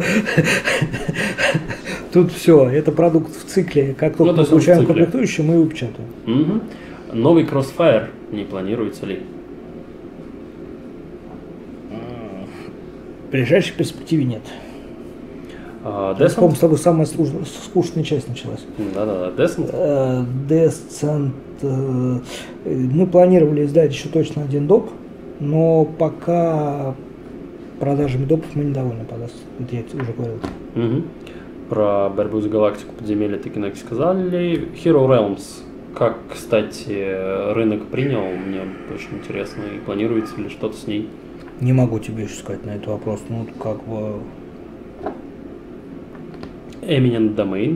тут все, это продукт в цикле. Как только Ну, мы то есть он в получаем цикле. комплектующие, мы его печатаем. Угу. Новый Crossfire не планируется ли? В ближайшей перспективе нет. А, По-моему, Descent? с тобой самая служ- скучная часть началась. Да-да-да, Descent. Э, Descent, э, мы планировали издать еще точно один доп, но пока продажами допов мы недовольны, подаст. Это я уже говорил. Угу. Про борьбу за галактику подземелья таки наки сказали. Hero Realms. Как, кстати, рынок принял, мне очень интересно. И планируется ли что-то с ней? Не могу тебе еще сказать на этот вопрос. Ну, как бы... Eminent Domain.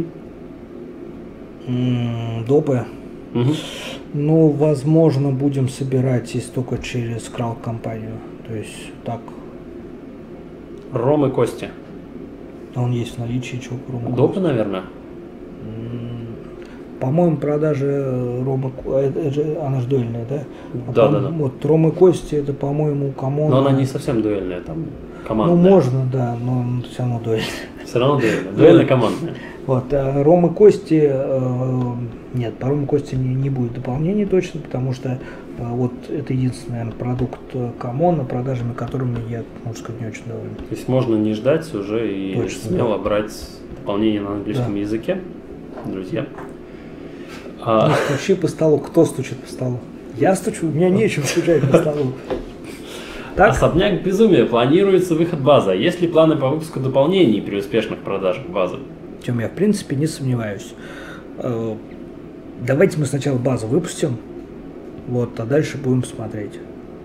м, Допы. Угу. Ну, возможно, будем собирать если только через крауд-компанию. То есть так, Ром и Кости. он есть в наличии, чего Рома. Допы, наверное. М, По-моему, продажи Ромы, Ко- э, это же- она же дуэльная, да? А Да, по- да, да. Вот Ромы Кости, это, по-моему, кому. Но она не совсем дуэльная, там Ну, командная. можно, да, но все равно дуэльная. Все равно дуэльная. Дуэльная командная. Вот, а Ромы Кости, э, нет, по Ромы Кости не, не будет дополнений точно, потому что э, вот это единственный, наверное, продукт э, Камона, продажами которыми я, можно сказать, не очень доволен. То есть можно не ждать уже и Точно, смело брать дополнение на английском Да. языке, друзья. Ну, А, стучи по столу. Кто стучит по столу? Я стучу, у меня нечем стучать по столу. Так? Особняк безумия. Планируется выход базы. Есть ли планы по выпуску дополнений при успешных продажах базы? В чем я, в принципе, не сомневаюсь. Э, Давайте мы сначала базу выпустим, вот, а дальше будем смотреть.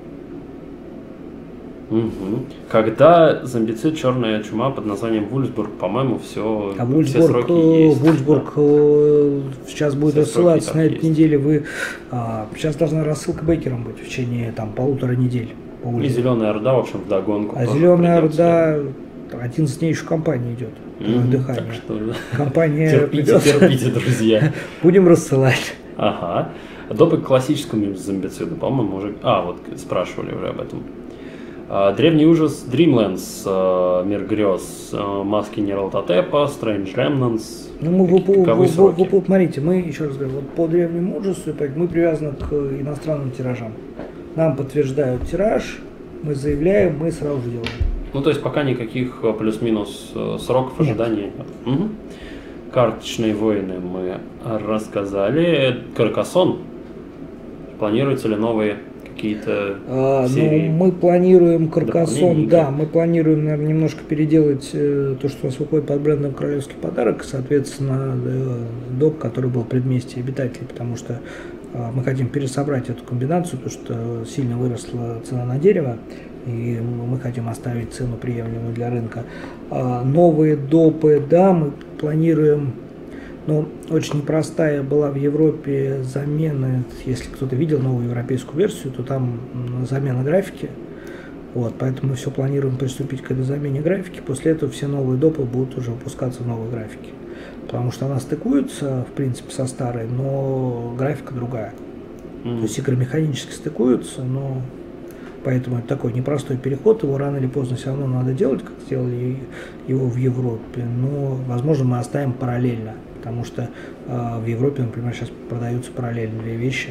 Мгм. Когда зомбицид черная чума под названием Вульсбург, по-моему, все, А все Вульсбург, сроки э, есть. Вульсбург э, сейчас будет Все рассылаться сроки на там этой есть. неделе. Вы а, сейчас должна рассылка бейкером быть в течение там полутора недель. по Да. И Вульсбургу. Зеленая Орда, в общем, вдогонку. А тоже Зеленая придется. Орда одиннадцать дней еще компания идет. Мгм. Дыхание. Так что Компания терпите, придет. терпите, друзья. Будем рассылать. Ага. Допы к классическому зомбициду, по-моему, уже... А, вот спрашивали уже об этом. А, Древний ужас, Dreamlands, а, Мир грез, а, Маски Нералтотепа, Strange Remnants. Ну, мы Какие- выпу- каковы вы- сроки? вы- вы- смотрите, мы еще раз говорю, вот по древнему ужасу опять мы привязаны к иностранным тиражам. Нам подтверждают тираж, мы заявляем, мы сразу же делаем. Ну, то есть пока никаких а, плюс-минус а, сроков Нет. ожидания нет. Мгм. Карточные войны мы рассказали. Каркасон. Планируются ли новые какие-то А, серии? ну, мы планируем Дополнение Каркасон, игры. да, мы планируем, наверное, немножко переделать э, то, что у нас выходит под брендом «Королевский подарок», соответственно, э, доп, который был предместье обитателей, потому что э, мы хотим пересобрать эту комбинацию, потому что сильно выросла цена на дерево, и мы хотим оставить цену приемлемую для рынка. А, новые допы, да, мы планируем. Но очень непростая была в Европе замена, если кто-то видел новую европейскую версию, то там м, замена графики. Вот, поэтому мы все планируем приступить к этой замене графики. После этого все новые допы будут уже выпускаться в новой графике. Потому что она стыкуется, в принципе, со старой, но графика другая. М. То есть игры механически стыкуются, но поэтому это такой непростой переход, его рано или поздно все равно надо делать, как сделали его в Европе, но, возможно, мы оставим параллельно, потому что э, в Европе, например, сейчас продаются параллельно две вещи.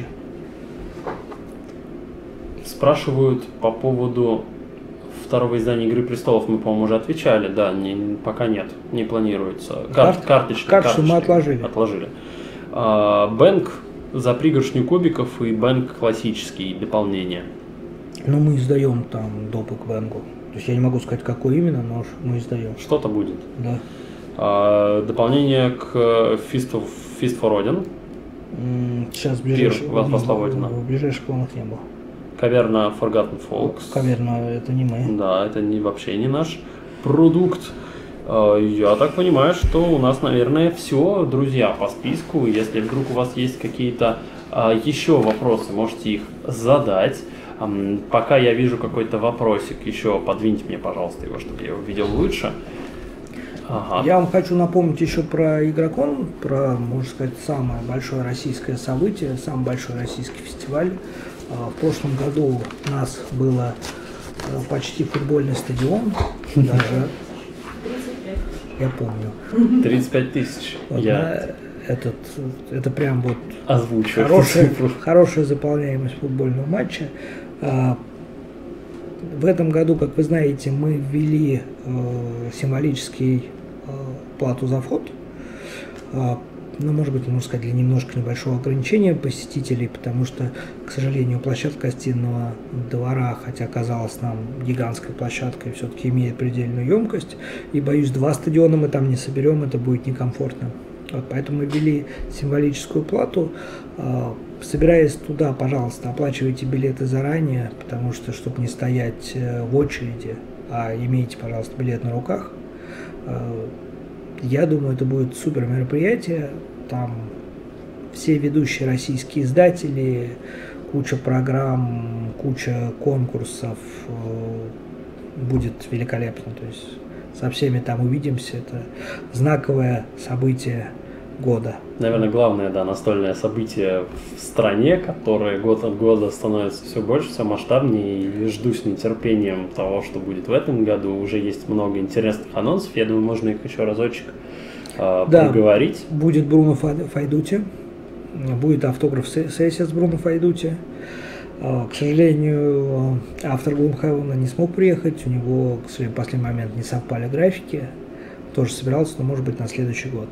Спрашивают по поводу второго издания «Игры престолов». Мы, по-моему, уже отвечали. Да, не, пока нет, не планируется. Кар- Карт- карточные, карточные мы отложили. Отложили. А, Бэнк за пригоршню кубиков и Бэнк классический дополнение. Но мы издаем там допы к Бэнгу. То есть я не могу сказать, какой именно, но мы издаем. Что-то будет. Да. А, дополнение к Fist, of, Fist for Odin. М, Сейчас в ближайших, Пир во славу Одина. в ближайших планах не было. Каверна Forgotten Folks. Каверна, это не мы. Да, это не, вообще не наш продукт. А, Я так понимаю, что у нас, наверное, все, друзья, по списку. Если вдруг у вас есть какие-то а, еще вопросы, можете их задать. Ам, Пока я вижу какой-то вопросик, еще подвиньте мне, пожалуйста, его, чтобы я его видел лучше. Ага. Я вам хочу напомнить еще про Игрокон, про, можно сказать, самое большое российское событие, самый большой российский фестиваль. А, В прошлом году у нас было э, почти футбольный стадион, даже я помню. тридцать пять тысяч. Вот Я этот, это прям вот озвучиваю. хорошая, хорошая заполняемость футбольного матча. В этом году, как вы знаете, мы ввели символический плату за вход. Ну, может быть, можно сказать, для немножко небольшого ограничения посетителей, потому что, к сожалению, площадка гостиного двора, хотя казалась нам гигантской площадкой, все-таки имеет предельную емкость, и, боюсь, два стадиона мы там не соберем, это будет некомфортно. Вот, поэтому мы ввели символическую плату. Собираясь туда, пожалуйста, оплачивайте билеты заранее, потому что, чтобы не стоять в очереди, а имейте, пожалуйста, билет на руках. Я думаю, это будет супер мероприятие. Там все ведущие российские издатели, куча программ, куча конкурсов. Будет великолепно. То есть со всеми там увидимся. Это знаковое событие года. Наверное, главное, да, настольное событие в стране, которое год от года становится все больше, все масштабнее, и жду с нетерпением того, что будет в этом году. Уже есть много интересных анонсов, я думаю, можно их еще разочек э, да, проговорить. Будет Бруно Файдути, будет автограф-сессия с Бруно Файдути. К сожалению, автор Gloomhaven не смог приехать, у него, к сожалению, в последний момент не совпали графики, тоже собирался, но может быть на следующий год.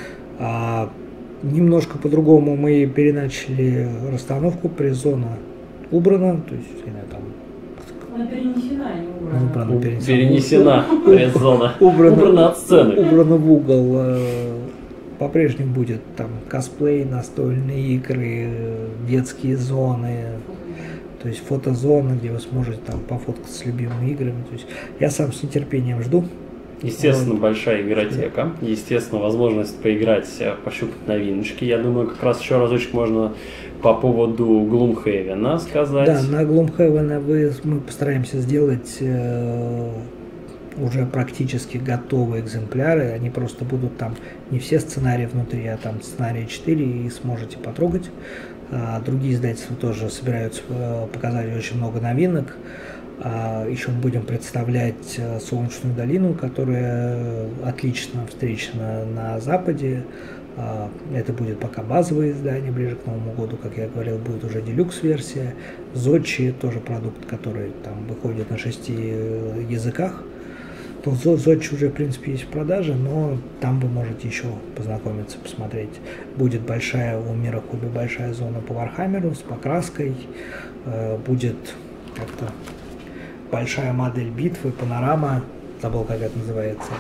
А, немножко по-другому мы переначали расстановку, пресс-зона убрана, то есть, я знаю, там... Она перенесена, а не убрана. убрана перенесена, перенесена пресс-зона, убрана, убрана от сцены. Убрана в угол. По-прежнему будет там косплей, настольные игры, детские зоны, то есть фотозоны, где вы сможете там пофоткаться с любимыми играми. То есть я сам с нетерпением жду. Естественно, большая игротека, естественно, возможность поиграть, пощупать новиночки. Я думаю, как раз еще разочек можно по поводу Gloomhaven сказать. Да, на Gloomhaven вы, мы постараемся сделать э, уже практически готовые экземпляры. Они просто будут там не все сценарии внутри, а там сценарии четыре, и сможете потрогать. А другие издательства тоже собираются э, показать очень много новинок. Еще мы будем представлять Солнечную долину, которая отлично встречена на Западе. Это будет пока базовое издание, ближе к Новому году, как я говорил, будет уже делюкс-версия. Зодчи тоже продукт, который там выходит на шести языках. Зодчи уже, в принципе, есть в продаже, но там вы можете еще познакомиться, посмотреть. Будет большая у Мира Хобби, большая зона по Вархаммеру с покраской. Будет как-то большая модель битвы, панорама, забыл, как это называется.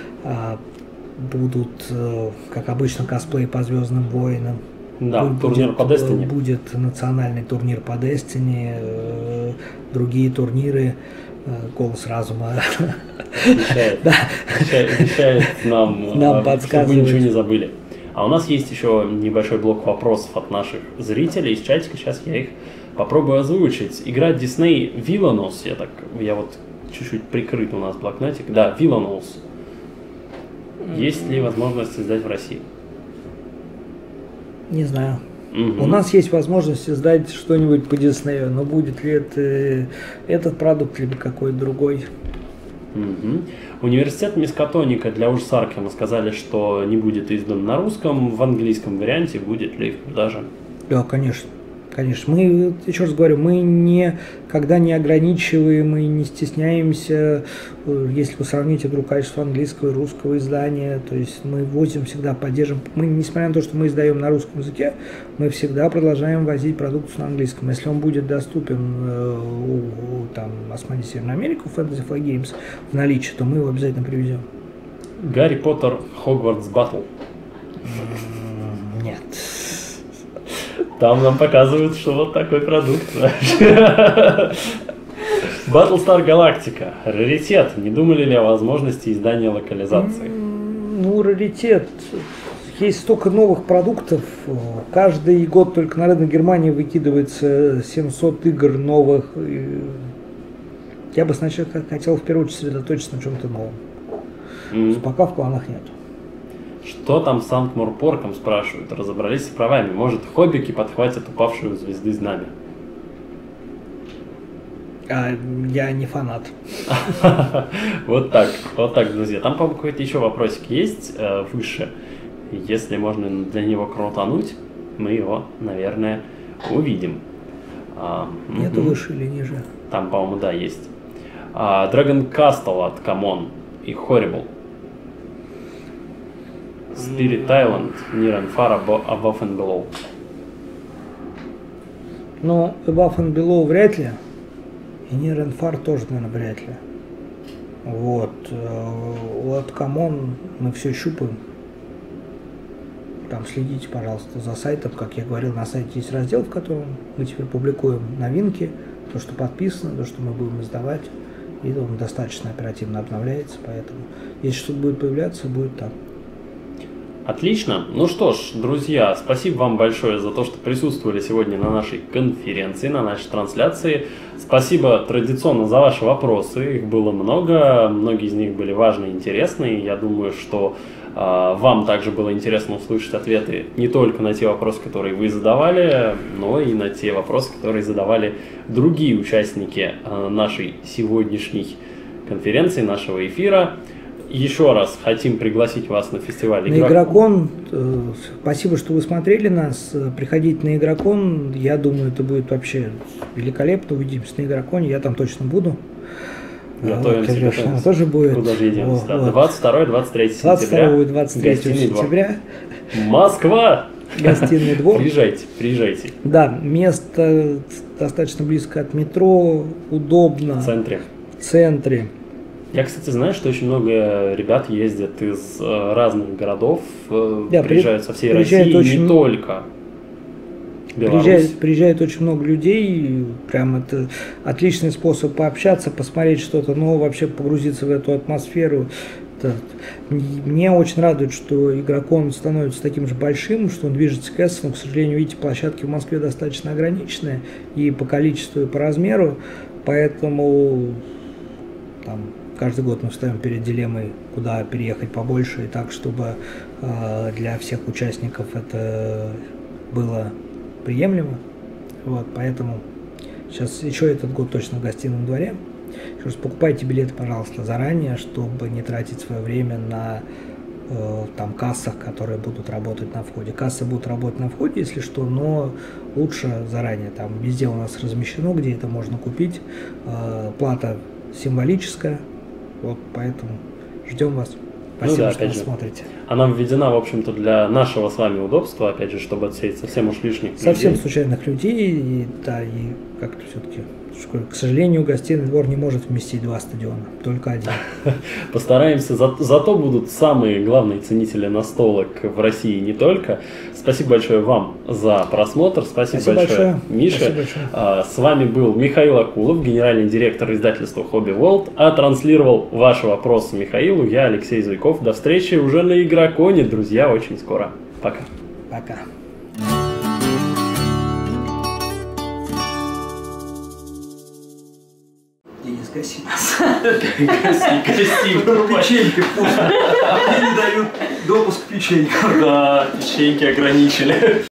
Будут, как обычно, косплей по Звездным войнам. Да, будет, турнир по Destiny. Будет национальный турнир по Destiny, другие турниры. Голос разума обещает, да. обещает, обещает нам, нам чтобы вы ничего не забыли. А у нас есть еще небольшой блок вопросов от наших зрителей из чатика. Сейчас я их попробую озвучить. Игра Disney Villainous, я так, я вот чуть-чуть прикрыт у нас блокнотик. Да, Villainous. Есть ли возможность издать в России? Не знаю. Угу. У нас есть возможность издать что-нибудь по Диснею, но будет ли это этот продукт, либо какой-то другой. Угу. Университет Мискатоника для Ужсарки мы сказали, что не будет издан на русском, в английском варианте будет ли в продаже? Да, конечно. Конечно, мы, еще раз говорю, мы никогда не ограничиваем и не стесняемся, если вы сравните вдруг качество английского и русского издания, то есть мы возим всегда, поддержим, мы, несмотря на то, что мы издаем на русском языке, мы всегда продолжаем возить продукцию на английском. Если он будет доступен у, у там, Османии Северной Америки, у Fantasy Flight Games в наличии, то мы его обязательно привезем. Гарри Поттер Хогвартс Баттл. Нет. Там нам показывают, что вот такой продукт. Battlestar Galactica. Раритет. Не думали ли о возможности издания локализации? Ну, раритет. Есть столько новых продуктов. Каждый год только на рынок Германии выкидывается семьсот игр новых. Я бы сначала хотел в первую очередь сосредоточиться на чем-то новом. Mm. Пока в планах нет. Что там с Анкморпорком, спрашивают, разобрались с правами. Может, хоббики подхватят упавшую звезды знамя? А я не фанат. Вот так, вот так, друзья. Там, по-моему, какой-то еще вопросик есть э, выше. Если можно для него крутануть, мы его, наверное, увидим. А, Нету угу. выше или ниже? Там, по-моему, да, есть. А, Dragon Castle от Common и Horrible. Spirit Island, Near and Far, Above and Below. Ну, Above and Below вряд ли. И Near and Far тоже, наверное, вряд ли. Вот. От Common мы все щупаем. Там следите, пожалуйста, за сайтом. Как я говорил, на сайте есть раздел, в котором мы теперь публикуем новинки, то, что подписано, то, что мы будем издавать. И он достаточно оперативно обновляется, поэтому если что-то будет появляться, будет там. Отлично. Ну что ж, друзья, спасибо вам большое за то, что присутствовали сегодня на нашей конференции, на нашей трансляции. Спасибо традиционно за ваши вопросы. Их было много, многие из них были важны и интересны. Я думаю, что э, вам также было интересно услышать ответы не только на те вопросы, которые вы задавали, но и на те вопросы, которые задавали другие участники э, нашей сегодняшней конференции, нашего эфира. Еще раз хотим пригласить вас на фестиваль Игрокон. На Игрокон, э, спасибо, что вы смотрели нас. Приходите на Игрокон. Я думаю, это будет вообще великолепно. Увидимся на Игроконе. Я там точно буду. Готовимся, вот, готовимся. Тоже будет. Куда же идем? Вот, Да. вот. двадцать второе — двадцать третье сентября. двадцать второго и двадцать третьего сентября. Москва! Гостиный двор. Приезжайте, приезжайте. Да, место достаточно близко от метро. Удобно. В центре. В центре. Я, кстати, знаю, что очень много ребят ездят из э, разных городов, э, да, приезжают со всей приезжает России, очень не много, только Беларусь. Приезжает, приезжает очень много людей, прям это отличный способ пообщаться, посмотреть что-то новое, вообще погрузиться в эту атмосферу. Это, мне очень радует, что Игрокон становится таким же большим, что он движется к эс, но, к сожалению, видите, площадки в Москве достаточно ограниченные и по количеству, и по размеру, поэтому там каждый год мы встаем перед дилеммой, куда переехать побольше, и так, чтобы э, для всех участников это было приемлемо. Вот, поэтому сейчас еще этот год точно в гостином дворе. Еще раз, покупайте билеты, пожалуйста, заранее, чтобы не тратить свое время на э, там кассах, которые будут работать на входе. Кассы будут работать на входе, если что, но лучше заранее. Там везде у нас размещено, где это можно купить. Э, плата символическая. Вот, поэтому ждем вас. Спасибо, ну да, что вы же. смотрите. Она введена, в общем-то, для нашего с вами удобства, опять же, чтобы отсеять совсем уж лишних людей. Совсем случайных людей, и, да, и как-то все-таки, к сожалению, гостиный двор не может вместить два стадиона, только один. Постараемся, за, зато будут самые главные ценители настолок в России не только. Спасибо большое вам за просмотр, спасибо, спасибо большое, большое, Миша. Спасибо большое. А, с вами был Михаил Акулов, генеральный директор издательства Hobby World, а транслировал ваши вопросы Михаилу я, Алексей Зуйков. До встречи уже на Игроконе, друзья, очень скоро. Пока. Пока. Денис, гаси нас. Гаси, гаси. Печеньки вкусно. Мне не дают допуск к печенькам. Да, печеньки ограничили.